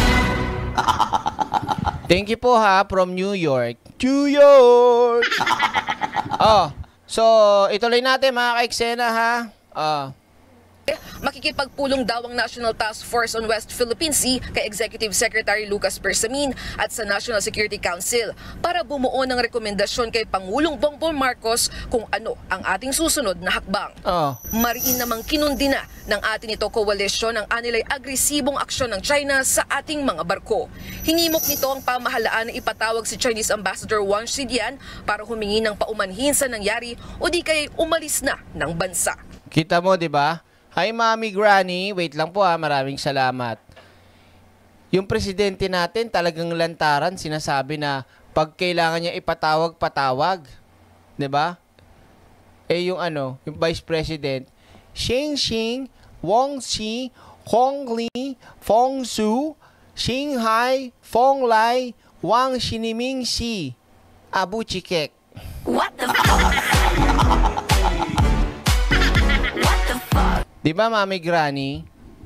Thank you po ha, from New York. New York! Oh, so ituloy natin mga ka-eksena ha. Oh. Makikipagpulong daw ang National Task Force on West Philippine Sea kay Executive Secretary Lucas Bersamin at sa National Security Council para bumuo ng rekomendasyon kay Pangulong Bongbong Marcos kung ano ang ating susunod na hakbang. Oh. Mariin namang kinundi na ng atin ito koalisyon ang anilay agresibong aksyon ng China sa ating mga barko. Hinimok nito ang pamahalaan na ipatawag si Chinese Ambassador Wang Shidian para humingi ng paumanhin sa nangyari o di kaya umalis na ng bansa. Kita mo, di ba? Hi, Mami Granny. Wait lang po ha. Maraming salamat. Yung presidente natin talagang lantaran. Sinasabi na pag kailangan niya ipatawag, patawag. Diba? Eh yung ano, yung vice president, Xing Xing, Wang Xi, Hong Li, Fong Su, Xing Hai, Fong Lai, Wang Xiniming Xi, Abu Chikek. What the fuck? Di ba, Mami Granny?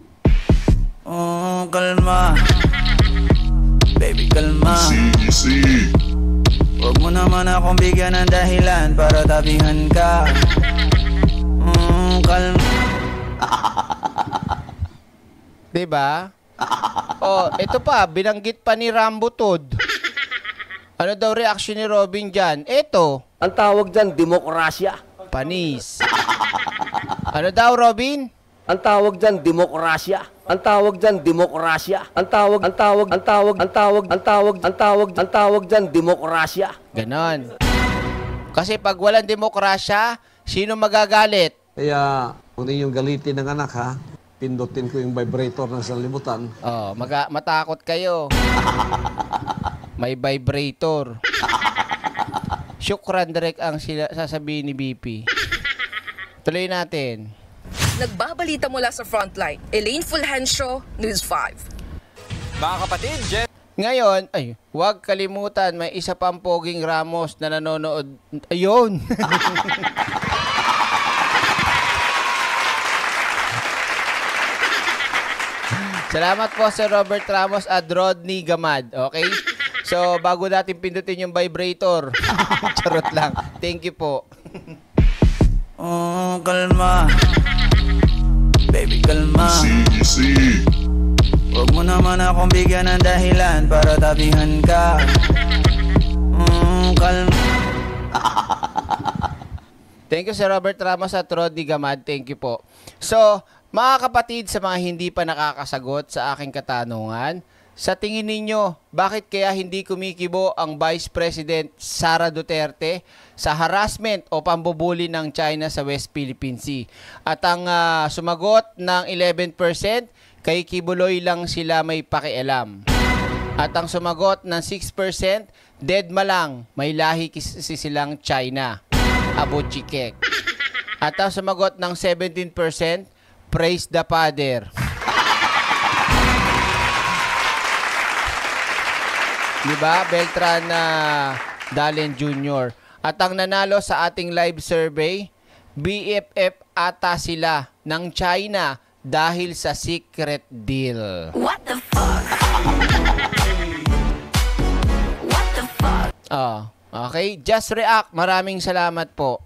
Oh, kalma. Baby, kalma. Easy, easy. Huwag mo naman akong bigyan ng dahilan para tabihan ka. Mm, kalma. Di ba? Oh, ito pa, binanggit pa ni Rambo Todd. Ano daw reaction ni Robin dyan? Ito. Ang tawag dyan, demokrasya. Panis. Ano daw, Robin? Ang tawag dyan, demokrasya. Ang tawag dyan, demokrasya. Ang tawag, ang tawag, ang tawag, ang tawag, ang tawag, ang tawag, ang tawag dyan, demokrasya. Ganon. Kasi pag walang demokrasya, sino magagalit? Kaya, kung yung galitin ng anak ha, pindutin ko yung vibrator na sa limutan. Oh, maga matakot kayo. May vibrator. Syukran direct ang sila sasabihin ni B P. Tuloy natin. Nagbabalita mula sa Frontline, Elaine Fulgencio, News five. Mga kapatid, Jet. Ngayon, ay, huwag kalimutan, may isa pang Poging Ramos na nanonood. Ayun! Salamat po Sir Robert Ramos at Rodney Gamad, okay? So, bago natin pindutin yung vibrator, charot lang. Thank you po. Oh, kalma. Baby, kalma. Easy, easy. Huwag mo naman akong bigyan ng dahilan para tabihan ka. Mm, kalma. Thank you Sir Robert Ramos at Rodney Gamad. Thank you po. So, mga kapatid, sa mga hindi pa nakakasagot sa aking katanungan, sa tingin ninyo, bakit kaya hindi kumikibo ang Vice President Sara Duterte sa harassment o pambubuli ng China sa West Philippine Sea? At ang uh, sumagot ng eleven percent, kay Kibuloy lang sila may pakialam. At ang sumagot ng six percent, dead malang, may lahi kasi silang China. Abo chikek. At ang sumagot ng seventeen percent, praise the father. Diba? Beltran na uh, Dalen Junior At ang nanalo sa ating live survey, B F F ata sila ng China dahil sa secret deal. What the fuck? What the fuck? Oh, okay. Just react. Maraming salamat po.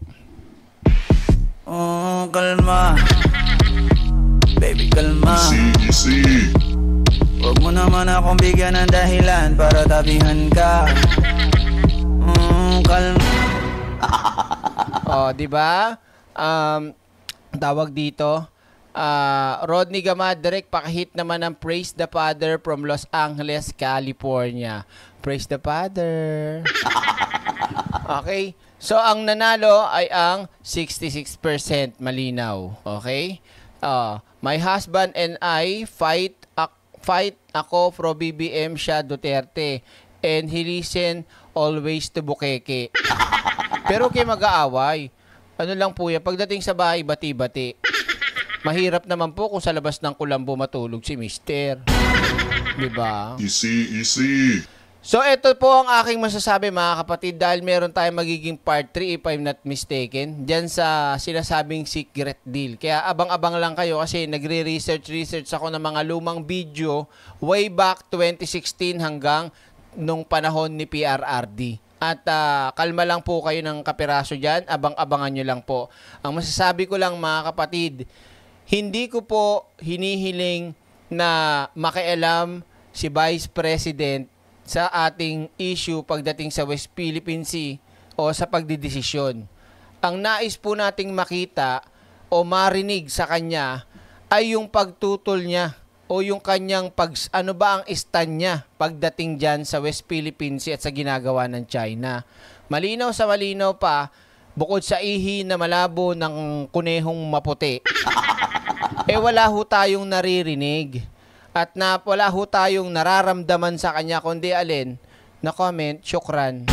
Oh, kalma. Baby, kalma. Easy, easy. Huwag mo naman akong bigyan ng dahilan para tabihan ka. Mm, kalma. Oh, di ba? Um, tawag dito. Uh, Rodney Gamad, direct pakihit naman ng Praise the Father from Los Angeles, California. Praise the Father. Okay. So, ang nanalo ay ang sixty-six percent malinaw. Okay? Uh, my husband and I fight fight ako pro B B M siya Duterte and he listen always to Bukeke. Pero kay mag-aaway. Ano lang po yan, pagdating sa bahay, bati-bati. Mahirap naman po kung sa labas ng kulambo matulog si Mister. Diba? Easy, easy. So, ito po ang aking masasabi mga kapatid dahil meron tayong magiging part three if I'm not mistaken dyan sa sinasabing secret deal. Kaya abang-abang lang kayo kasi nagre-research research ako ng mga lumang video way back twenty sixteen hanggang nung panahon ni P R R D. At uh, kalma lang po kayo ng kapiraso dyan, abang-abangan nyo lang po. Ang masasabi ko lang mga kapatid, hindi ko po hinihiling na makialam si Vice President sa ating issue pagdating sa West Philippine Sea o sa pagdidesisyon. Ang nais po nating makita o marinig sa kanya ay yung pagtutol niya o yung kanyang pag, ano ba ang stand niya pagdating dyan sa West Philippine Sea at sa ginagawa ng China. Malinaw sa malinaw pa, bukod sa ihi na malabo ng kunehong maputi, eh wala ho tayong naririnig. At na wala ho tayong nararamdaman sa kanya kundi alin na comment, syukran.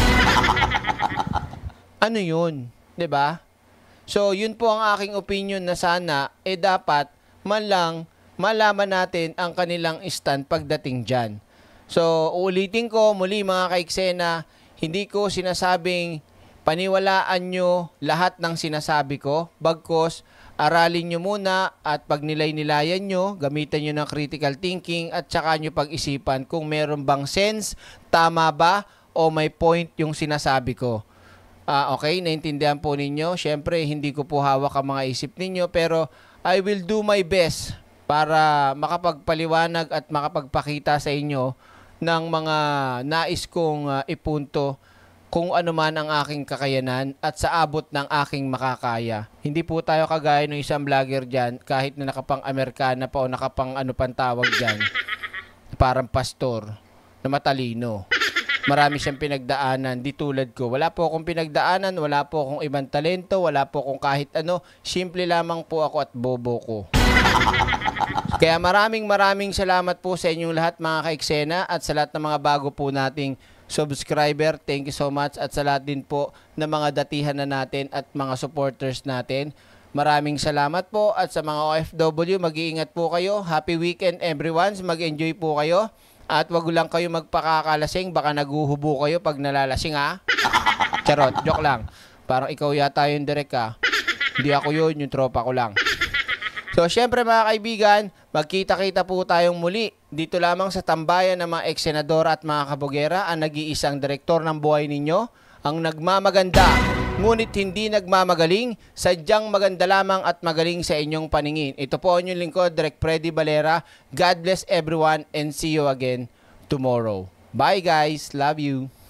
Ano yun? 'Di ba? So, yun po ang aking opinion na sana eh dapat man lang malaman natin ang kanilang stand pagdating dyan. So, uulitin ko muli mga kaiksena, hindi ko sinasabing paniwalaan nyo lahat ng sinasabi ko, bagkos aralin nyo muna at pag nilay-nilayan nyo, gamitan nyo ng critical thinking at saka nyo pag-isipan kung meron bang sense, tama ba o may point yung sinasabi ko. Uh, okay, naintindihan po ninyo. Siyempre, hindi ko po hawak ang mga isip ninyo pero I will do my best para makapagpaliwanag at makapagpakita sa inyo ng mga nais kong uh, ipunto kung ano man ang aking kakayanan at sa abot ng aking makakaya. Hindi po tayo kagaya ng isang vlogger dyan, kahit na nakapang-Amerikana pa o nakapang ano pang tawag dyan, parang pastor na matalino. Marami siyang pinagdaanan, di tulad ko. Wala po akong pinagdaanan, wala po akong ibang talento, wala po akong kahit ano. Simple lamang po ako at bobo ko. Kaya maraming maraming salamat po sa inyong lahat mga ka-eksena at sa lahat ng mga bago po nating subscriber. Thank you so much at sa lahat din po ng mga datihan na natin at mga supporters natin. Maraming salamat po at sa mga O F W, mag-iingat po kayo. Happy weekend everyone. Mag-enjoy po kayo. At wag lang kayo magpakakalasing, baka naguhubo kayo pag nalalasing ha. Charot, joke lang. Parang ikaw yata yung direct ha. Hindi ako yun, yung tropa ko lang. So syempre mga kaibigan, magkita-kita po tayong muli. Dito lamang sa tambayan ng mga eksenadora at mga kabugera, ang nag-iisang direktor ng buhay ninyo, ang nagmamaganda, ngunit hindi nagmamagaling, sadyang maganda lamang at magaling sa inyong paningin. Ito po ang inyong lingkod, Direk Freddy Valera. God bless everyone and see you again tomorrow. Bye guys, love you.